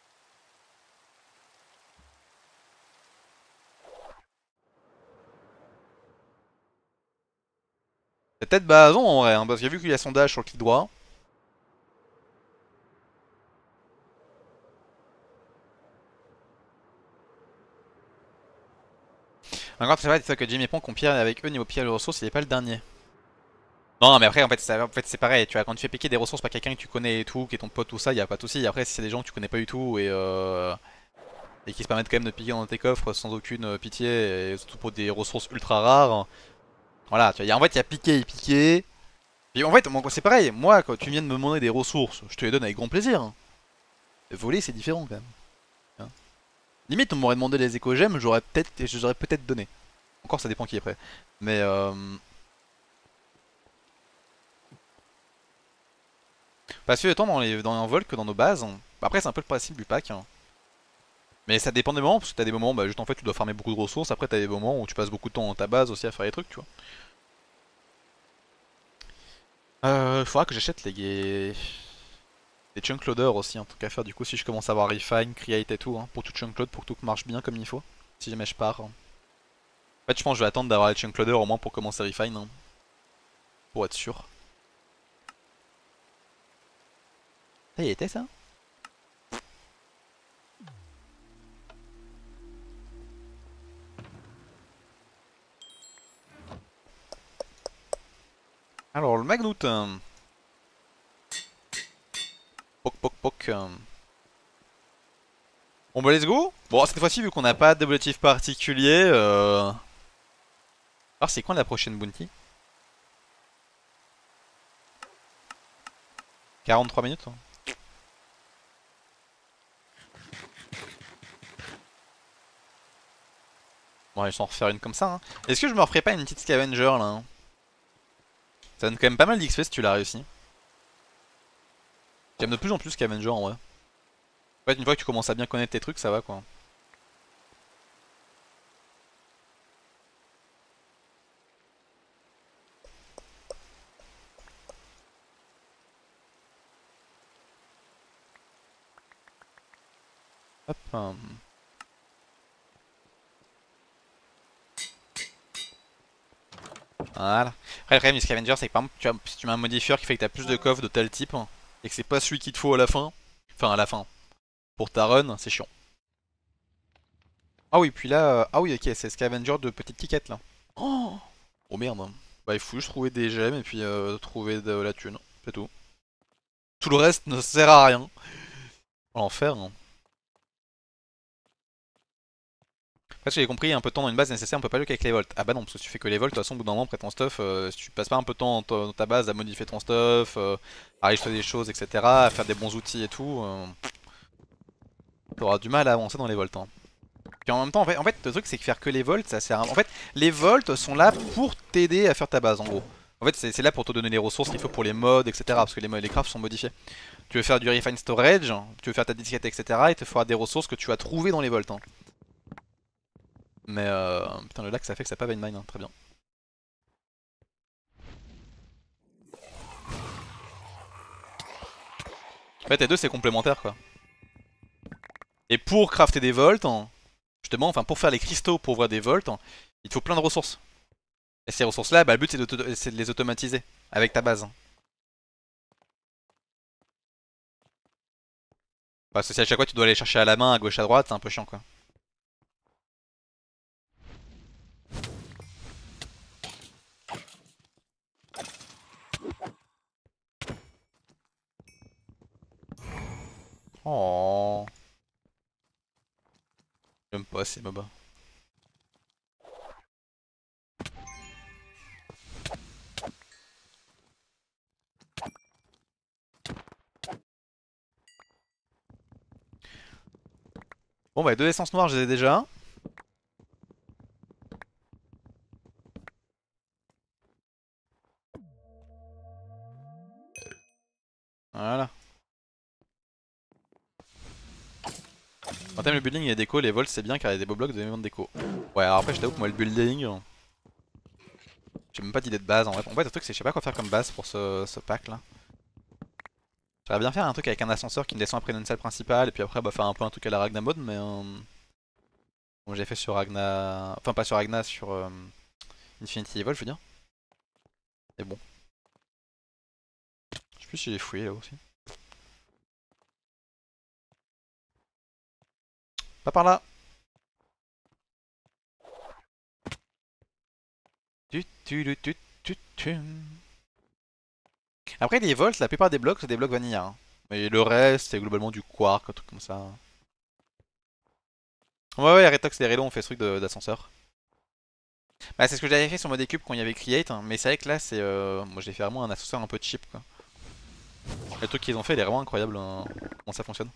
C'est peut-être Baazon en vrai, hein, parce que vu qu'il y a son dash sur le clic droit. Encore, c'est vrai, c'est ça que Jimmy Pong compare avec eux niveau pillage de ressources, il est pas le dernier. Non, mais après, en fait c'est pareil. Tu vois, quand tu fais piquer des ressources par quelqu'un que tu connais et tout, qui est ton pote, tout ça, y a pas de souci. Après, si c'est des gens que tu connais pas du tout et qui se permettent quand même de piquer dans tes coffres sans aucune pitié, et surtout pour des ressources ultra rares. Voilà, tu vois, en fait, il y a piquer et piquer. Et en fait, c'est pareil. Moi, quand tu viens de me demander des ressources, je te les donne avec grand plaisir, hein. Voler, c'est différent quand même, hein. Limite, on m'aurait demandé les éco-gemmes, j'aurais peut-être donné. Encore, ça dépend qui est prêt. Mais parce que autant dans les vol que dans nos bases. Après, c'est un peu le principe du pack, hein. Mais ça dépend des moments, parce que t'as des moments, bah juste en fait, tu dois farmer beaucoup de ressources. Après, t'as des moments où tu passes beaucoup de temps dans ta base aussi à faire des trucs, tu vois. Faudra que j'achète les chunk loaders aussi, en tout cas faire du coup si je commence à avoir refine, create et tout, hein, pour tout chunk load, pour que tout marche bien comme il faut. Si jamais je pars, hein. En fait, je pense que je vais attendre d'avoir les chunk loaders au moins pour commencer refine, hein, pour être sûr. Ça y était ça? Alors le Magnout, poc poc poc. Bon bah let's go. Bon cette fois-ci vu qu'on n'a pas d'objectif particulier, alors c'est quand la prochaine bounty? 43 minutes, hein. Bon allez, je vais en refaire une comme ça, hein. Est-ce que je me referai pas une petite scavenger là, hein? Ça donne quand même pas mal d'XP si tu l'as réussi. J'aime de plus en plus scavenger en vrai. En fait une fois que tu commences à bien connaître tes trucs ça va quoi. Hop. Voilà. Après le problème du scavenger c'est que par exemple si tu mets un modifieur qui fait que t'as plus de coffres de tel type et que c'est pas celui qu'il te faut à la fin, enfin à la fin, pour ta run, c'est chiant. Ah oui puis là, ah oui ok c'est scavenger de petite ticket là. Oh, oh merde. Bah il faut juste trouver des gemmes et puis trouver de la thune, c'est tout. Tout le reste ne sert à rien. L'enfer, hein. Après, j'ai compris, un peu de temps dans une base nécessaire, on peut pas jouer qu'avec les volts. Ah bah non, parce que si tu fais que les volts, de toute façon, au bout d'un moment, après ton stuff, si tu passes pas un peu de temps dans ta base à modifier ton stuff, à rajouter des choses, etc., à faire des bons outils et tout, t'auras du mal à avancer dans les volts, hein. Puis en même temps, en fait, le truc, c'est que faire que les volts, ça sert à... En fait, les volts sont là pour t'aider à faire ta base, en gros. En fait, c'est là pour te donner les ressources qu'il faut pour les mods, etc., parce que les crafts sont modifiés. Tu veux faire du refine storage, tu veux faire ta disquette, etc., il te faudra des ressources que tu vas trouver dans les volts, hein. Mais putain le lac ça fait que ça pave une mine, hein. Très bien. En fait les deux c'est complémentaire quoi. Et pour crafter des volts, justement, enfin pour faire les cristaux pour ouvrir des volts, il te faut plein de ressources. Et ces ressources là, bah, le but c'est de les automatiser avec ta base. Parce que si à chaque fois tu dois aller chercher à la main à gauche à droite, c'est un peu chiant quoi. Oh, j'aime pas ces mobs. Bon bah deux essences noires je les ai déjà. Voilà. En termes de building et déco, les volts c'est bien car il y a des beaux blocs de éléments de déco. Ouais alors après je t'avoue que moi le building, j'ai même pas d'idée de base en fait. En fait le truc c'est que je sais pas quoi faire comme base pour ce pack là. J'aimerais bien faire un truc avec un ascenseur qui me descend après une salle principale et puis après bah, faire un peu un truc à la Ragna mode mais comme j'ai fait sur Ragna... Enfin pas sur Ragna, sur Infinity Evil je veux dire. Mais bon. Je sais plus si j'ai fouillé là aussi. Pas par là. Tu, tu, tu, tu, tu, tu. Après les volts, la plupart des blocs c'est des blocs vanilla, hein. Mais le reste c'est globalement du quark, un truc comme ça. Ouais ouais, Retox et Relo ont fait ce truc d'ascenseur. Bah c'est ce que j'avais fait sur mode cube quand il y avait Create, hein. Mais c'est vrai que là c'est... moi j'ai fait vraiment un ascenseur un peu cheap quoi. Le truc qu'ils ont fait il est vraiment incroyable, hein, comment ça fonctionne.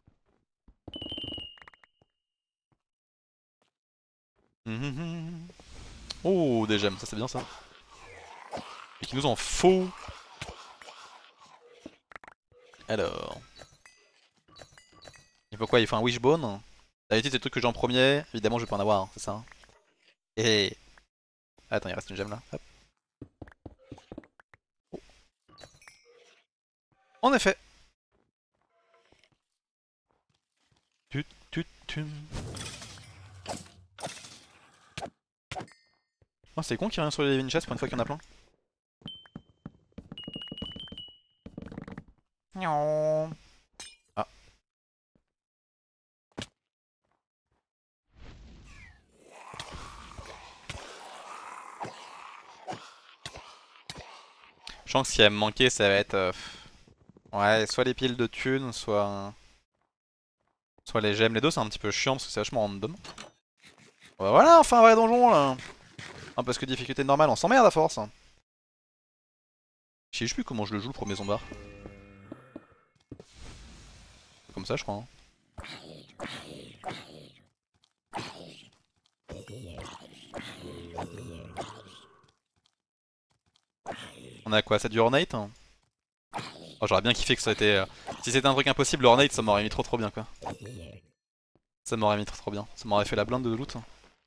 Oh des gemmes, ça c'est bien ça. Et qui nous en faut. Alors... Il faut quoi? Il faut un wishbone. D'habitude c'est le truc que j'ai en premier, évidemment je vais pas en avoir, hein, c'est ça, hein. Et... Attends, il reste une gemme là. Hop. En effet. Tut, tut, tum. Oh, c'est con qu'il y ait rien sur les living chests pour une fois qu'il y en a plein. Miaou. Ah. Je pense que ce qui va me manquer, ça va être... ouais, soit les piles de thunes, soit les gemmes. Les deux, c'est un petit peu chiant parce que c'est vachement random. Ouais, voilà, enfin un vrai donjon là. Ah, parce que difficulté normale, on s'emmerde à force, hein. Je sais plus comment je le joue le premier zombard. C'est comme ça, je crois, hein. On a quoi? Ça du Ornate, hein. Oh, j'aurais bien kiffé que ça ait été... si c'était un truc impossible, le Ornate, ça m'aurait mis trop bien, quoi. Ça m'aurait mis trop bien. Ça m'aurait fait la blinde de loot, hein.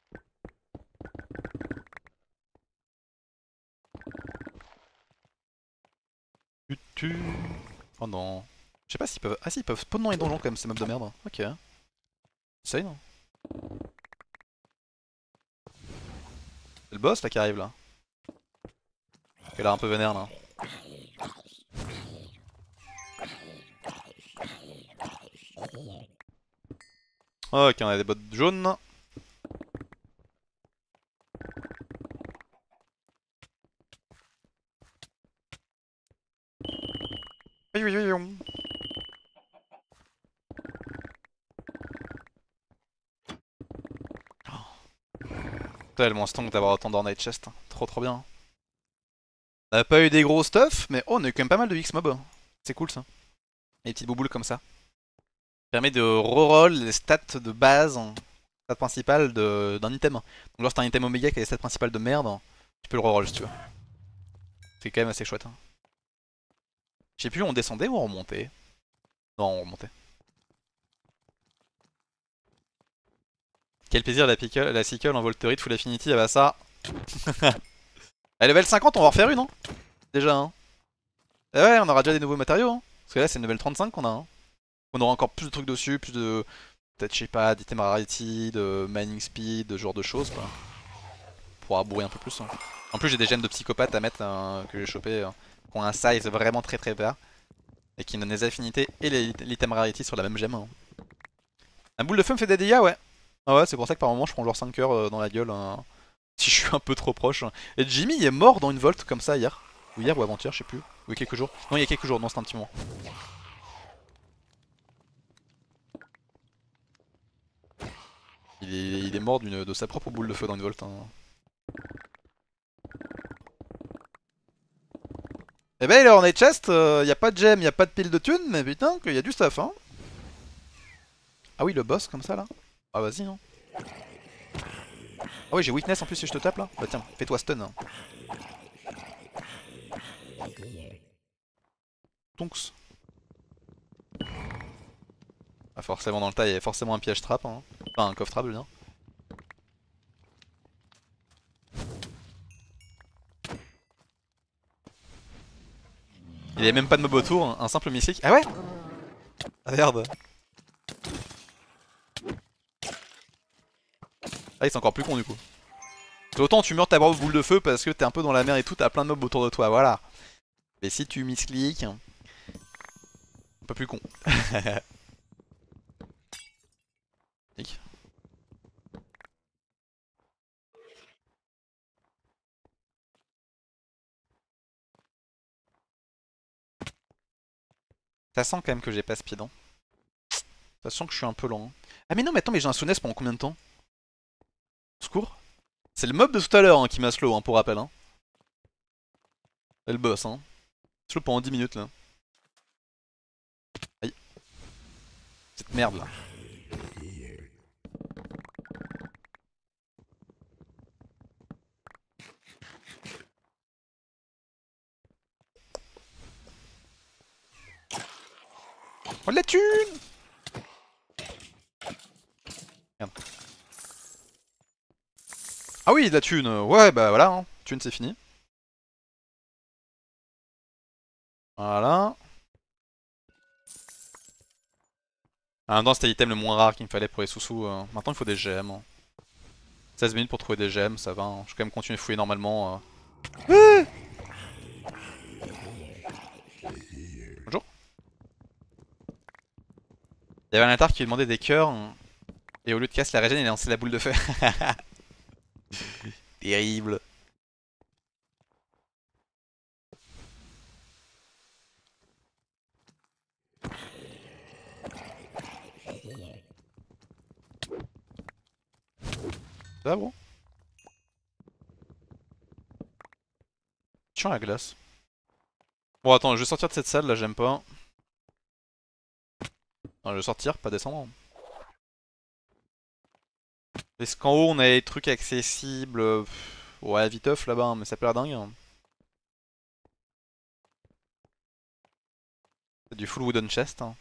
Oh non. Je sais pas s'ils peuvent... Ah si, ils peuvent spawn dans les donjons quand même, ces mobs de merde. Ok. Essaye, non? C'est le boss là qui arrive là. Il a l'air un peu vénère là. Ok, on a des bottes jaunes. Oui, oui, oui, oui. Tellement stonk d'avoir autant d'Ornate Chest. Trop bien. On a pas eu des gros stuff, mais oh, on a eu quand même pas mal de X-mob. C'est cool ça. Les petites bouboules comme ça. Permet de reroll les stats de base, stats principales d'un item. Donc lorsque t'as un item Omega qui a les stats principales de merde, tu peux le reroll si tu veux. C'est quand même assez chouette, hein. Je sais plus, on descendait ou on remontait? Non, on remontait. Quel plaisir la Sickle en Volterite Full Affinity, ah bah ça. À level 50, on va en refaire une, hein. Déjà, hein. Et ouais, on aura déjà des nouveaux matériaux, hein. Parce que là, c'est le level 35 qu'on a, hein. On aura encore plus de trucs dessus, plus de... peut-être, je sais pas, d'item rarity, de mining speed, de ce genre de choses, quoi. On pourra bourrer un peu plus, hein. En plus, j'ai des gemmes de psychopathe à mettre, que j'ai chopé, qui ont un size vraiment très bas. Et qui donnent les affinités et l'item rarity sur la même gemme, hein. Un boule de feu me fait des dégâts, ouais. Ah ouais, c'est pour ça que par moment, je prends genre 5 heures dans la gueule, hein, si je suis un peu trop proche, hein. Et Jimmy, il est mort dans une volte comme ça hier. Ou hier ou avant-hier, je sais plus. Ou il y a quelques jours. Non, il y a quelques jours, non, c'est un petit moment. Il est mort de sa propre boule de feu dans une volte, hein. Eh ben, il est en chest, y a pas de gemme, y a pas de pile de thunes, mais putain, qu'il y a du stuff, hein. Ah oui, le boss comme ça là. Ah vas-y, hein. Ah oui, j'ai weakness en plus si je te tape là. Bah tiens, fais-toi stun, hein. Tonks. Ah, forcément dans le tas, il y a forcément un piège trap, hein. Enfin, un coffre trap, je veux dire. Il y a même pas de mob autour, hein. Un simple mystique. Ah ouais. Ah merde. Ah, c'est encore plus con du coup. Autant tu meurs ta propre boule de feu parce que t'es un peu dans la mer et tout, t'as plein de mobs autour de toi, voilà. Mais si tu miscliques, un peu plus con. Ça sent quand même que j'ai pas speed. Hein. Ça sent que je suis un peu lent. Hein. Ah mais non, mais attends, mais j'ai un Souness pendant combien de temps? Au secours. C'est le mob de tout à l'heure hein, qui m'a slow, hein, pour rappel. Hein. Et le boss, hein. Slow pendant 10 minutes là. Aïe. Cette merde là. Oh de la thune! Merde. Ah oui, de la thune. Ouais, bah voilà, hein. Thune c'est fini. Voilà. Ah non, c'était l'item le moins rare qu'il me fallait pour les sous-sous. Maintenant il faut des gemmes. Hein. 16 minutes pour trouver des gemmes, ça va. Hein. Je vais quand même continuer à fouiller normalement. Bonjour. Il y avait un atar qui lui demandait des cœurs. Hein. Et au lieu de casser la régène, il a lancé la boule de feu. Terrible. Ça va, bro? Tiens la glace. Bon, attends, je vais sortir de cette salle là, j'aime pas. Non, je vais sortir, pas descendre. Est-ce qu'en haut on a des trucs accessibles? Ouais, viteuf là-bas, hein, mais ça peut l'air dingue. Hein. C'est du full wooden chest. Hein.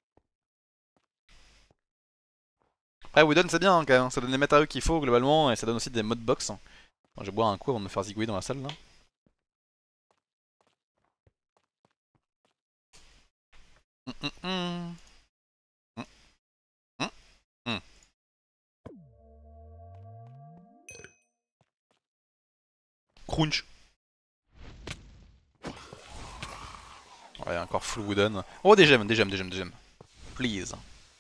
Après, wooden c'est bien hein, quand même, ça donne les matériaux qu'il faut globalement et ça donne aussi des modbox. Hein. Bon, je vais boire un coup avant de me faire zigouiller dans la salle là. Crunch. Ouais, encore full wooden. Oh, des gemmes, des gemmes, des gemmes, des gemmes. Please.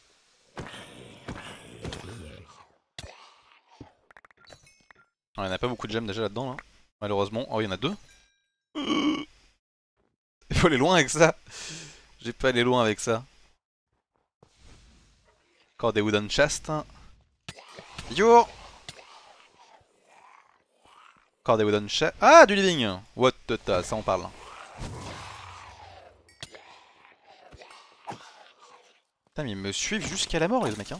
Il n'y en a pas beaucoup de gemmes déjà là-dedans, là. Malheureusement. Oh, il y en a deux. Il faut aller loin avec ça. J'ai pas allé loin avec ça. Encore des wooden chests. Yo! Encore des wooden chests. Ah, du living! What the ta, ça on parle. Putain, mais ils me suivent jusqu'à la mort, les mecs, hein.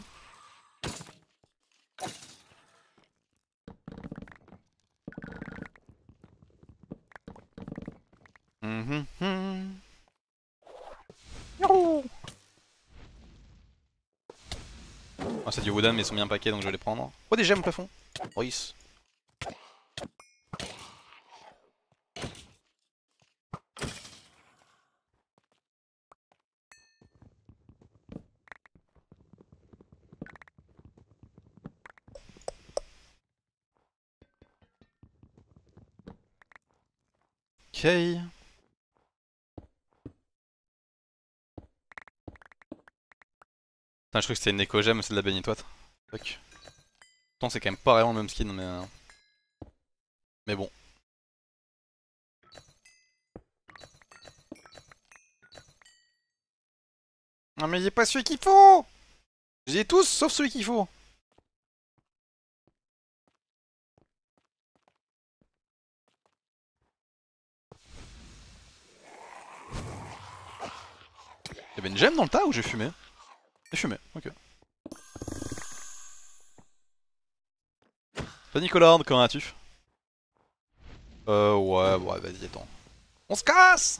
Oh, c'est du wooden, mais ils sont bien paquets donc je vais les prendre. Oh, des gemmes au plafond! Royce. Ok. Putain, je crois que c'était une éco-gemme, c'est de la bénitoite. Fuck. Pourtant, c'est quand même pas vraiment le même skin, mais bon. Non, mais il a pas celui qu'il faut! J'ai tous sauf celui qu'il faut! Y'avait une gemme dans le tas ou j'ai fumé? J'ai fumé, ok. Toi Nicolas, comment vas-tu? Ouais, vas-y, attends. On se casse!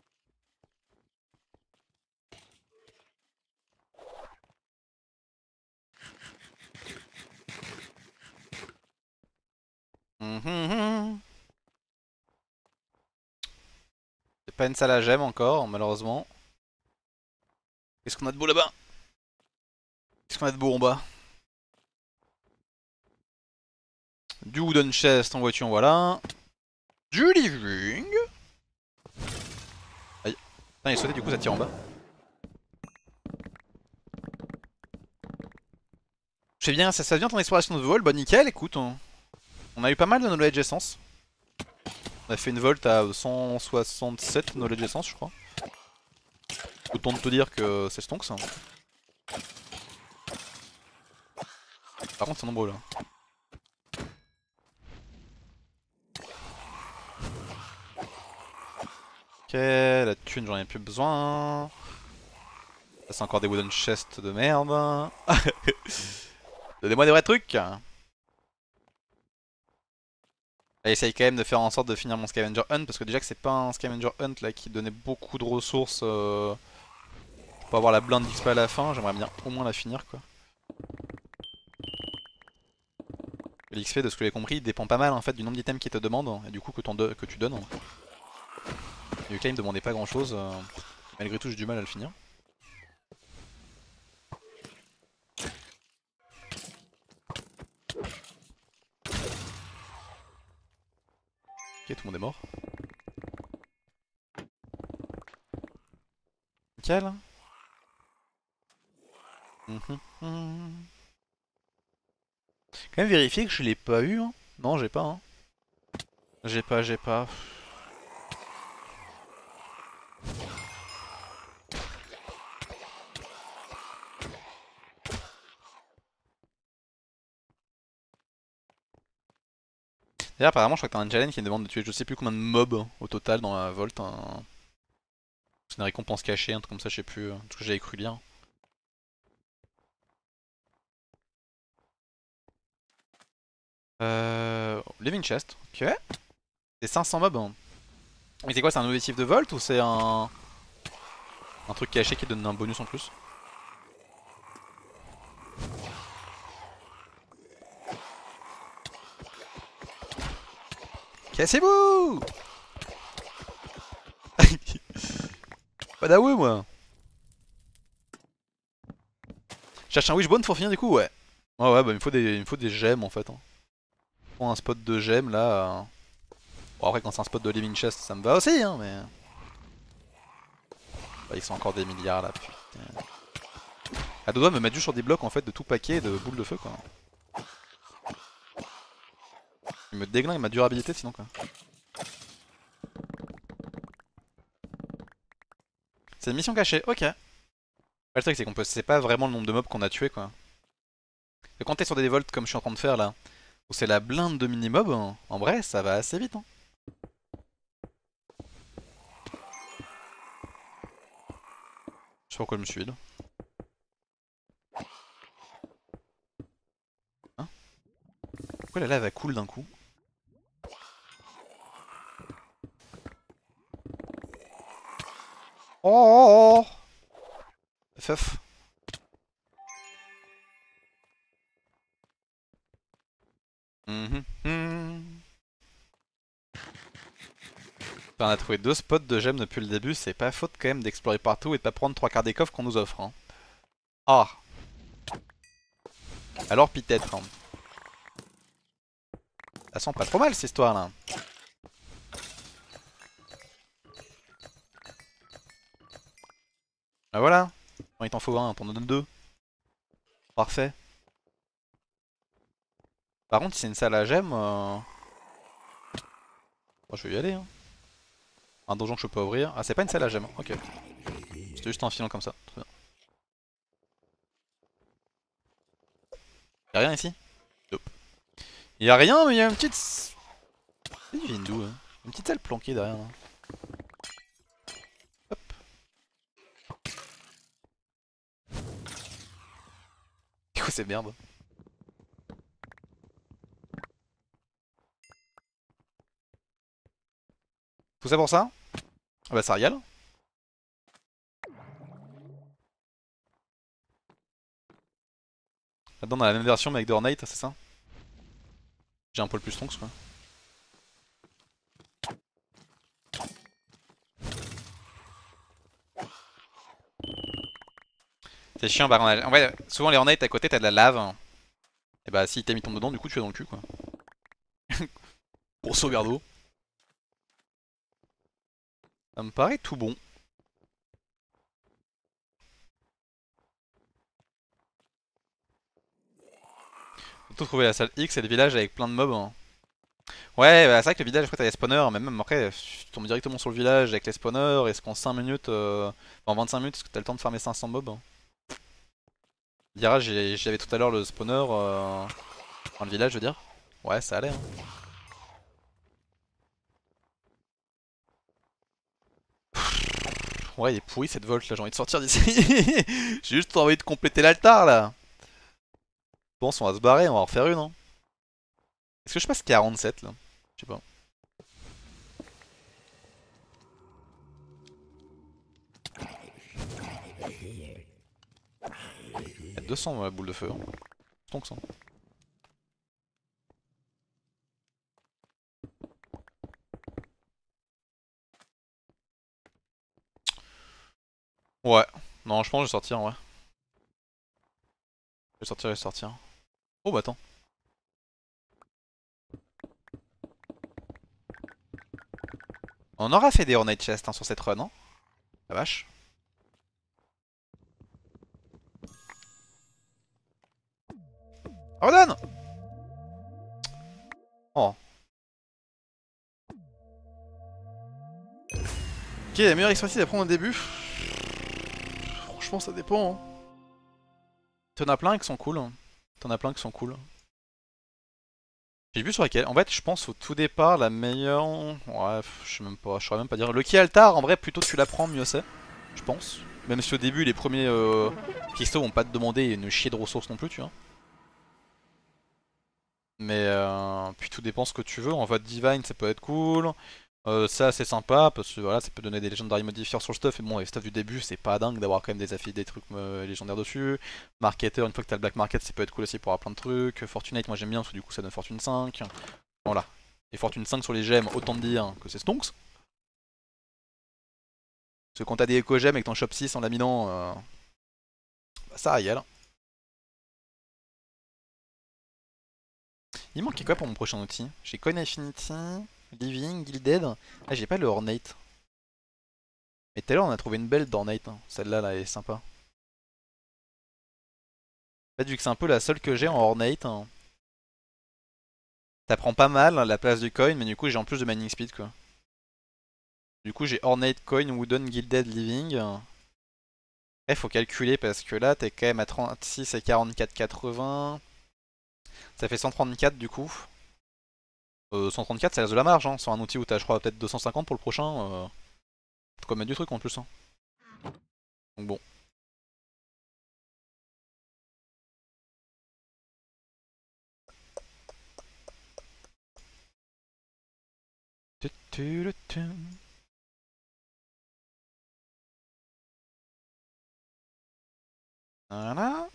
C'est pas une salle à gemme encore, malheureusement. Qu'est-ce qu'on a de beau là-bas? Qu'est-ce qu'on a de beau en bas? Du wooden chest en voiture, voilà. Du living. Aïe. Putain, il est sauté, du coup ça tire en bas. Je sais bien, ça vient ton exploration de vol, bah nickel, écoute. On a eu pas mal de knowledge essence. On a fait une volt à 167 knowledge essence, je crois. Autant de te dire que c'est stonks. Par contre, c'est nombreux là. Ok, la thune, j'en ai plus besoin. Ça, c'est encore des wooden chests de merde. Donnez-moi des vrais trucs. Essaye quand même de faire en sorte de finir mon scavenger hunt parce que déjà que c'est pas un scavenger hunt là qui donnait beaucoup de ressources pour avoir la blinde d'XP à la fin, j'aimerais bien au moins la finir quoi. L'XP de ce que j'ai compris dépend pas mal en fait du nombre d'items qui te demandent et du coup que tu donnes. Et UK il me demandait pas grand chose, malgré tout j'ai du mal à le finir. Ok, tout le monde est mort. Nickel. Quand même vérifier que je l'ai pas eu. Hein. Non, j'ai pas. Hein. J'ai pas. D'ailleurs, apparemment, je crois que t'as un challenge qui me demande de tuer je sais plus combien de mobs au total dans la Vault. C'est une récompense cachée, un truc comme ça, je sais plus. Ce que j'avais cru lire. Living Chest, ok. C'est 500 mobs. Hein. Mais c'est quoi, c'est un objectif de Vault ou c'est un truc caché qui donne un bonus en plus? Cassez-vous! Pas d'aweux moi. Je cherche un wishbone pour finir du coup, ouais. Ouais ouais bah il me faut des gemmes en fait. Hein. Pour un spot de gemmes là. Bon après quand c'est un spot de living chest ça me va aussi hein mais. Bah, ils sont encore des milliards là putain. À deux doigts me mettre juste sur des blocs en fait de tout paquet de boules de feu quoi. Il me déglingue ma durabilité sinon quoi. C'est une mission cachée, ok. Le truc c'est qu'on peut, c'est pas vraiment le nombre de mobs qu'on a tué quoi. Et quand t'es sur des volts comme je suis en train de faire là, où c'est la blinde de mini-mob, en vrai ça va assez vite hein. Je sais pas pourquoi je me suis heal. Hein? Pourquoi la lave elle coule d'un coup? Oh, oh, oh. FF. On a trouvé deux spots de gemmes depuis le début, c'est pas faute quand même d'explorer partout et de pas prendre trois quarts des coffres qu'on nous offre. Hein. Ah. Alors peut-être. Hein. Ça sent pas trop mal cette histoire là. Ah voilà. Bon, il t'en faut un, t'en donnes deux. Parfait. Par contre si c'est une salle à gemmes, moi je vais y aller. Hein. Un donjon que je peux pas ouvrir. Ah c'est pas une salle à gemmes, ok. C'était juste un filon comme ça. Très bien. Y'a rien ici? Nope. Y'a rien mais y'a une petite... Il vient d'où hein? Une petite salle planquée derrière là. Hop. Du coup c'est merde. Tout ça pour ça? Ah bah ça régale. Là-dedans on a la même version mais avec de Ornate, c'est ça? J'ai un poil plus stonks quoi. C'est chiant par contre. En vrai, souvent les Ornate à côté t'as de la lave. Et bah si t'as mis ton dedans du coup tu es dans le cul quoi. Grosso merdo. Ça me paraît tout bon. Faut trouver la salle X et le village avec plein de mobs. Hein. Ouais, bah, c'est vrai que le village, après t'as les spawners, mais même après, tu tombes directement sur le village avec les spawners, est-ce qu'en 5 minutes, en 25 minutes, est-ce que t'as le temps de farmer 500 mobs? Dira, j'avais tout à l'heure le spawner dans le village, je veux dire. Ouais, ça allait, hein. Ouais, il est pourri cette Volt là, j'ai envie de sortir d'ici. J'ai juste envie de compléter l'altar là. Bon, on va se barrer, on va en refaire une, hein. Est-ce que je passe 47 là? Je sais pas. Il y a 200 boules de feu, hein. Donc ça. Ouais. Non, je pense que je vais sortir, ouais. Je vais sortir, je vais sortir. Oh bah attends. On aura fait des Ornate Chest hein, sur cette run, hein. La vache. Redonne. Oh. Ok, la meilleure expertise à prendre au début. Franchement, ça dépend, hein. T'en as plein qui sont cool, hein. T'en as plein qui sont cool. J'ai vu sur laquelle. En fait, je pense au tout départ, la meilleure. Ouais, je sais même pas, je saurais même pas dire. Le Key Altar, en vrai, plutôt tu l'apprends, mieux c'est. Je pense. Même si au début, les premiers cristaux vont pas te demander une chier de ressources non plus, tu vois. Mais puis tout dépend ce que tu veux. En vote divine, ça peut être cool. Ça, c'est sympa parce que voilà, ça peut donner des légendaires modifiers sur le stuff. Et bon, les stuff du début, c'est pas dingue d'avoir quand même des affiliés, des trucs légendaires dessus. Marketer, une fois que t'as le black market, ça peut être cool aussi pour avoir plein de trucs. Fortunate, moi j'aime bien parce que du coup, ça donne fortune 5. Voilà. Et fortune 5 sur les gemmes, autant te dire que c'est stonks. Parce que quand t'as des éco-gemmes avec ton shop 6 en laminant, bah ça aille. Il manquait quoi pour mon prochain outil? J'ai Coin Affinity, Living, Gilded. Ah, j'ai pas le Ornate. Mais tout à l'heure, on a trouvé une belle d'Ornate, hein. Celle-là, là, elle est sympa. En fait, vu que c'est un peu la seule que j'ai en Ornate, hein, ça prend pas mal la place du coin, mais du coup, j'ai en plus de mining speed, quoi. Du coup, j'ai Ornate, Coin, Wooden, Gilded, Living. Après, faut calculer parce que là, t'es quand même à 36 et 44,80. Ça fait 134 du coup. 134, ça reste de la marge, hein. Sur un outil où t'as, je crois, peut-être 250 pour le prochain. Faut quand même mettre du truc en plus, hein. Donc bon. Voilà.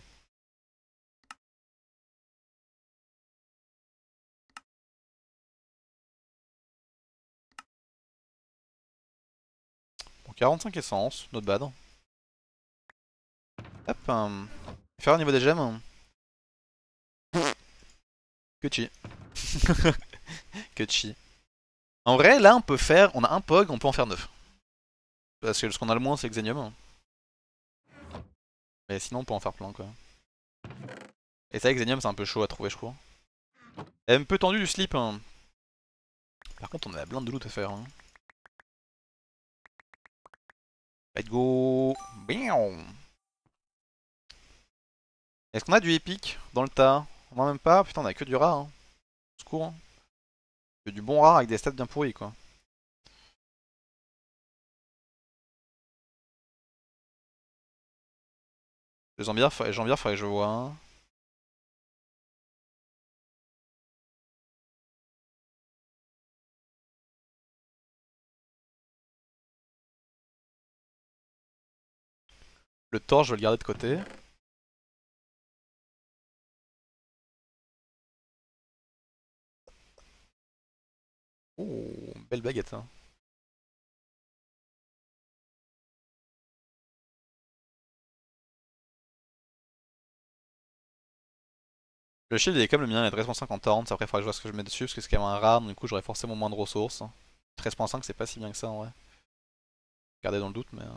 Bon, 45 essence, not bad. Hop. Faire au niveau des gemmes. Que chi. Que chi. En vrai, là, on peut faire. On a un POG, on peut en faire 9. Parce que ce qu'on a le moins, c'est Xenium. Mais sinon, on peut en faire plein, quoi. Et ça, Xenium, c'est un peu chaud à trouver, je crois. Elle est un peu tendu du slip, hein. Par contre, on a plein de loot à faire, hein. Let's go. Bam. Est-ce qu'on a du épique dans le tas? On en a même pas. Putain, on a que du rare, hein. Au secours, hein. Que du bon rare avec des stats bien pourris, quoi. Les jambières, faudrait que je vois, hein. Le torche, je vais le garder de côté. Oh, belle baguette, hein. Le shield il est comme le mien, il est de 13.5 en torrent. Après, il faudra que je vois ce que je mets dessus parce que c'est quand même un rare. Du coup, j'aurai forcément moins de ressources. 13.5, c'est pas si bien que ça en vrai. Gardez dans le doute, mais.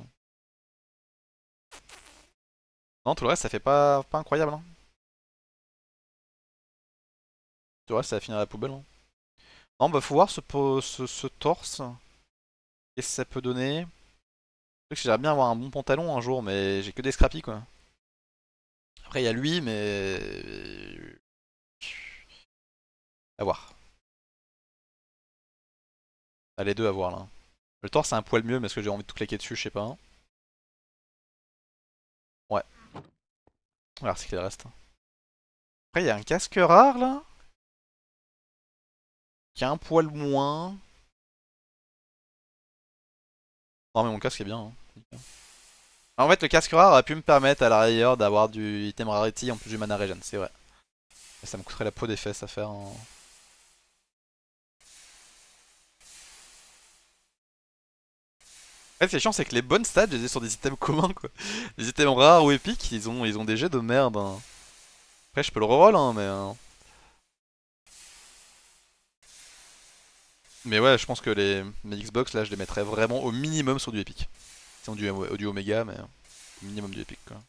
Non, tout le reste, ça fait pas incroyable, hein. Tout le reste, ça va finir à la poubelle, hein. Non, bah faut voir ce torse. Qu'est-ce que ça peut donner? Je sais que j'aimerais bien avoir un bon pantalon un jour, mais j'ai que des scrappy quoi. Après, il y a lui, mais. À voir. Ah, les deux à voir là. Le torse, c'est un poil mieux, mais est-ce que j'ai envie de tout claquer dessus? Je sais pas. Ouais, on va voir ce qu'il reste. Après, il y a un casque rare là, qui a un poil moins. Non, mais mon casque est bien, hein. En fait, le casque rare aurait pu me permettre à l'arrière d'avoir du item rarity en plus du mana regen, c'est vrai. Mais ça me coûterait la peau des fesses à faire. En fait, ce qui est chiant, c'est que les bonnes stats, je les ai sur des items communs quoi. Les items rares ou épiques, ils ont des jets de merde, hein. Après, je peux le reroll, hein, mais ouais, je pense que mes Xbox là, je les mettrais vraiment au minimum sur du épique. Sinon, du Omega, mais au minimum du épique quoi.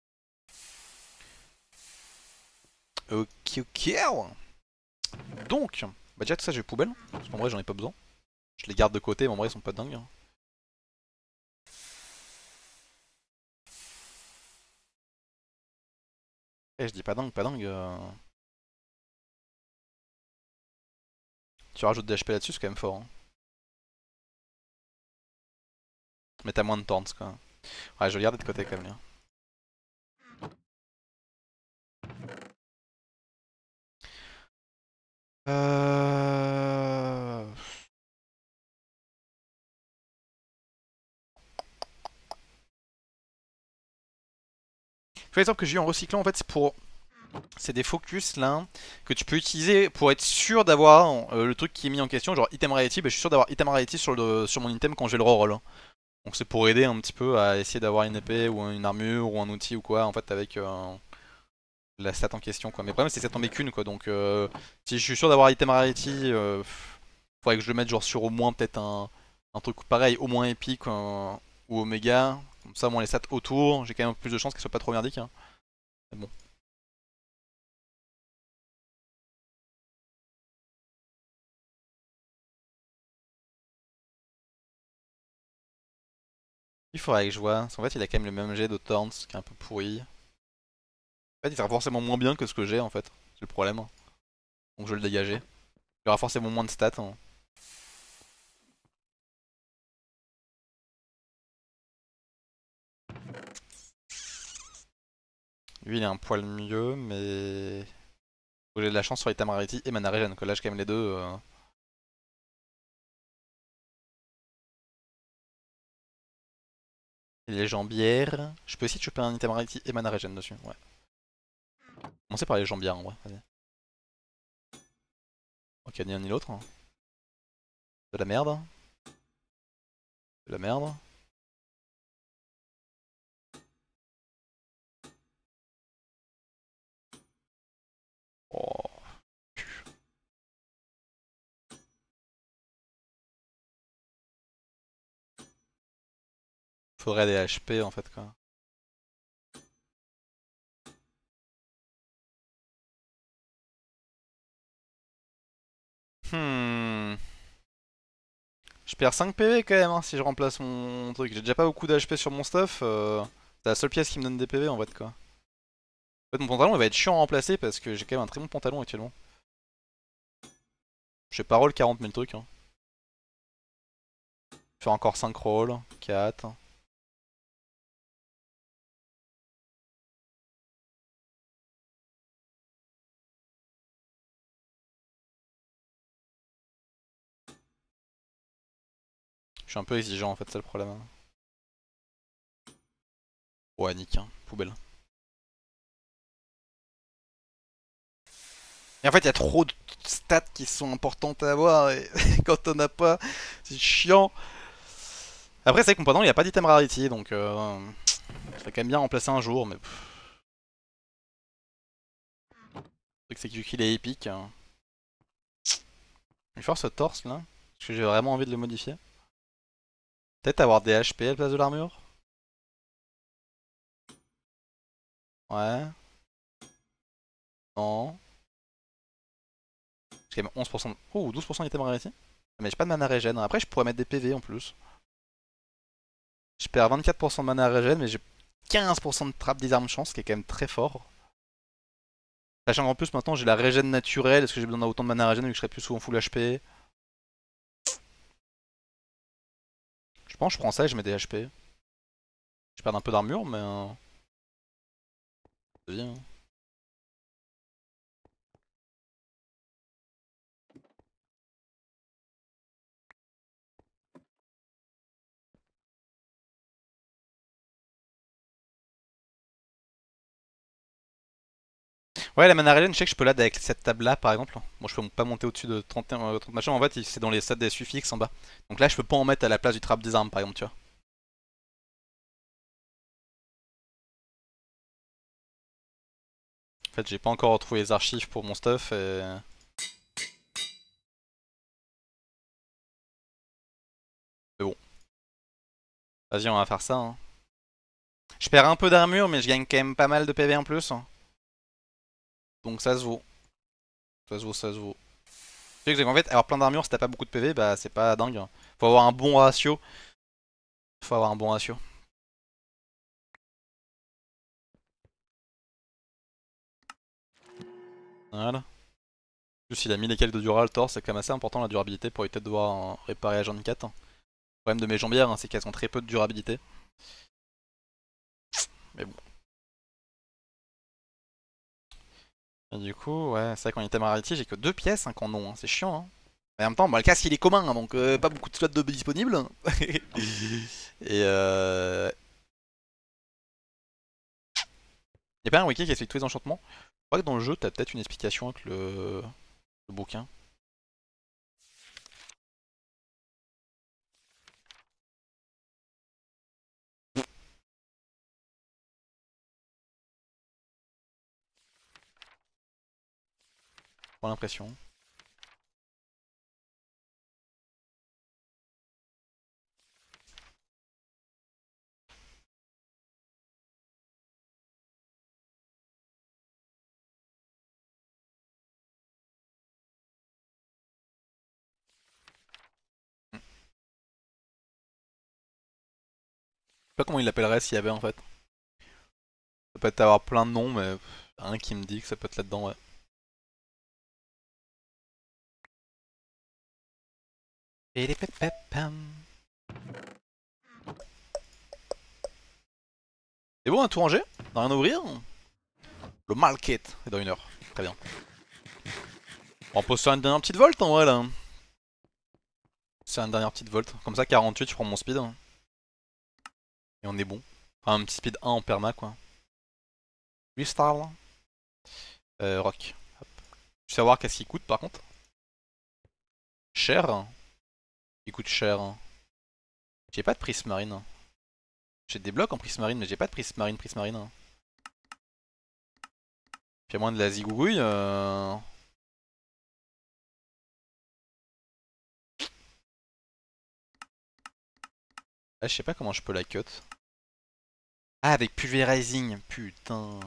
Ok, ok. Donc, bah déjà tout ça j'ai poubelle, parce qu'en vrai j'en ai pas besoin. Je les garde de côté, mais en vrai ils sont pas dingues, hein. Eh, je dis pas dingue, pas dingue. Tu rajoutes des HP là-dessus, c'est quand même fort, hein. Mais t'as moins de taunts quoi. Ouais, je vais le garder de côté quand même, là. Euh... Tous les sorts que j'ai eu en recyclant, en fait, c'est des focus là que tu peux utiliser pour être sûr d'avoir le truc qui est mis en question, genre item rarity. Bah, je suis sûr d'avoir item rarity sur mon item quand j'ai le reroll, hein. Donc c'est pour aider un petit peu à essayer d'avoir une épée ou une armure ou un outil ou quoi en fait avec la stat en question quoi. Mais le problème c'est que ça tombait qu'une quoi, donc si je suis sûr d'avoir item rarity, faudrait que je le mette genre sur au moins peut-être un truc pareil, au moins épique ou oméga. Comme ça, moi les stats autour, j'ai quand même plus de chances qu'elles soient pas trop merdiques, hein. Mais bon. Il faudrait que je vois, parce qu'en fait il a quand même le même jet de Thorns qui est un peu pourri. En fait il sera forcément moins bien que ce que j'ai en fait, c'est le problème. Donc je vais le dégager. Il aura forcément moins de stats, hein. Lui il est un poil mieux, mais faut que j'ai de la chance sur item rarity et mana regen, que là j'ai quand même les deux. Et les jambières. Je peux essayer de choper un item rarity et mana regen dessus, ouais. Commencer par les jambières en vrai, vas-y. Ok, ni l'un ni l'autre, hein. De la merde. De la merde. Oh. Faudrait des HP en fait quoi. Hmm. Je perds 5 PV quand même, hein, si je remplace mon truc. J'ai déjà pas beaucoup d'HP sur mon stuff. C'est la seule pièce qui me donne des PV en fait quoi. En fait mon pantalon il va être chiant à remplacer parce que j'ai quand même un très bon pantalon actuellement. Je fais pas roll 40 000 trucs, hein. Je fais encore 5 rolls, 4. Je suis un peu exigeant en fait, c'est le problème, hein. Ouais, nick, hein. Poubelle. Et en fait, il y a trop de stats qui sont importantes à avoir et quand on a pas, c'est chiant. Après, c'est vrai que mon pantalon il a pas d'item rarity donc ça fait quand même bien remplacer un jour, mais le truc c'est que vu qu'il est épique, hein. Je vais faire ce torse là, parce que j'ai vraiment envie de le modifier. Peut-être avoir des HP à la place de l'armure. Ouais, non. J'ai quand même 11%. Oh, 12% d'item rarity. Mais j'ai pas de mana régène. Après, je pourrais mettre des PV en plus. Je perds 24% de mana régène, mais j'ai 15% de trap des armes chance, ce qui est quand même très fort. Sachant qu'en plus, maintenant, j'ai la régène naturelle. Est-ce que j'ai besoin d'autant de mana régène vu que je serai plus souvent full HP? Je pense que je prends ça et je mets des HP. Je perds un peu d'armure, mais c'est bien. Ouais, la mana regen, je sais que je peux l'ad avec cette table là par exemple. Bon, je peux pas monter au-dessus de 31, 30 machin. En fait, c'est dans les stats des suffixes en bas. Donc là, je peux pas en mettre à la place du trap des armes par exemple, tu vois. En fait, j'ai pas encore retrouvé les archives pour mon stuff et. Mais bon, vas-y, on va faire ça, hein. Je perds un peu d'armure, mais je gagne quand même pas mal de PV en plus, hein. Donc ça se vaut. Ça se vaut, ça se vaut. Tu sais que en fait, avoir plein d'armure si t'as pas beaucoup de PV, bah c'est pas dingue, hein. Faut avoir un bon ratio. Faut avoir un bon ratio. Voilà. En plus, il a mis les calques de dural, torse, c'est quand même assez important la durabilité pour éviter de devoir réparer à 24. Le problème de mes jambières, hein, c'est qu'elles ont très peu de durabilité. Mais bon. Et du coup, ouais, c'est vrai qu'en item rarity, j'ai que 2 pièces hein, qu'en ont, hein. C'est chiant. Hein. Mais en même temps, bah, le casque il est commun, hein, donc pas beaucoup de slots de disponibles. Et Y'a pas un wiki qui explique tous les enchantements? Je crois que dans le jeu, t'as peut-être une explication avec le bouquin. J'ai pas l'impression. Je sais pas comment il l'appellerait s'il y avait en fait. Ça peut être avoir plein de noms, mais un qui me dit que ça peut être là-dedans, ouais. C'est bon, un tout rangé? On a rien à ouvrir? Le market est dans 1 heure. Très bien. On pose sur une dernière petite volte en vrai là. C'est une dernière petite volte. Comme ça, 48, je prends mon speed. Et on est bon. Enfin, un petit speed 1 en perma quoi. 8 stars là. Rock. Hop. Je veux savoir qu'est-ce qu'il coûte par contre. Cher. Il coûte cher. J'ai pas de prismarine. J'ai des blocs en prismarine, mais j'ai pas de prismarine. Puis à moins de la zigouille. Ah, je sais pas comment je peux la cut. Ah, avec pulverizing. Putain.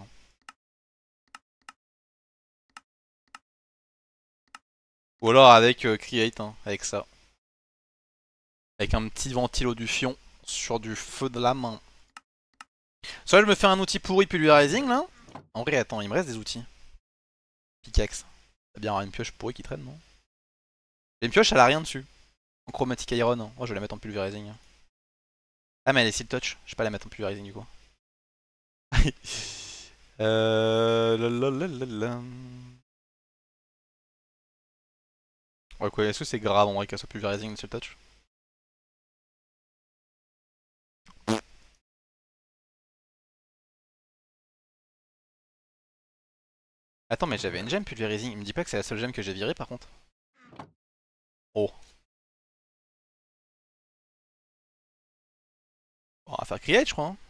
Ou alors avec create, hein, avec ça. Avec un petit ventilo du fion sur du feu de la main. Soit je me fais un outil pourri pulverizing là. En vrai, attends, il me reste des outils. Pickaxe. C'est bien avoir une pioche pourrie qui traîne, non? Et une pioche, elle a rien dessus. En chromatic iron. Hein. Oh, je vais la mettre en pulverizing. Ah, mais elle est seal touch. Je vais pas la mettre en pulverizing du coup. Lalalala. Ouais, quoi, est-ce que c'est grave en vrai qu'elle soit pulverizing seal touch? Attends, mais j'avais une gemme pulverizing. Il me dit pas que c'est la seule gemme que j'ai virée par contre. Oh. On va faire create, je crois. Hein.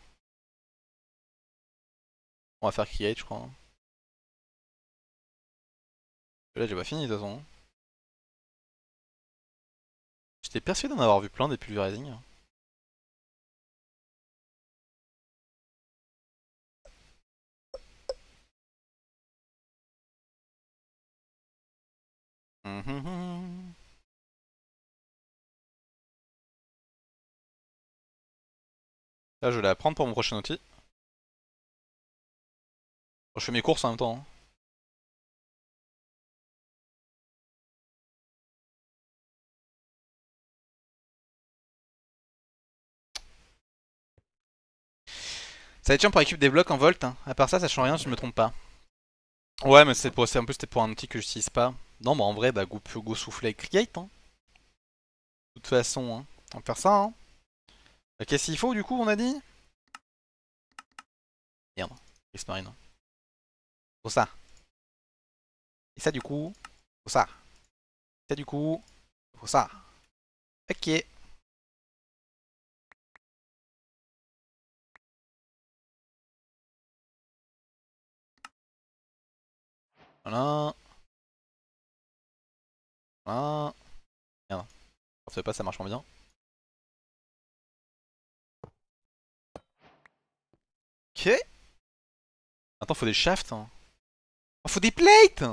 On va faire create, je crois. Hein. Là, j'ai pas fini de toute façon. Hein. J'étais persuadé d'en avoir vu plein des pulverizing. Mhm. Là, je vais la prendre pour mon prochain outil. Je fais mes courses en même temps, hein. Ça va être chiant pour équipe des blocs en volt, hein. À part ça change rien si je me trompe pas. Ouais, mais en plus c'était pour un outil que j'utilise pas. Non, bah en vrai, bah go souffler avec Create, hein. De toute façon, hein. On va faire ça, hein. Qu'est-ce qu'il faut du coup, on a dit? Merde, Chris Marine. Faut ça. Et ça du coup, faut ça. Ça du coup, faut ça. Ok. Voilà. Voilà. Merde. Je sais pas, ça marche moins bien. Ok. Attends, faut des shafts, hein. Oh, faut des plates!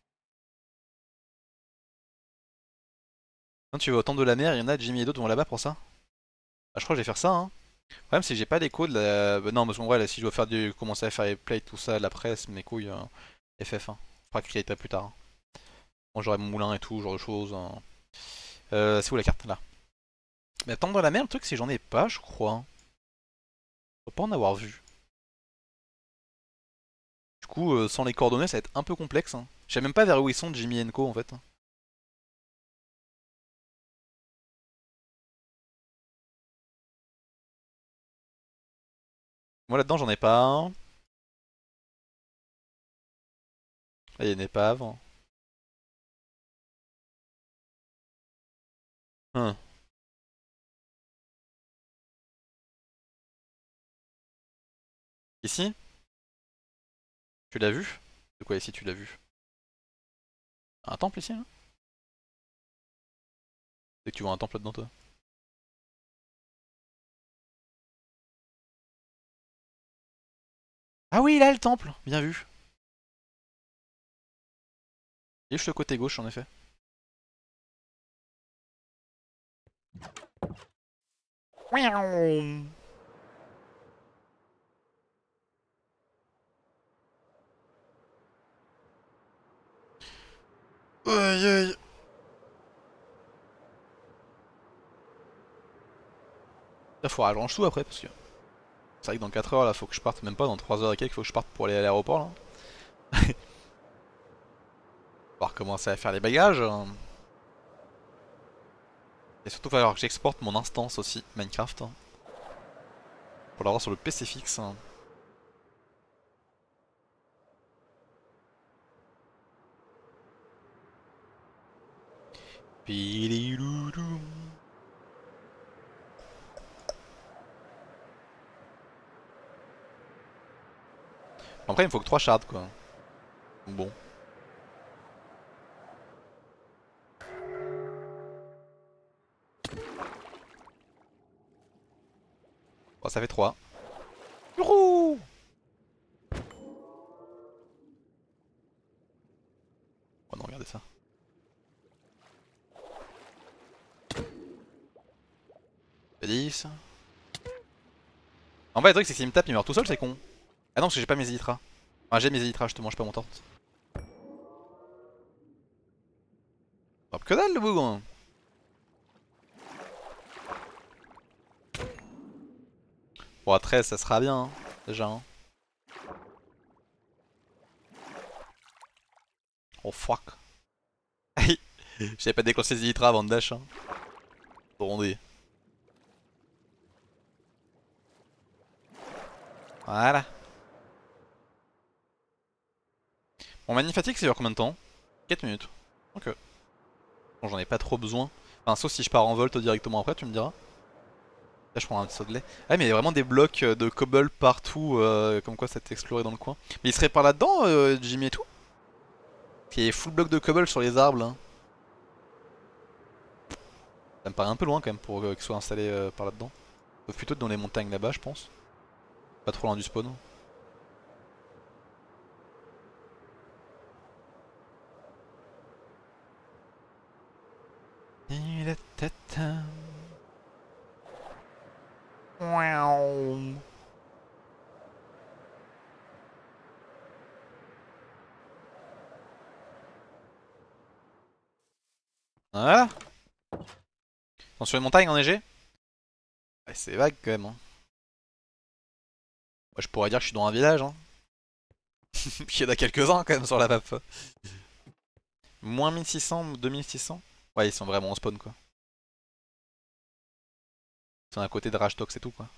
Non, tu vas au temple de la mer, il y en a, Jimmy et d'autres vont là-bas pour ça. Ah, je crois que je vais faire ça, hein. Le problème, c'est que j'ai pas d'écho de la. Bah, non, parce qu'en vrai, là, si je dois faire commencer à faire les plates, tout ça, la presse, mes couilles, FF1. Faudra créer ça plus tard, hein. Bon, j'aurai mon moulin et tout, ce genre de choses, hein. C'est où la carte? Là. Mais attends, dans la mer, le truc, c'est que j'en ai pas, je crois, hein. Faut pas en avoir vu. Du coup, sans les coordonnées, ça va être un peu complexe, hein. Je sais même pas vers où ils sont, Jimmy et Co, en fait. Moi, là-dedans, j'en ai pas un. Là, il y a une épave. Hein. Ici? Tu l'as vu? De quoi ici, tu l'as vu? Un temple ici, là? C'est que tu vois un temple là-dedans, toi. Ah oui, là, le temple! Bien vu. Il est juste le côté gauche, en effet. Aïe aïe. Là, faut rallonger tout après, parce que c'est vrai que dans 4 heures, là, faut que je parte, même pas dans 3 heures et quelques, faut que je parte pour aller à l'aéroport, là. Faut recommencer à faire les bagages, hein. Et surtout, il va falloir que j'exporte mon instance aussi, Minecraft, hein, pour l'avoir sur le PC fixe, hein. Pililouloum. Après, il me faut que 3 shards, quoi. Bon. Bon, ça fait 3. Youhou! Oh non, regardez ça. Fait 10. En fait, le truc, c'est que s'il me tape, il meurt tout seul, c'est con. Ah non, parce que j'ai pas mes élytras. Enfin, j'ai mes élytras, je te mange pas mon torte. Hop, que dalle, le bougre! Bon, à 13, ça sera bien, hein, déjà, hein. Oh fuck. J'avais pas déclenché les élytras avant de dash, hein. Rondé. Voilà. Mon magnifique, c'est dure combien de temps? 4 minutes. Ok. Bon, j'en ai pas trop besoin. Enfin, sauf si je pars en volt directement après, tu me diras. Là, je prends un saut de lait. Ah, mais il y a vraiment des blocs de cobble partout, comme quoi ça t'explorait dans le coin. Mais il serait par là-dedans, Jimmy et tout? Parce qu'il y a full bloc de cobble sur les arbres, là. Ça me paraît un peu loin quand même pour qu'ils soient installés par là-dedans. Sauf plutôt dans les montagnes là-bas, je pense. Pas trop loin du spawn. Voilà. Ils sont sur une montagne enneigée? Ouais, c'est vague quand même. Hein. Moi, je pourrais dire que je suis dans un village. Hein. Il y en a quelques-uns quand même sur la map. Moins 1600, 2600? Ouais, ils sont vraiment en spawn quoi. Ils sont à côté de Rashtox et tout quoi.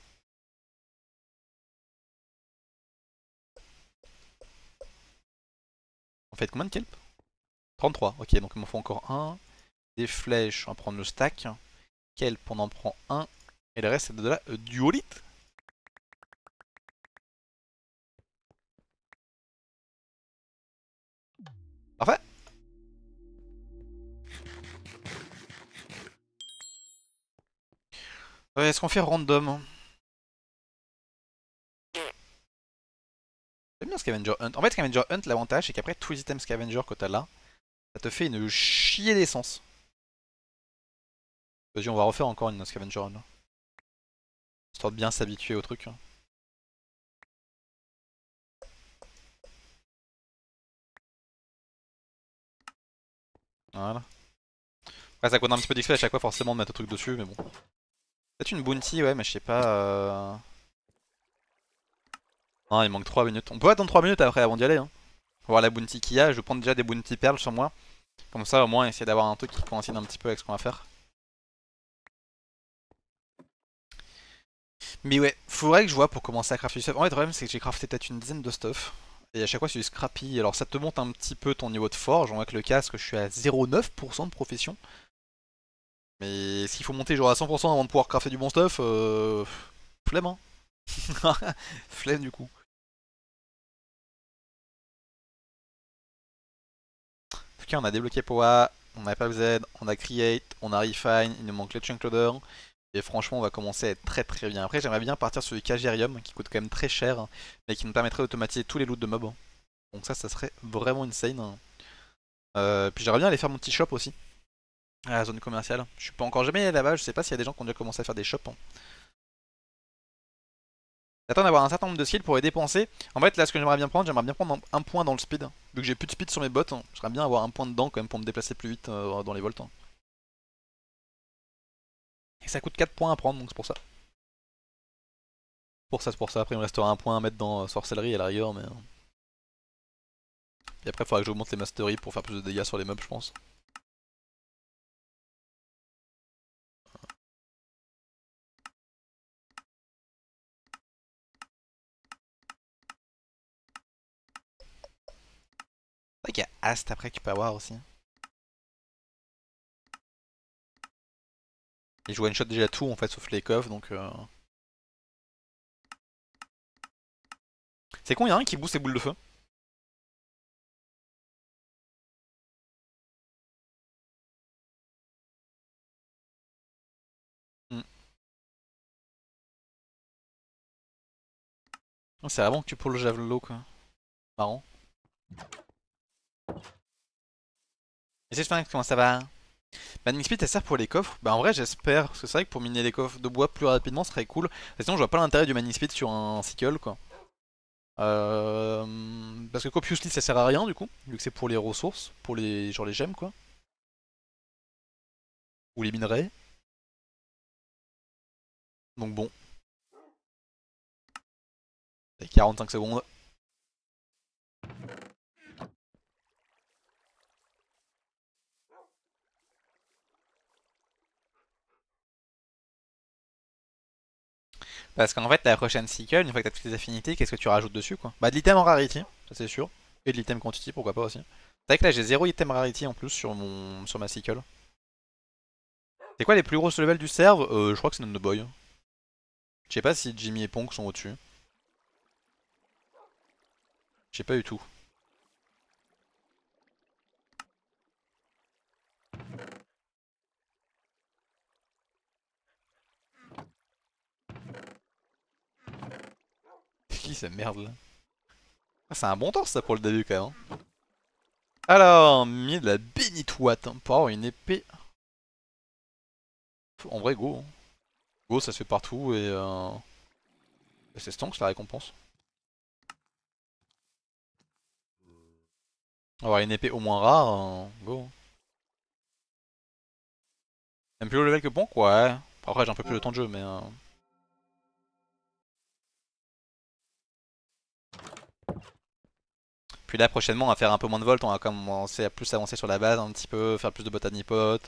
On fait combien de kelp? 33, ok, donc il m'en faut encore un. Des flèches, on va prendre le stack. Kelp, on en prend un. Et le reste, c'est de la duolite. Parfait. Est-ce qu'on fait random? J'aime bien Scavenger Hunt. En fait, Scavenger Hunt, l'avantage, c'est qu'après tous les items Scavenger que t'as là, ça te fait une chier d'essence. Vas-y, on va refaire encore une Scavenger Hunt. Histoire de bien s'habituer au truc. Voilà. Après, ça coûte un petit peu d'XP à chaque fois, forcément, de mettre un truc dessus, mais bon. Peut-être une bounty, ouais, mais je sais pas. Non, il manque 3 minutes. On peut attendre 3 minutes après avant d'y aller. Hein. Voir la bounty qu'il y a. Je vais prendre déjà des bounty perles sur moi. Comme ça, au moins, essayer d'avoir un truc qui coïncide un petit peu avec ce qu'on va faire. Mais ouais, faudrait que je vois pour commencer à crafter du stuff. En fait, le problème, c'est que j'ai crafté peut-être une dizaine de stuff. Et à chaque fois, c'est du scrappy. Alors, ça te monte un petit peu ton niveau de forge. On voit que le casque, je suis à 0,9% de profession. Mais s'il faut monter genre à 100% avant de pouvoir crafter du bon stuff, flemme hein. Flemme du coup. En tout cas, on a débloqué Powa, on a FFZ, on a Create, on a Refine, il nous manque le Chunk Loader. Et franchement, on va commencer à être très très bien. Après, j'aimerais bien partir sur du Cagerium qui coûte quand même très cher, mais qui nous permettrait d'automatiser tous les loots de mobs. Donc ça serait vraiment insane. Puis j'aimerais bien aller faire mon petit shop aussi, à la zone commerciale. Je suis pas encore jamais allé là-bas, je sais pas s'il y a des gens qui ont déjà commencé à faire des shops. Hein. J'attends d'avoir un certain nombre de skills pour les dépenser. En fait, là, ce que j'aimerais bien prendre un point dans le speed. Vu que j'ai plus de speed sur mes bottes, hein, j'aimerais bien avoir un point dedans quand même pour me déplacer plus vite dans les volts. Hein. Et ça coûte 4 points à prendre, donc c'est pour ça. C'est pour ça. Après, il me restera un point à mettre dans sorcellerie à la rigueur, mais. Et après, il faudra que j'augmente les masteries pour faire plus de dégâts sur les mobs, je pense. C'est vrai qu'il y a Ast après que tu peux avoir aussi. Et je one shot déjà tout en fait, sauf les coffres, donc. C'est con, il y a un qui booste les boules de feu. Hmm. Oh, c'est vraiment que tu pulls le javelot quoi. Marrant. Et c'est je comment ça va? Mining Speed, elle sert pour les coffres. Bah en vrai j'espère, parce que c'est vrai que pour miner les coffres de bois plus rapidement ce serait cool. Sinon je vois pas l'intérêt du Mining Speed sur un sickle quoi. Parce que Copiously ça sert à rien du coup, vu que c'est pour les ressources, pour les genre les gemmes quoi. Ou les minerais. Donc bon, 45 secondes. Parce qu'en fait la prochaine sickle, une fois que t'as toutes les affinités, qu'est-ce que tu rajoutes dessus quoi? Bah de l'item en rarity, ça c'est sûr. Et de l'item quantity pourquoi pas aussi. C'est vrai que là j'ai 0 item rarity en plus sur ma sickle. C'est quoi les plus grosses levels du serve? Je crois que c'est Boy. Je sais pas si Jimmy et Ponk sont au-dessus. Je sais pas du tout. Qui cette merde là? Ah, c'est un bon torse ça pour le début quand même. Hein. Alors, mis de la bénitoite hein, pour avoir une épée. En vrai, go. Hein. Go, ça se fait partout et. C'est stonks la récompense. Avoir une épée au moins rare, go. Même plus haut level que Bonk, ouais. Après j'ai un peu plus de temps de jeu, mais... Puis là prochainement on va faire un peu moins de volt, on va commencer à plus avancer sur la base un petit peu, faire plus de botany pot,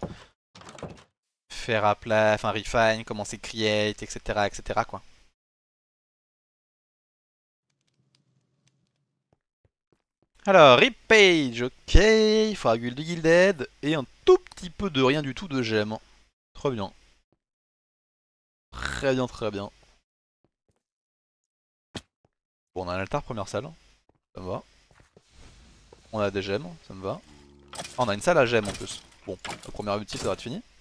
faire à plat, enfin refine, commencer create, etc. etc. quoi. Alors, Rip Page, ok, fragule de Gilded, et un tout petit peu de rien du tout de gemme. Très bien. Très bien, très bien. Bon, on a un altar première salle, ça me va. On a des gemmes, ça me va. Ah, on a une salle à gemmes en plus. Bon, le premier objectif ça va être fini.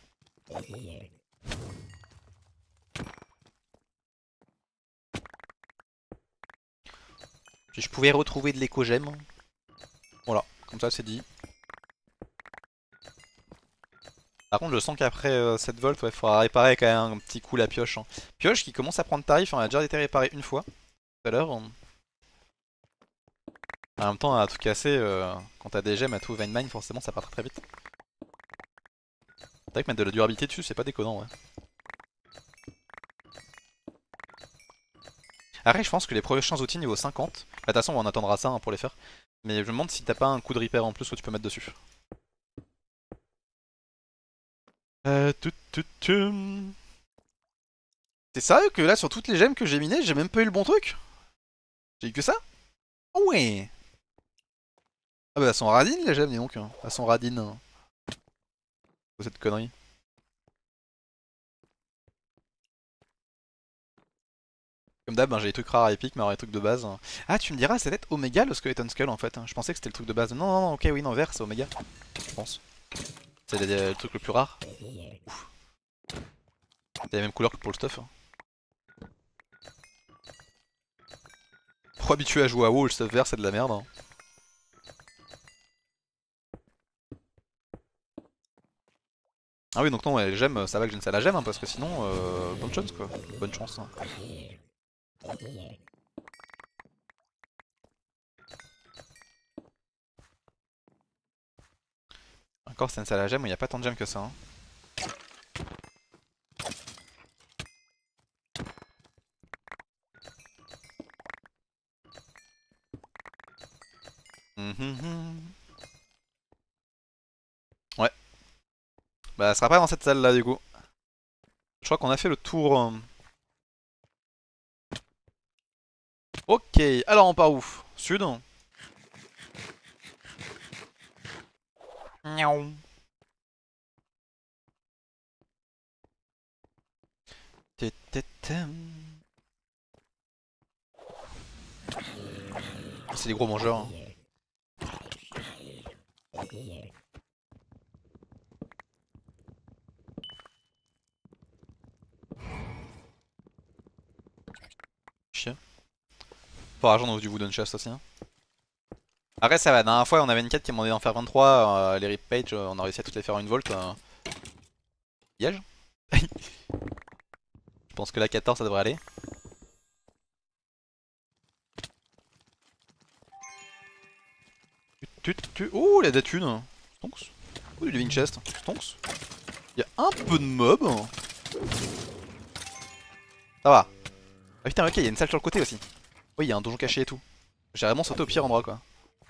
Si je pouvais retrouver de l'éco-gemme. Voilà, comme ça c'est dit. Par contre, je sens qu'après cette volt, il faudra réparer quand même un petit coup la pioche. Hein. Pioche qui commence à prendre tarif, on a déjà été réparé une fois tout à l'heure. En même temps, à tout casser, quand t'as des gemmes à tout vein mine, forcément ça part très vite. C'est vrai que mettre de la durabilité dessus, c'est pas déconnant, ouais. Après, je pense que les prochains outils niveau 50, bah, de toute façon, on attendra ça hein, pour les faire. Mais je me demande si t'as pas un coup de repair en plus que tu peux mettre dessus. C'est sérieux que là, sur toutes les gemmes que j'ai minées, j'ai même pas eu le bon truc? J'ai eu que ça? Oh ouais! Ah bah elles sont radines les gemmes, dis donc. Hein. Elles sont radines. Hein. Cette connerie. Comme d'hab, hein, j'ai des trucs rares épiques, mais alors les trucs de base. Hein. Ah, tu me diras, c'est peut-être Omega le Skeleton Skull en fait. Hein. Je pensais que c'était le truc de base. Non, non, non, ok, oui, non, vert, c'est Omega. Je pense. C'est le truc le plus rare. Ouf. C'est la même couleur que pour le stuff. Hein. Trop habitué à jouer à WoW, le stuff vert, c'est de la merde. Hein. Ah oui, donc non, ouais, les gemmes, ça va que j'ai une salle à gemmes, hein, parce que sinon, bonne chance quoi. Bonne chance. Hein. Encore, c'est une salle à gemmes où il n'y a pas tant de gemmes que ça. Hein. Ouais. Bah, ça sera pas dans cette salle là du coup. Je crois qu'on a fait le tour. Ok, alors on part où? Sud? Miaou. C'est des gros mangeurs. Hein. Chien. Faut argent du Wooden Chest aussi. Hein. Après ça va, la dernière fois on avait une quête qui demandait d'en faire 23, les Rip Page, on a réussi à toutes les faire en une volt. Piège. Je pense que la 14 ça devrait aller. Oh, il y a des thunes. Stonks. Oh, du Living Chest. Stonks. Il y a un peu de mobs. Ça va. Ah putain, ok, il y a une salle sur le côté aussi. Oui, il y a un donjon caché et tout. J'ai vraiment sauté au pire endroit quoi.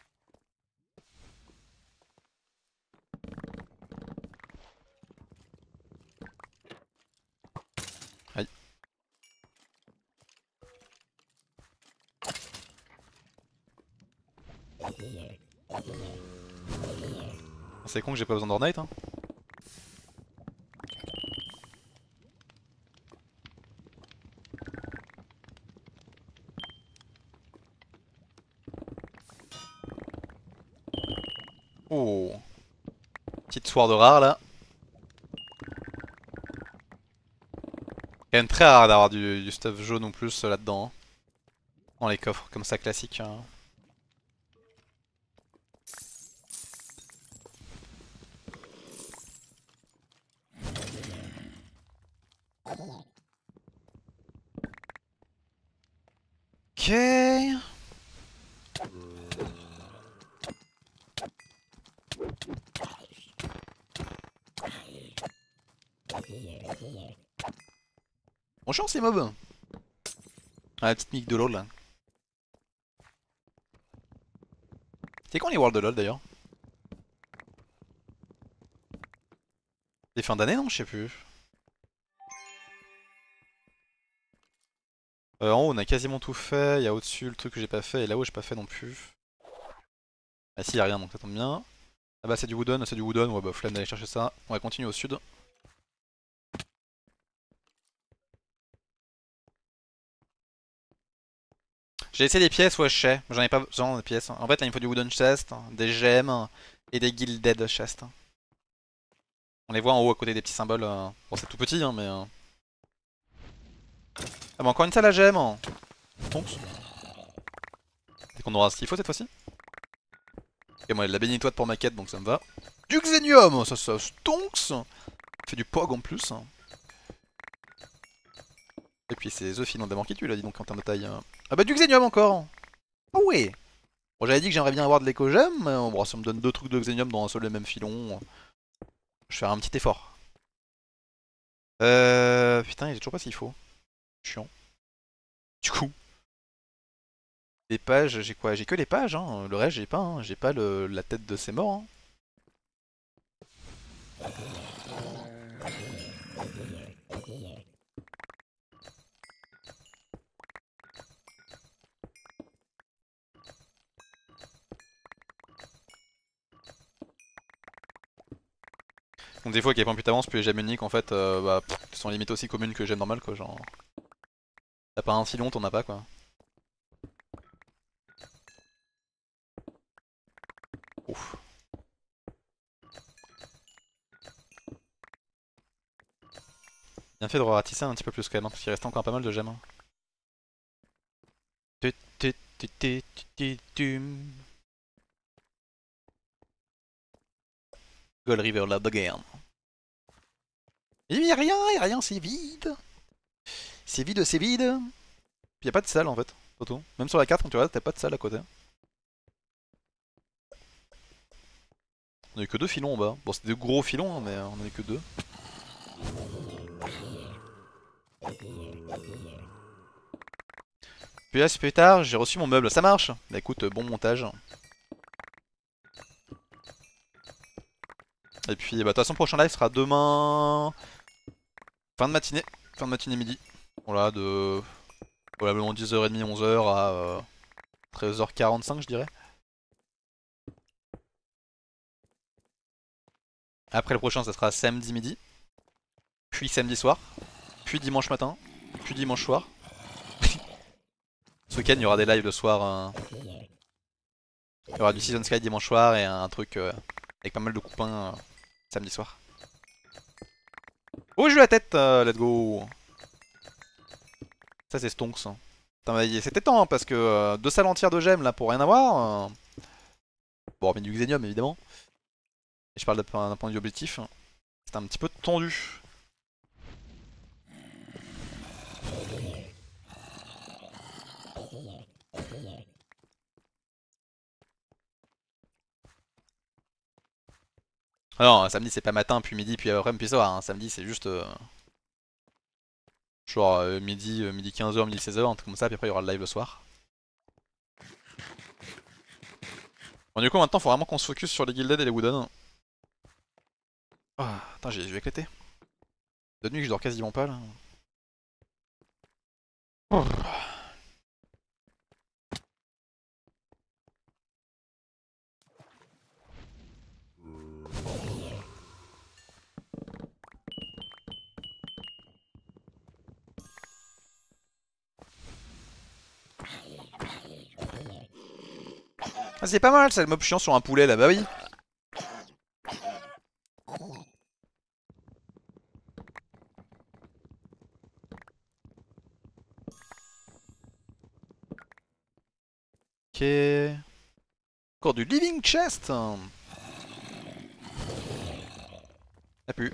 Aïe. C'est con que j'ai pas besoin d'Ornate. Hein. Oh. Petite sword rare là. Quand même très rare d'avoir du stuff jaune en plus là-dedans. Hein. Dans les coffres comme ça classique. Hein. Ok. Bon chance ces mobs. Ah, la petite mic de LoL là. C'est quand les Worlds de LoL d'ailleurs? C'est fin d'année non? Je sais plus. En haut on a quasiment tout fait, il y a au-dessus le truc que j'ai pas fait et là-haut j'ai pas fait non plus. Ah si, y a rien donc ça tombe bien. Ah bah c'est du wooden, ouais bah flemme d'aller chercher ça. On va continuer au sud. J'ai essayé des pièces, ouais je sais, j'en ai pas besoin des pièces. En fait là il me faut du wooden chest, des gemmes et des gilded chest. On les voit en haut à côté des petits symboles. Bon c'est tout petit hein mais... Ah bah encore une salle à gemmes. Donc, c'est qu'on aura ce qu'il faut cette fois-ci. Ok moi il y a de la bénitoite pour ma quête donc ça me va. Du xénium, ça stonks. Fait du pog en plus. Et puis c'est The finalement qui tue là dis donc en termes de taille. Ah bah du xénium encore. Ah ouais. Bon j'avais dit que j'aimerais bien avoir de l'éco-gemme, mais bon, ça me donne deux trucs de xénium dans un seul et même filon. Je vais faire un petit effort. Putain, j'ai toujours pas ce qu'il faut. Chiant. Du coup, les pages, j'ai quoi? J'ai que les pages, hein. Le reste, j'ai pas, hein. J'ai pas la tête de ces morts. Hein. Donc des fois, qu'il y a pas plus t'avances, plus les gemmes uniques en fait, bah, sont limite aussi communes que les gemmes normales quoi. Genre, t'as pas un filon, t'en as pas quoi. Ouf. Bien fait de ratisser un petit peu plus quand même, hein, parce qu'il reste encore pas mal de gemmes. Hein. Gold River Lab again. Y'a rien, c'est vide. C'est vide, c'est vide. Puis y'a pas de salle en fait, surtout. Même sur la carte, quand tu regardes, t'as pas de salle à côté. On a eu que deux filons en bas. Bon, c'est des gros filons, hein, mais on en a eu que deux. Puis là, plus tard, j'ai reçu mon meuble. Ça marche. Bah écoute, bon montage. Et puis, bah, de toute façon, prochain live sera demain. Fin de matinée. Fin de matinée midi. Voilà, de probablement 10h30, 11h à 13h45, je dirais. Après le prochain, ça sera samedi midi. Puis samedi soir. Puis dimanche matin. Puis dimanche soir. Ce week-end, il y aura des lives le soir. Il y aura du Season Sky dimanche soir et un truc avec pas mal de copains samedi soir. Oh, j'ai eu la tête, let's go. Ça, c'est stonks. Hein. C'était temps, hein, parce que deux salles entières de gemmes là pour rien avoir. Bon, mais du xénium évidemment. Et je parle d'un point de vue objectif. C'était un petit peu tendu. Ah non, samedi c'est pas matin, puis midi, puis après, puis soir. Hein. Samedi c'est juste genre midi 15h, midi 16h, un truc comme ça, puis après il y aura le live le soir. Bon, du coup, maintenant faut vraiment qu'on se focus sur les Gilded et les Wooden. Ah, attends, je vais éclater. De nuit, je dors quasiment pas là. Oh. Ah, c'est pas mal ça, le mob chiant sur un poulet là, bah oui. Ok. Encore du living chest. Ça pue.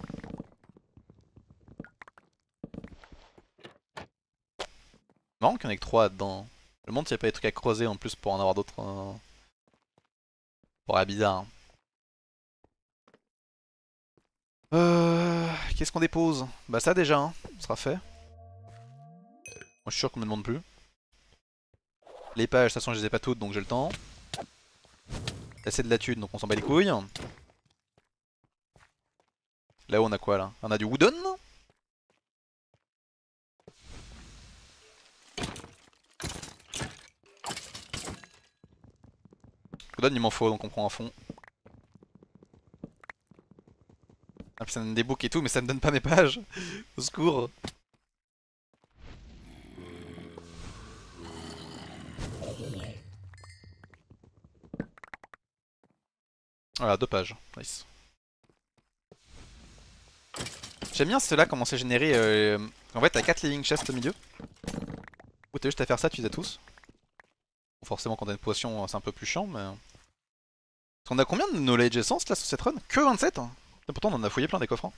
Marrant qu'il y en ait que 3 dedans. Je me demande s'il n'y a pas des trucs à creuser en plus pour en avoir d'autres. Pour bizarre. Qu'est-ce qu'on dépose? Bah ça déjà, hein, ce sera fait. Moi je suis sûr qu'on me demande plus. Les pages, de toute façon je les ai pas toutes donc j'ai le temps. Assez de la thune donc on s'en bat les couilles. Là-haut on a quoi là? On a du wooden? Wooden il m'en faut donc on prend un fond. Ah puis ça me donne des books et tout mais ça me donne pas mes pages. Au secours. Voilà, 2 pages. Nice. J'aime bien ceux-là comment c'est généré. En fait t'as 4 living chests au milieu. Ou t'as juste à faire ça, tu les as tous. Bon, forcément quand t'as une potion c'est un peu plus chiant mais... On a combien de knowledge essence là sur cette run? Que 27 hein. Et pourtant on en a fouillé plein des coffres. Hein.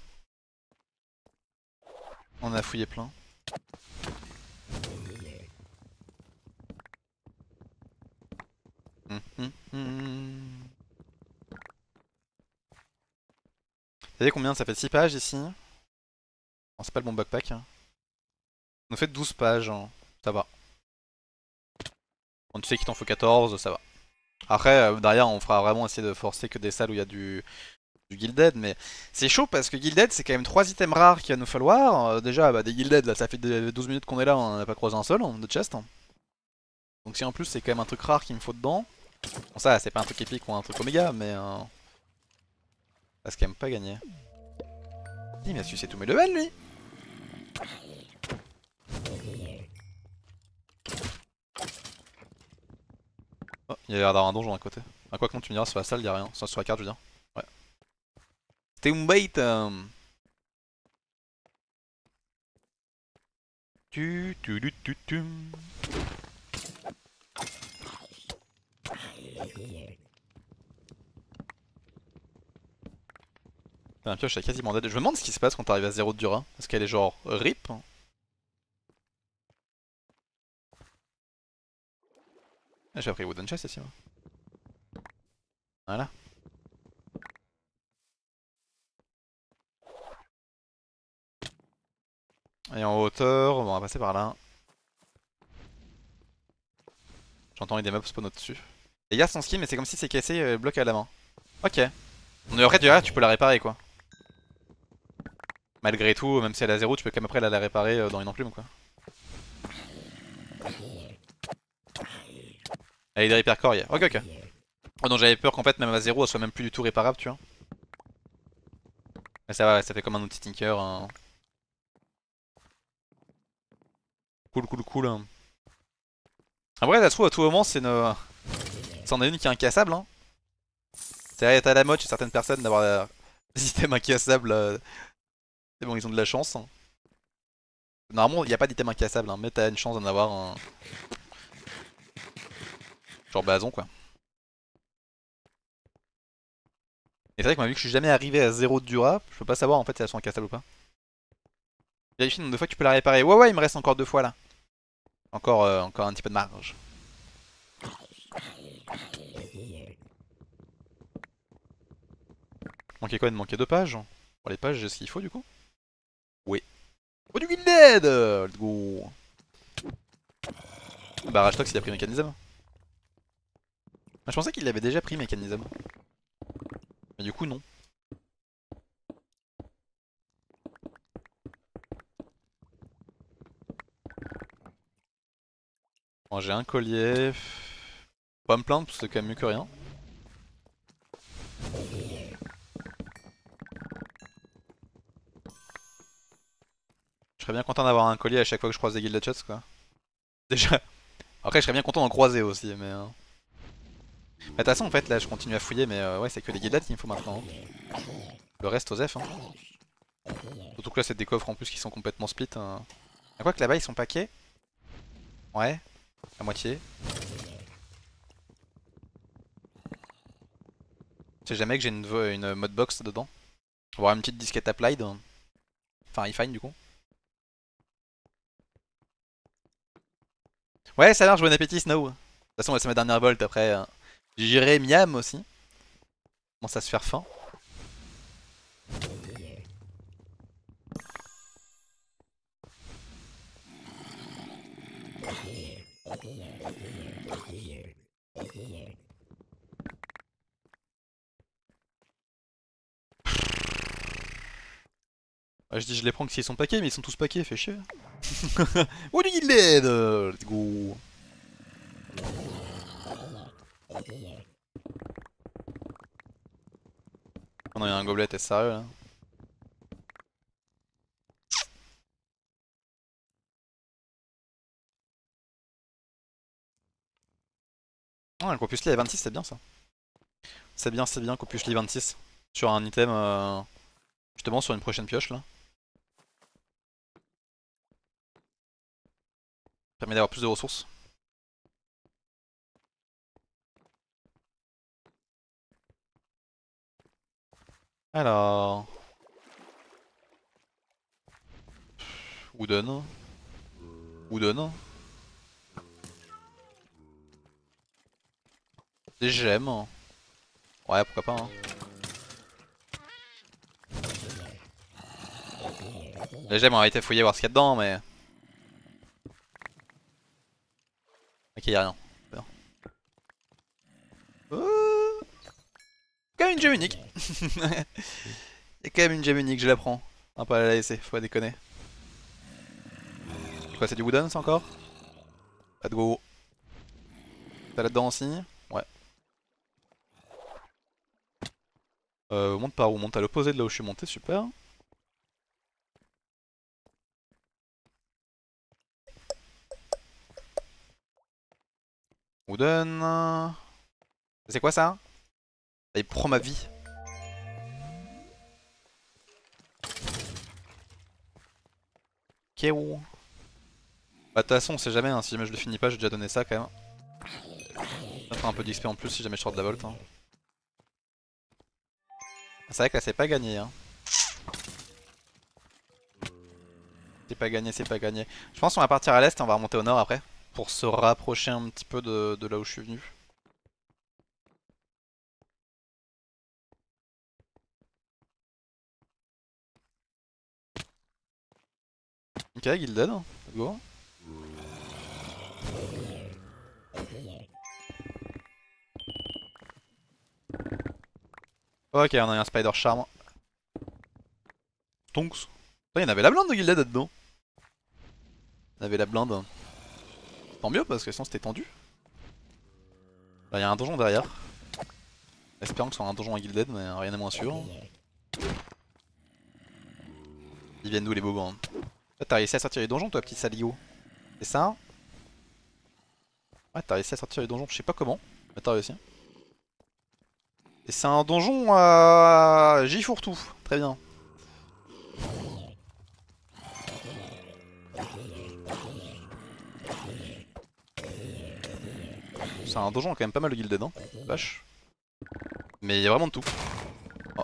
On en a fouillé plein. Vous savez combien ça fait? 6 pages ici. Bon, c'est pas le bon backpack. Hein. On a fait 12 pages, hein. Ça va. Bon, tu sais qu'il t'en faut 14, ça va. Après, derrière, on fera vraiment essayer de forcer que des salles où il y a du Gilded, mais c'est chaud parce que Gilded, c'est quand même 3 items rares qu'il va nous falloir. Déjà, bah, des Gilded, là, ça fait 12 minutes qu'on est là, on en a pas croisé un seul de chest. Donc si en plus c'est quand même un truc rare qu'il me faut dedans. Bon, ça, c'est pas un truc épique ou un truc oméga, mais... ça, c'est quand même pas gagné. Il m'a sucé tous mes levels, lui. Oh, il y a l'air d'avoir un donjon à côté. Ah, quoi que non, tu me diras, sur la salle, il y a rien. Sur la carte, je veux dire. Ouais. C'était un bait. Tu. La pioche est quasiment dead. Je me demande ce qui se passe quand t'arrives à 0 de Dura. Est-ce qu'elle est genre RIP? Ah, j'ai appris Wooden Chest ici. Moi. Voilà. Et en hauteur, bon, on va passer par là. J'entends des mobs spawn au-dessus. Les gars sont skin, mais c'est comme si c'est cassé bloc à la main. Ok. Mais après, Dura, tu peux la réparer quoi. Malgré tout, même si elle a 0, tu peux quand même après la réparer dans une enclume quoi. Elle est de repair core, yeah. Ok, ok. Oh non, j'avais peur qu'en fait, même à 0, elle soit même plus du tout réparable, tu vois. Mais ça va, ça fait comme un outil tinker. Hein. Cool. Hein. Après, la trouve à tout moment, c'est une. C'en est une qui est incassable. Hein. C'est à la mode chez certaines personnes d'avoir des items incassables. C'est bon, ils ont de la chance. Hein. Normalement, il n'y a pas d'item incassable, hein, mais t'as une chance d'en avoir un. Genre blason quoi. Et c'est vrai que moi, vu que je suis jamais arrivé à 0 de Dura, je peux pas savoir en fait si elles sont incassables ou pas. Vérifie le nombre de fois que tu peux la réparer. Ouais, il me reste encore 2 fois là. Encore un petit peu de marge. Manquait quoi? Il me manquait 2 pages. Pour les pages, j'ai ce qu'il faut du coup. Oui. Oh du Gilded. Let's go. Bah Rashtox il a pris mécanisme. Ah, je pensais qu'il avait déjà pris mécanisme. Mais du coup non. Bon, j'ai un collier. Faut pas me plaindre parce que c'est quand même mieux que rien. Je serais bien content d'avoir un collier à chaque fois que je croise des guildes de chats quoi. Déjà. Après je serais bien content d'en croiser aussi mais... Mais de toute façon en fait là je continue à fouiller mais ouais c'est que des guildes qu'il me faut maintenant. Hein. Le reste aux F. Hein. Surtout que là c'est des coffres en plus qui sont complètement split. Hein. À quoi que là-bas ils sont paquets. Ouais. À moitié. Je sais jamais que j'ai une modbox dedans. On va avoir une petite disquette applied. Enfin refine du coup. Ouais, ça marche, bon appétit, Snow. De toute façon, ouais, c'est ma dernière volt après. J'irai miam aussi. Commence à se faire faim. Ouais, je dis je les prends que s'ils sont paquets, mais ils sont tous paquets, fait chier. Oh, du Gilded. Let's go. Oh non, il y a un gobelet, t'es sérieux là? Ah, le Corpus Lee à 26, c'est bien ça. C'est bien, Corpus Lee 26. Sur un item, justement sur une prochaine pioche là. Permet d'avoir plus de ressources. Alors... Wooden. Wooden. Des gemmes. Ouais, pourquoi pas. Hein. Les gemmes, on va été fouiller voir ce qu'il y a dedans, mais. Ok, y'a rien. Bien. Quand même une gemme unique. Y'a quand même une gemme unique, je la prends. On va pas la laisser, faut pas déconner. Quoi, c'est du wooden ça encore? Let's go. T'as là-dedans aussi? Ouais. Monte par où? Monte à l'opposé de là où je suis monté, super. Wooden. C'est quoi ça? Il prend ma vie. Ok. Bah de toute façon on sait jamais, hein. Si jamais je le finis pas, j'ai déjà donné ça quand même. Ça fera un peu d'XP en plus si jamais je sors de la volt. Hein. C'est vrai que là c'est pas gagné. Hein. C'est pas gagné, c'est pas gagné. Je pense qu'on va partir à l'est et on va remonter au nord après. Pour se rapprocher un petit peu de là où je suis venu. Ok, Gilded, let's go. Ok, on a eu un Spider Charm. Tonks. Il y en avait la blinde de Gilded là-dedans. Il y en avait la blinde. Tant mieux parce que sinon c'était tendu. Là il y a un donjon derrière. Espérons que ce soit un donjon à Gilded, mais rien n'est moins sûr. Ils viennent d'où les bobos? T'as réussi à sortir les donjons toi petit salio? C'est ça? Ouais, t'as réussi à sortir les donjons, je sais pas comment, mais t'as réussi. Et c'est un donjon à J-Fourtou, très bien. C'est un donjon quand même pas mal de guilded, hein, vache. Mais il y a vraiment de tout. Oh.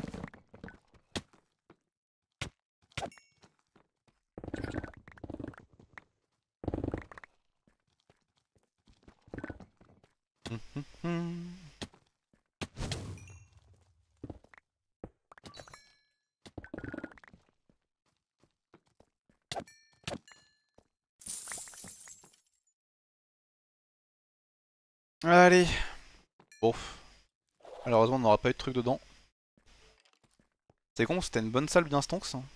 Allez. Bon. Malheureusement on n'aura pas eu de truc dedans. C'est con, c'était une bonne salle bien stonks. Hein.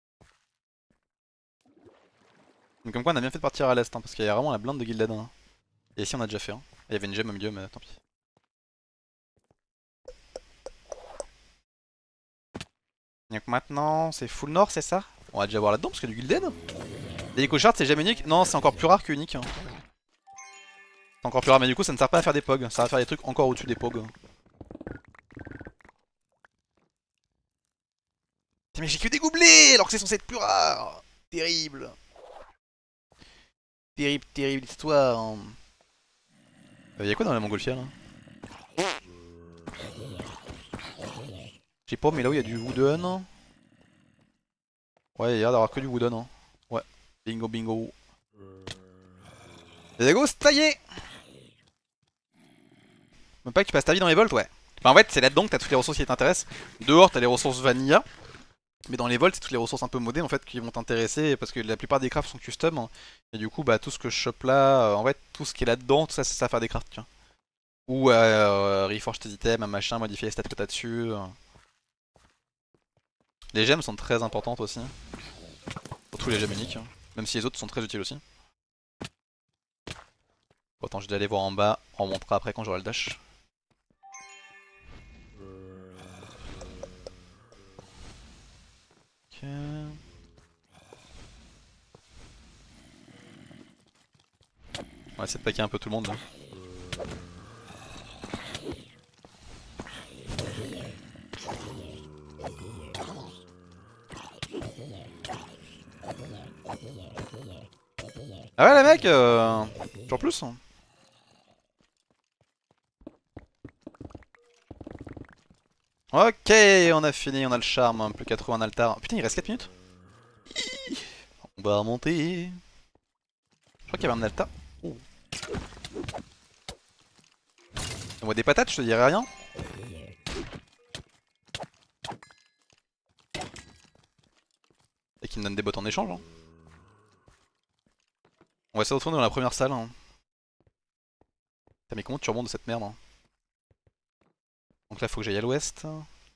Donc comme quoi on a bien fait de partir à l'est, hein, parce qu'il y a vraiment la blinde de guilded. Hein. Et ici on a déjà fait. Hein. Il y avait une gemme au milieu, mais tant pis. Donc maintenant c'est full nord, c'est ça? On va déjà voir là-dedans parce qu'il y a du guilded. Les éco-shards c'est jamais unique? Non, c'est encore plus rare que unique. Hein. C'est encore plus rare, mais du coup ça ne sert pas à faire des pogs, ça va faire des trucs encore au-dessus des pogs. Mais j'ai que des gobelets alors que c'est censé être plus rare. Terrible. Terrible, terrible histoire. Hein. Y'a quoi dans la montgolfière là? Je sais pas, mais là où il y a du wooden. Ouais, il y a l'air d'avoir que du wooden. Hein. Ouais, bingo bingo. Les go, c'est taillé. Même pas que tu passes ta vie dans les volts, ouais. Enfin, en fait, c'est là-dedans que t'as toutes les ressources qui t'intéressent. Dehors, t'as les ressources vanilla. Mais dans les volts, c'est toutes les ressources un peu modées en fait qui vont t'intéresser parce que la plupart des crafts sont custom. Hein. Et du coup, bah tout ce que je chope là, en fait, tout ce qui est là-dedans, tout ça, c'est ça à faire des crafts, tiens. Ou reforge tes items, machin, modifier les stats que t'as dessus. Les gemmes sont très importantes aussi. Surtout les gemmes uniques. Hein. Même si les autres sont très utiles aussi. Bon, attends, je vais aller voir en bas. On remontera après quand j'aurai le dash. Ok. On va essayer de packer un peu tout le monde là. Ah ouais les mecs, toujours plus. Hein. Ok, on a fini, on a le charme, hein, plus qu'à trouver un altar. Putain, il reste 4 minutes. On va remonter. Je crois qu'il y avait un altar. Oh. On voit des patates, je te dirais rien. Et qui me donne des bottes en échange. Hein. On va essayer de retourner dans la première salle. Hein. Putain, mais comment tu remontes de cette merde hein. Donc là, faut que j'aille à l'ouest.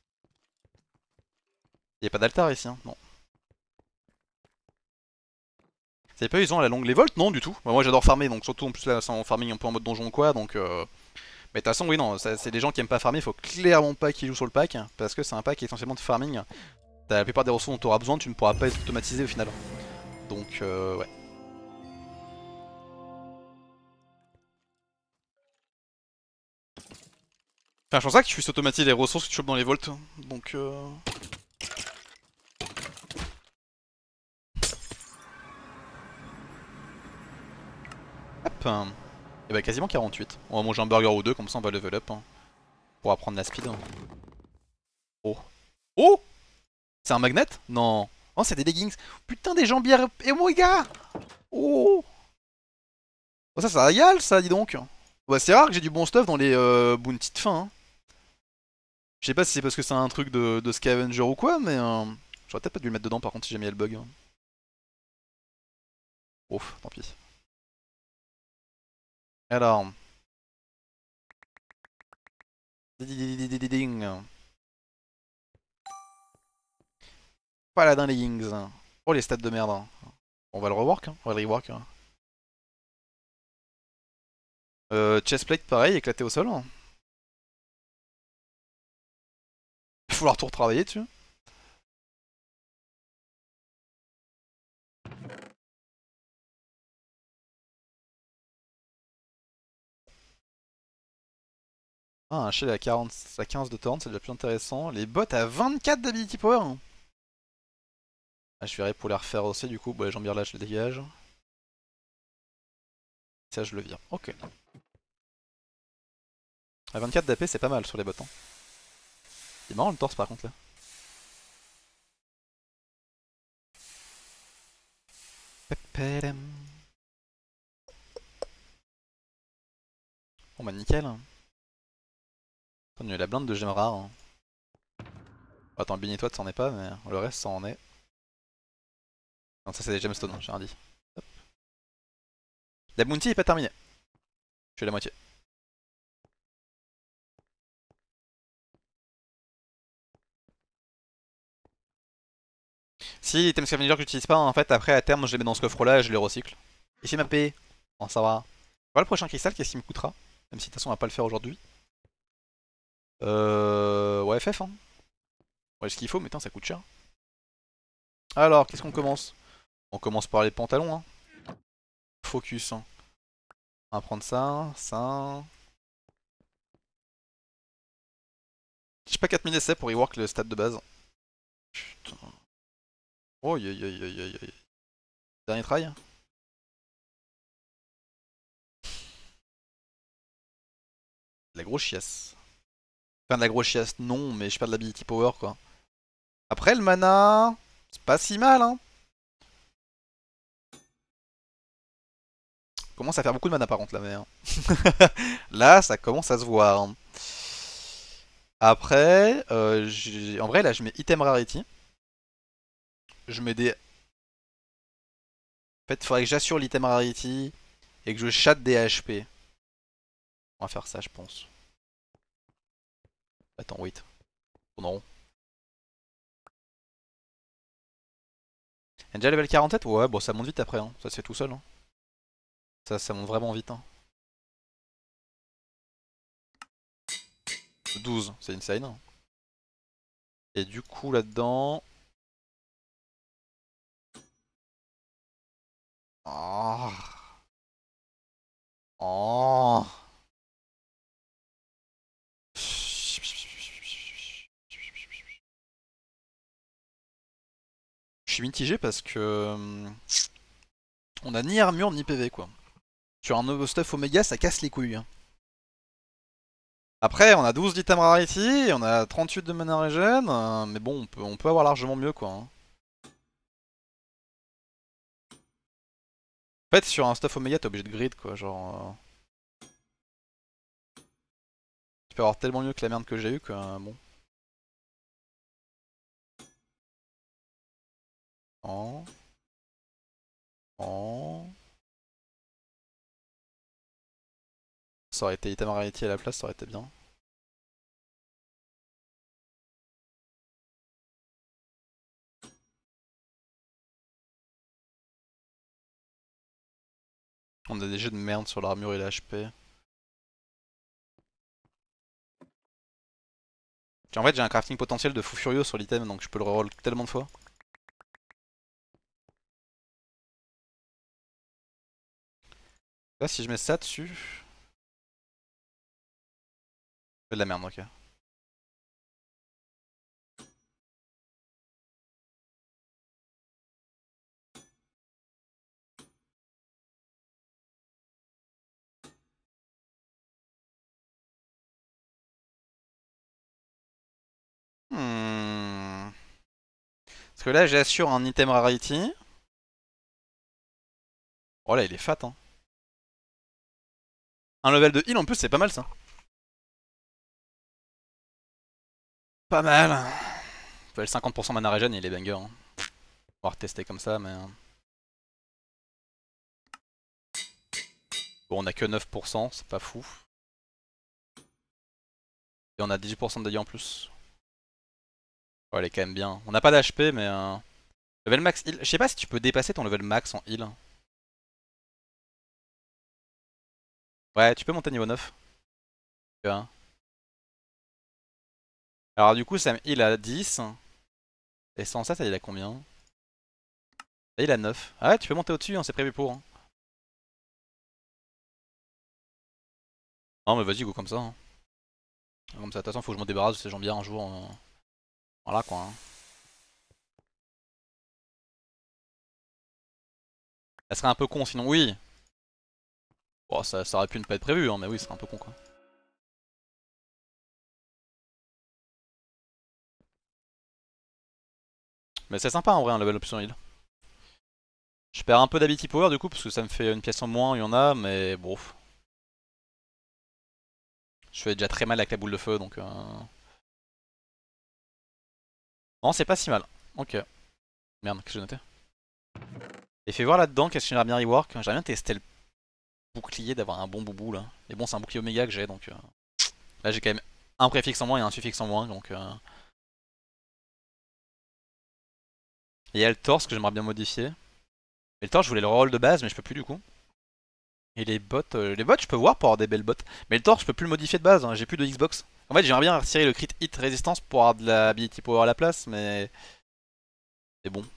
Y'a pas d'altar ici, hein. Non. Vous savez pas, ils ont à la longue les volts? Non, du tout. Bah, moi j'adore farmer, donc surtout en plus là, c'est en farming un peu en mode donjon ou quoi, donc. Mais de toute façon, oui, non, c'est des gens qui aiment pas farmer, faut clairement pas qu'ils jouent sur le pack, parce que c'est un pack essentiellement de farming. La plupart des ressources dont tu auras besoin, tu ne pourras pas les automatiser au final. Donc, ouais. Enfin, je pense pas que tu puisses automatiser les ressources que tu chopes dans les volts, donc. Hop. Et bah, quasiment 48. On va manger un burger ou deux, comme ça on va level up. Hein, pour apprendre la speed. Oh. Oh! C'est un magnet? Non. Oh, c'est des leggings. Putain, des jambières. Et mon gars! Oh! Oh, ça régale, ça, dis donc. Bah, c'est rare que j'ai du bon stuff dans les bounty de fin. Hein. Je sais pas si c'est parce que c'est un truc de scavenger ou quoi, mais j'aurais peut-être pas dû le mettre dedans par contre si jamais il y a le bug. Ouf, tant pis. Alors. Ding. Paladin leggings. Oh, les stats de merde. Hein. On va le rework, hein. On va le rework. Hein. Chestplate, pareil, éclaté au sol. Hein. Il va falloir tout retravailler dessus. Ah, un shield à 40, à 15 de torrent, c'est déjà plus intéressant. Les bots à 24 d'ability power. Hein. Ah, je verrai pour les refaire aussi du coup. Bon, les jambières là, je les dégage. Ça, je le vire. Ok. À 24 d'AP, c'est pas mal sur les bots. Hein. C'est marrant le torse par contre là. Bon bah nickel. Attends, il y a la blinde de gemmes rares. Hein. Attends, le béni-toi, c'en est pas, mais le reste, ça en est. Non, ça c'est des gemstones, hein, j'ai rien dit. Hop. La bounty est pas terminée. Je suis à la moitié. Si les items scavenger que j'utilise pas, en fait, après à terme, je les mets dans ce coffre là et je les recycle. Ici ma paix. Bon, ça va. Voilà le prochain cristal, qu'est-ce qu'il me coûtera? Même si de toute façon, on va pas le faire aujourd'hui. Ouais, FF, hein. Ouais, ce qu'il faut, mais putain, ça coûte cher. Alors, qu'est-ce qu'on commence? On commence par les pantalons, hein. Focus, hein. On va prendre ça, ça. J'ai pas 4000 essais pour rework le stat de base. Putain. Oh, aïe aïe aïe aïe aïe. Dernier try. De la grosse chiasse. Enfin, de la grosse chiasse, non, mais je perds de l'ability power, quoi. Après, le mana, c'est pas si mal, hein. Commence à faire beaucoup de mana par contre là, mais. Là, ça commence à se voir, hein. Après, en vrai, là, je mets item rarity. Je mets des. En fait, il faudrait que j'assure l'item rarity et que je chatte des HP. On va faire ça, je pense. Attends, wait. Non. Et déjà level 47? Ouais, bon, ça monte vite après, hein. Ça se fait tout seul, hein. Ça monte vraiment vite, hein. 12, c'est insane, hein. Et du coup, là-dedans. Oh. Oh. Je suis mitigé parce que on a ni armure ni PV quoi. Sur un nouveau stuff Omega, ça casse les couilles, hein. Après, on a 12 d'items rarity, on a 38 de mana regen, mais bon, on peut avoir largement mieux quoi, hein. En fait, sur un stuff Omega, t'es obligé de grid quoi, genre. Tu peux avoir tellement mieux que la merde que j'ai eu que bon. Oh. Oh. Ça aurait été item rarity à la place, ça aurait été bien. On a des jeux de merde sur l'armure et l'HP. En fait, j'ai un crafting potentiel de fou furieux sur l'item, donc je peux le reroll tellement de fois. Là, si je mets ça dessus. C'est de la merde, ok. Hmm. Parce que là, j'assure un item rarity. Oh là, il est fat, hein. Un level de heal en plus, c'est pas mal ça. Pas mal. Level 50% mana regen, il est banger, hein. On va retester comme ça, mais. Bon, on a que 9%, c'est pas fou. Et on a 18% de dégâts en plus. Ouais, elle est quand même bien. On n'a pas d'HP, mais. Level max heal. Je sais pas si tu peux dépasser ton level max en heal. Ouais, tu peux monter niveau 9. Tu vois. Alors, du coup, ça me heal à 10. Et sans ça, ça il a combien? Là, il a 9. Ah ouais, tu peux monter au-dessus, hein, c'est prévu pour, hein. Non, mais vas-y, go comme ça, hein. Comme ça, de toute façon, faut que je me débarrasse de ces gens bien un jour. Voilà quoi, hein. Ça serait un peu con sinon, oui. Bon, ça aurait pu ne pas être prévu, hein, mais oui, ce serait un peu con quoi. Mais c'est sympa en vrai, un level option heal. Je perds un peu d'ability power du coup, parce que ça me fait une pièce en moins, il y en a, mais bon. Je fais déjà très mal avec la boule de feu donc. Non, c'est pas si mal. Ok. Merde, qu'est-ce que j'ai noté? Et fais voir là-dedans qu'est-ce que j'aimerais bien rework. J'aimerais bien tester le bouclier, d'avoir un bon boubou là. Mais bon, c'est un bouclier Oméga que j'ai donc. Là, j'ai quand même un préfixe en moins et un suffixe en moins donc. Et il y a le torse que j'aimerais bien modifier. Et le torse, je voulais le reroll de base, mais je peux plus du coup. Et les bots, je peux voir pour avoir des belles bots. Mais le torse, je peux plus le modifier de base, hein, j'ai plus de Xbox. En fait, j'aimerais bien retirer le crit hit résistance pour avoir de la ability power à la place, mais c'est bon.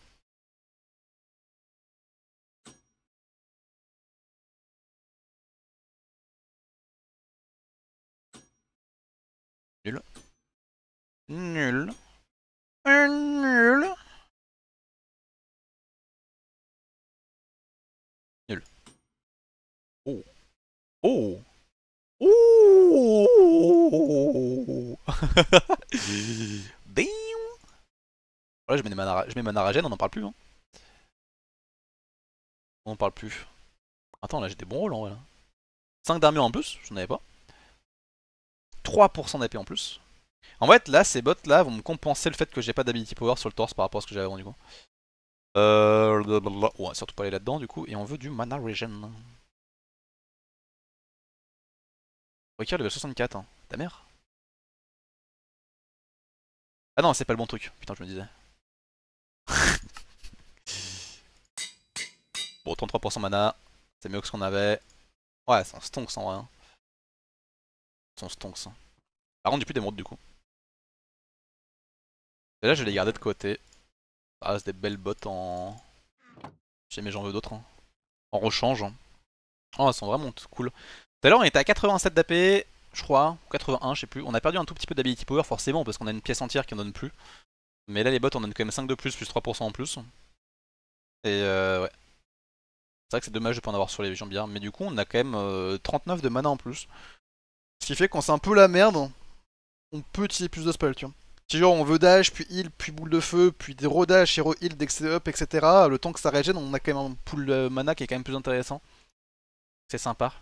Nul. Nul. Nul. Nul. Oh. Oh. Oh. Damn. Voilà, je mets mana regen, on en parle plus, hein. On en parle plus. Attends, là j'ai des bons rôles en vrai. 5 d'armure en plus, j'en avais pas. 3% d'AP en plus. En fait, là, ces bots là vont me compenser le fait que j'ai pas d'ability power sur le torse par rapport à ce que j'avais avant du coup. On va surtout pas aller là-dedans du coup. Et on veut du mana regen. Requiert level 64, hein. Ta mère. Ah non, c'est pas le bon truc. Putain, je me disais. Bon, 33% mana. C'est mieux que ce qu'on avait. Ouais, c'est un stonks en vrai. Hein. C'est un stonks. Hein. Par contre, j'ai plus d'émeraude du coup. Et là, je vais les garder de côté. Ça reste des belles bottes en. Si jamais j'en veux d'autres. Hein. En rechange. Hein. Oh, elles sont vraiment cool. Tout à l'heure, on était à 87 d'AP, je crois. Ou 81, je sais plus. On a perdu un tout petit peu d'ability power, forcément, parce qu'on a une pièce entière qui en donne plus. Mais là, les bots, on donne quand même 5 de plus, plus 3% en plus. Et ouais. C'est vrai que c'est dommage de pas en avoir sur les jambières. Mais du coup, on a quand même 39 de mana en plus. Ce qui fait qu'on c'est un peu la merde. On peut utiliser plus de spells, tu vois. Si genre on veut dash, puis heal, puis boule de feu, puis des rodash, hero heal, dex up, etc. Le temps que ça régène, on a quand même un pool mana qui est quand même plus intéressant. C'est sympa.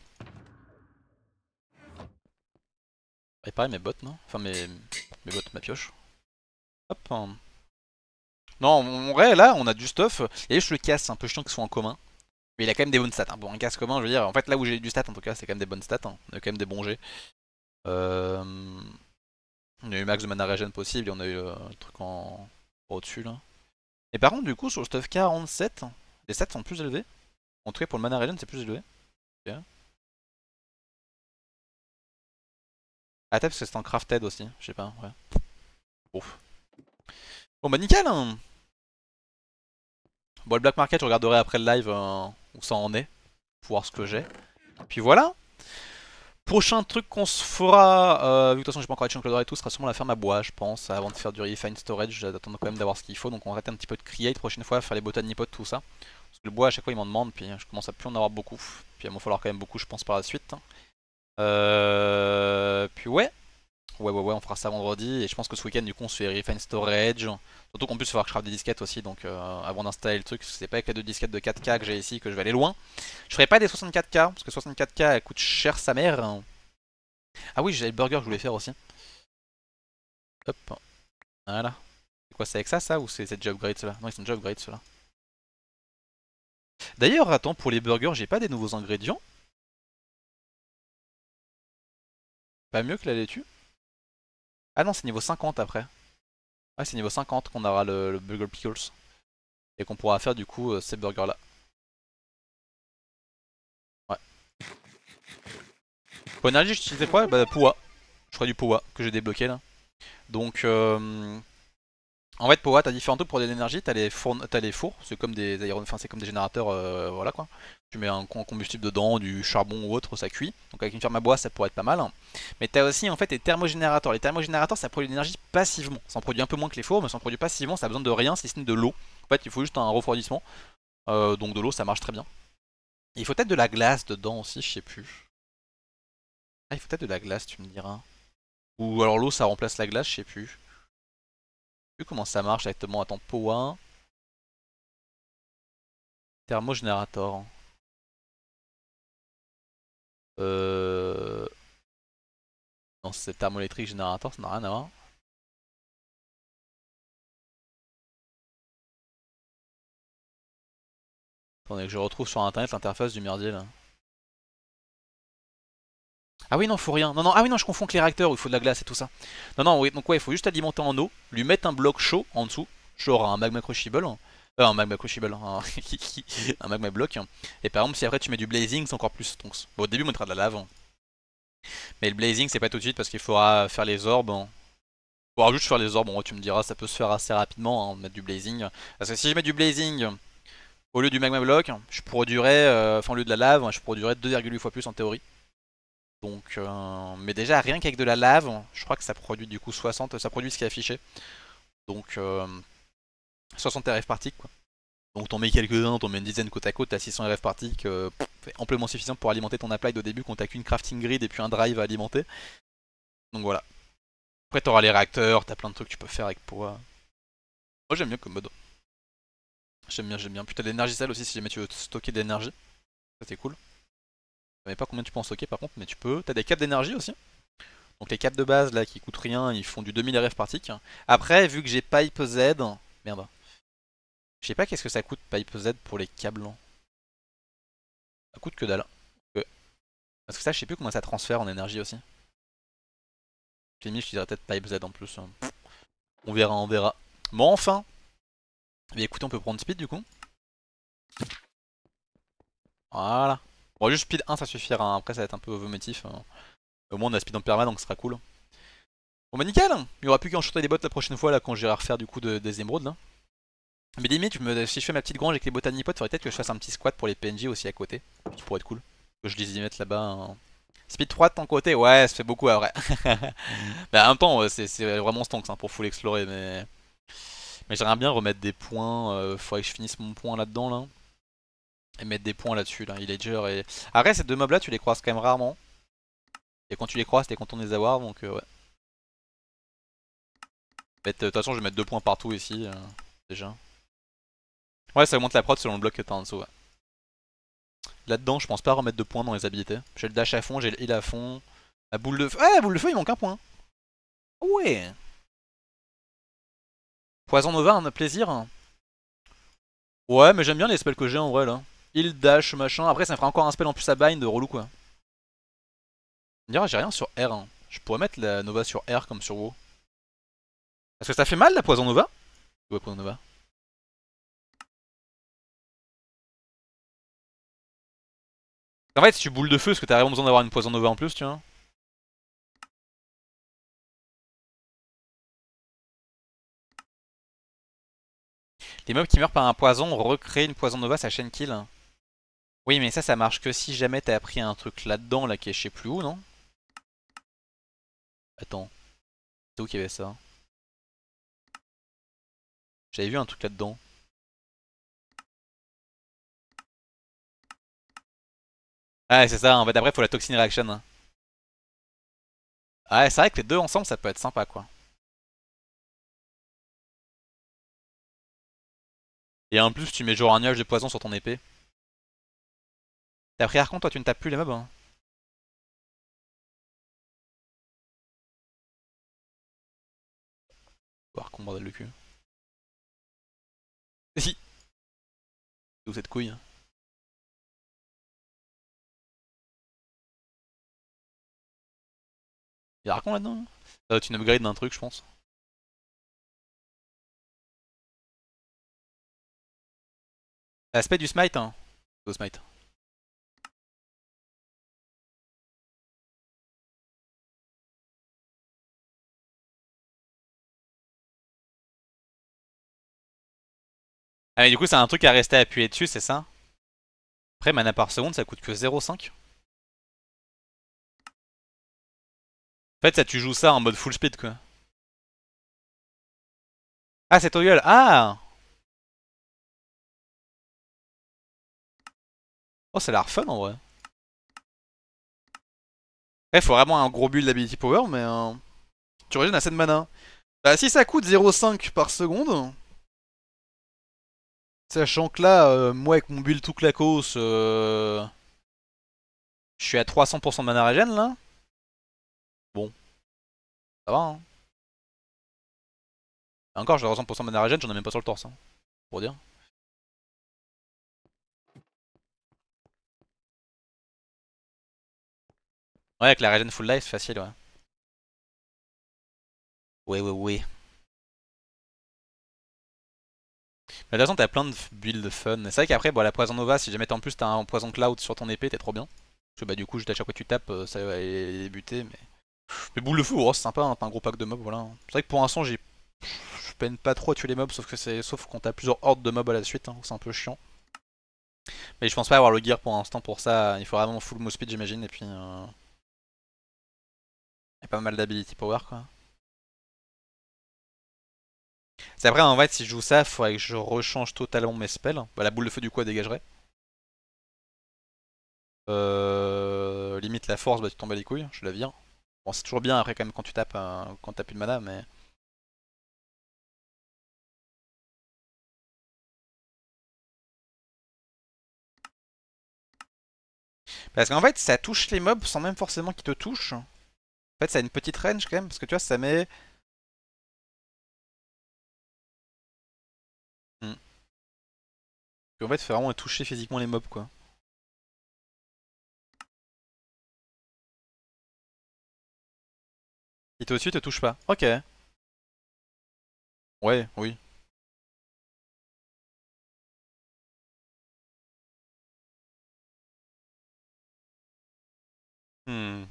Réparer mes bottes, non? Enfin mes bottes, ma pioche. Hop. Hein. Non, en vrai, là, on a du stuff. Et je le casse, un peu chiant qu'ils soient en commun. Mais il a quand même des bonnes stats. Hein. Bon, un casse commun, je veux dire, en fait, là où j'ai du stat, en tout cas, c'est quand même des bonnes stats. Hein. On a quand même des bons jets. On a eu max de mana regen possible et on a eu le truc en au-dessus, là. Et par contre, du coup, sur le stuff 47, les stats sont plus élevés. En tout cas, pour le mana regen, c'est plus élevé. Ok. Ah, peut-être parce que c'est en crafted aussi, je sais pas, ouais. Ouf. Bon bah nickel hein. Bon le black market je regarderai après le live où ça en est. Pour voir ce que j'ai. Puis voilà. Prochain truc qu'on se fera, vu que de toute façon j'ai pas encore Action Cloud et tout, sera sûrement la ferme à bois je pense, avant de faire du refine storage, j'attends quand même d'avoir ce qu'il faut, donc on va arrêter un petit peu de create prochaine fois, faire les botanipotes, tout ça. Parce que le bois à chaque fois ils m'en demandent, puis je commence à plus en avoir beaucoup, puis il va m'en falloir quand même beaucoup je pense par la suite. Puis ouais, ouais, on fera ça vendredi. Et je pense que ce week-end, du coup, on se fait Refine Storage. Surtout qu'en plus, il va falloir que je crafte des disquettes aussi. Donc, avant d'installer le truc, c'est pas avec les 2 disquettes de 4K que j'ai ici que je vais aller loin. Je ferai pas des 64K, parce que 64K, elle coûte cher sa mère. Ah oui, j'ai le burger que je voulais faire aussi. Hop, voilà. C'est quoi, c'est avec ça ou c'est déjà upgrade cela? Non, ils sont déjà upgrade cela. D'ailleurs, attends, pour les burgers, j'ai pas des nouveaux ingrédients. Pas mieux que la laitue. Ah non, c'est niveau 50 après. Ah, c'est niveau 50 qu'on aura le Burger Pickles. Et qu'on pourra faire du coup ces burgers là. Ouais. Pour énergie, j'utilisais quoi? Bah, Powa. Je crois du Powa que j'ai débloqué là. Donc, en fait, Powa, t'as différents trucs pour de l'énergie. T'as les fours, c'est comme des enfin, c'est comme des générateurs, voilà quoi. Tu mets un combustible dedans, du charbon ou autre, ça cuit. Donc avec une ferme à bois, ça pourrait être pas mal. Mais t'as aussi en fait les thermogénérateurs. Les thermogénérateurs, ça produit de l'énergie passivement. Ça en produit un peu moins que les fours, mais ça en produit passivement. Ça a besoin de rien, si ce n'est de l'eau. En fait, il faut juste un refroidissement. Donc de l'eau, ça marche très bien. Et il faut peut-être de la glace dedans aussi, je sais plus. Ah, il faut peut-être de la glace, tu me diras. Ou alors l'eau, ça remplace la glace, je sais plus. Je sais plus comment ça marche exactement. Attends, Powa. Thermogénérateur. Euh... Non, c'est thermoélectrique générateur, ça n'a rien à voir. Attendez que je retrouve sur internet l'interface du merdier là. Ah oui non faut rien. Non non ah oui non je confonds avec les réacteurs où il faut de la glace et tout ça. Non non oui donc ouais il faut juste alimenter en eau, lui mettre un bloc chaud en dessous, genre un magma crucible. Un magma crucible, un magma bloc. Et par exemple si après tu mets du blazing c'est encore plus. Donc, bon, au début on mettra de la lave. Mais le blazing c'est pas tout de suite parce qu'il faudra faire les orbes. Il faudra juste faire les orbes, bon tu me diras ça peut se faire assez rapidement hein, mettre du blazing. Parce que si je mets du blazing au lieu du magma block, je produirais, enfin au lieu de la lave, je produirais 2,8 fois plus en théorie. Donc, mais déjà rien qu'avec de la lave, je crois que ça produit du coup 60, ça produit ce qui est affiché. Donc 60 RF par tick quoi. Donc t'en mets quelques-uns, t'en mets une dizaine côte à côte, t'as 600 RF par tick, c'est amplement suffisant pour alimenter ton applied au début quand t'as qu'une crafting grid et puis un drive à alimenter. Donc voilà. Après t'auras les réacteurs, t'as plein de trucs que tu peux faire avec Powa. Moi j'aime bien comme mode. J'aime bien, j'aime bien. Putain l'énergie cell aussi si jamais tu veux stocker de l'énergie. Ça c'est cool. savais pas combien tu peux en stocker par contre, mais tu peux. T'as des capes d'énergie aussi. Donc les capes de base là qui coûtent rien, ils font du 2000 RF par tick. Après, vu que j'ai Pipe Z. Merde. Je sais pas qu'est-ce que ça coûte Pipe Z pour les câbles. Ça coûte que dalle. Ouais. Parce que ça, je sais plus comment ça transfère en énergie aussi. J'ai mis, je dirais peut-être Pipe Z en plus. On verra, on verra. Bon, enfin. Mais écoutez, on peut prendre speed du coup. Voilà. Bon, juste speed 1, ça suffira. Hein. Après, ça va être un peu vomitif. Hein. Au moins, on a speed en perma, donc ce sera cool. Bon, bah nickel. Il y aura plus qu'à enchanter les bots la prochaine fois là quand j'irai refaire du coup des émeraudes là. Mais limite, si je fais ma petite grange avec les botanipotes, il faudrait peut-être que je fasse un petit squat pour les PNJ aussi à côté. Qui pourrait être cool. Que je les y mette là-bas. Hein. Speed 3 de ton côté, ouais, ça fait beaucoup à vrai. Mais en même temps, c'est vraiment stonks hein, pour full explorer. Mais j'aimerais bien remettre des points. Faudrait que je finisse mon point là-dedans là. Et mettre des points là-dessus, là, Illager et... Après, ces deux mobs là, tu les croises quand même rarement. Et quand tu les croises, t'es content de les avoir, donc ouais. De toute façon, je vais mettre 2 points partout ici, déjà. Ouais, ça augmente la prod selon le bloc que t'as en dessous, ouais. Là-dedans, je pense pas remettre 2 points dans les habilités. J'ai le dash à fond, j'ai le heal à fond. La boule de feu... Ouais, la boule de feu, il manque un point. Ouais. Poison Nova, un plaisir. Ouais, mais j'aime bien les spells que j'ai en vrai, là. Heal, dash, machin. Après, ça me fera encore un spell en plus à bind, relou, quoi. On dirait j'ai rien sur R. Hein. Je pourrais mettre la Nova sur R comme sur WoW. Est-ce que ça fait mal, la Poison Nova? Ouais, Poison Nova. En fait, si tu boules de feu, est-ce que t'as vraiment besoin d'avoir une Poison Nova en plus, tu vois? Les mobs qui meurent par un poison recréent une Poison Nova, ça chaîne kill. Oui, mais ça marche que si jamais t'as appris un truc là-dedans, là, qui est je sais plus où, non? Attends, c'est où qu'il y avait ça? J'avais vu un truc là-dedans. Ah, c'est ça, en fait, après, faut la Toxin Reaction. Hein. Ah, ouais, c'est vrai que les deux ensemble, ça peut être sympa, quoi. Et en plus, tu mets genre un nuage de poison sur ton épée. T'as pris Archon, toi, tu ne tapes plus les mobs, hein? Archon, bordel de cul. Et si! D'où cette couille? Y'a Archon là-dedans? Ça doit être une upgrade d'un truc, je pense. L'aspect du smite, hein. Go smite. Ah, mais du coup, c'est un truc à rester appuyé dessus, c'est ça? Après, mana par seconde, ça coûte que 0,5. En fait, ça, tu joues ça en mode full speed, quoi. Ah, c'est Toggle. Ah! Oh, ça a l'air fun en vrai. Il faut vraiment un gros build d'ability power, mais tu régènes assez de mana. Bah, si ça coûte 0,5 par seconde, sachant que là, moi avec mon build tout clacos, je suis à 300% de mana régène là. Bon, ça va hein. Et encore, j'ai 300% de mana régène, j'en ai même pas sur le torse, hein, pour dire. Ouais, avec la régène full life, c'est facile, ouais. Ouais, ouais, ouais. Mais de toute façon, t'as plein de builds fun. C'est vrai qu'après, bon, la poison nova, si jamais en plus t'as un poison cloud sur ton épée, t'es trop bien. Parce que bah, du coup, juste à chaque fois que tu tapes, ça va les buter. Mais boule de feu, oh, c'est sympa, hein, t'as un gros pack de mobs, voilà. C'est vrai que pour l'instant, je peine pas trop à tuer les mobs, sauf quand t'as plusieurs hordes de mobs à la suite, hein, c'est un peu chiant. Mais je pense pas avoir le gear pour l'instant pour ça. Il faut vraiment full move speed, j'imagine, et puis y a pas mal d'ability power, quoi. C'est après, en fait, si je joue ça, il faudrait que je rechange totalement mes spells. Bah, la boule de feu, du coup, elle dégagerait. Limite la force, bah tu tombes à les couilles, je la vire. Bon, c'est toujours bien après quand même quand tu tapes, quand t'as plus de mana, mais... Parce qu'en fait, ça touche les mobs sans même forcément qu'ils te touchent. En fait, ça a une petite range quand même, parce que tu vois, ça met... Hmm. En fait, faut vraiment toucher physiquement les mobs, quoi. Il te au-dessus, te touche pas. Ok. Ouais, oui. Hmm.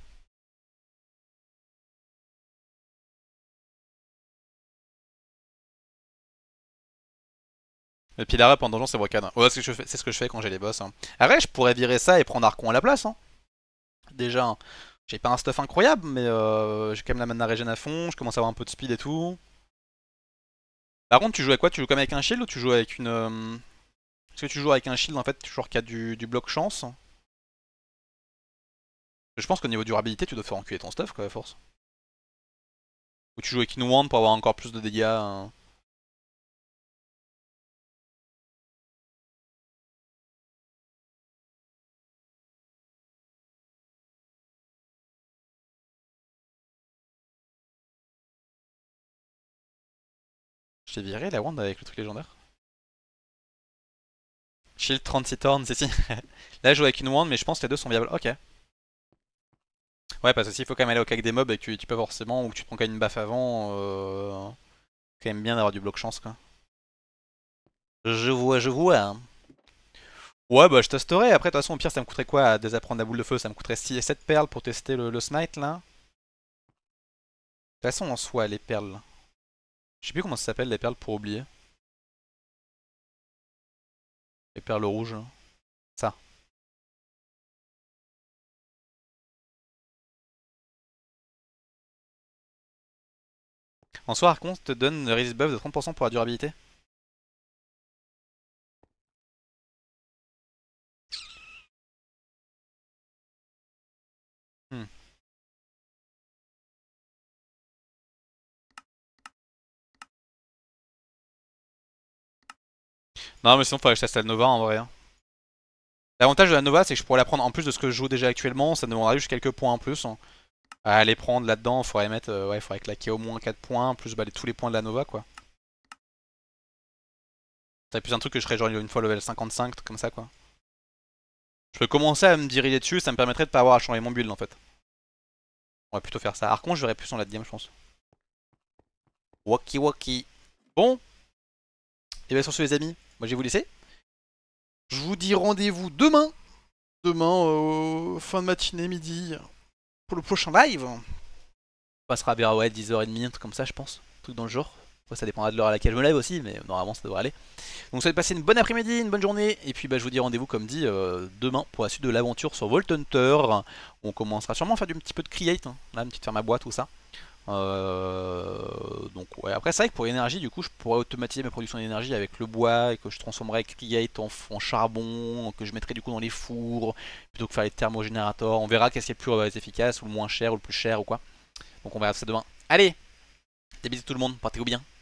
Le pilar up en donjon, c'est Brocan. Ouais, c'est ce que je fais quand j'ai les boss, hein. Après, je pourrais virer ça et prendre Archon à la place, hein. Déjà, hein. J'ai pas un stuff incroyable, mais j'ai quand même la mana régène à fond, je commence à avoir un peu de speed et tout. Par contre, tu joues avec quoi? Tu joues comme avec un shield ou tu joues avec une... Est-ce que tu joues avec un shield en fait, toujours qui a du bloc chance? Je pense qu'au niveau durabilité, tu dois faire enculer ton stuff quoi, à force. Ou tu joues avec une wand pour avoir encore plus de dégâts, hein. Je t'ai viré la wand avec le truc légendaire. Shield 36 turns, c'est si. Là, je joue avec une wand, mais je pense que les deux sont viables. Ok. Ouais, parce que s'il faut quand même aller au cac des mobs et que tu peux forcément, ou que tu te prends quand même une baffe avant, quand même bien d'avoir du bloc chance quoi. Je vois, je vois. Ouais, bah je testerai. Après, de toute façon, au pire, ça me coûterait quoi à désapprendre la boule de feu? Ça me coûterait 6 et 7 perles pour tester le smite là. De toute façon, en soi, les perles. Je sais plus comment ça s'appelle les perles pour oublier. Les perles rouges. Ça. En soi, par contre, te donne le resist buff de 30% pour la durabilité. Hmm. Non, mais sinon, faudrait que je teste la Nova en vrai, hein. L'avantage de la Nova, c'est que je pourrais la prendre en plus de ce que je joue déjà actuellement. Ça me demandera juste quelques points en plus, hein. À aller prendre là-dedans, faudrait mettre. Ouais, faudrait claquer au moins 4 points, plus bah, tous les points de la Nova, quoi. C'est plus un truc que je ferais genre une fois level 55, truc comme ça, quoi. Je peux commencer à me diriger dessus, ça me permettrait de pas avoir à changer mon build en fait. On va plutôt faire ça. Par contre, je verrai plus en late game, je pense. Waki waki. Bon, et bien sur ce, les amis, moi je vais vous laisser. Je vous dis rendez-vous demain. Demain, fin de matinée, midi, pour le prochain live. On passera vers ouais, 10h30, un truc comme ça, je pense. Un truc dans le genre. Ouais, ça dépendra de l'heure à laquelle je me lève aussi, mais normalement ça devrait aller. Donc ça va passer une bonne après-midi, une bonne journée. Et puis bah, je vous dis rendez-vous comme dit demain pour la suite de l'aventure sur Vault Hunter. On commencera sûrement à faire du petit peu de create, hein. Là, une petite ferme à bois, tout ça. Donc ouais, après c'est vrai que pour l'énergie du coup je pourrais automatiser ma production d'énergie avec le bois et que je transformerais create en charbon, que je mettrais du coup dans les fours plutôt que faire les thermogénérateurs. On verra qu'est-ce qui est le plus efficace ou le moins cher ou le plus cher ou quoi. Donc on verra ça demain. Allez, des bisous tout le monde, portez-vous bien.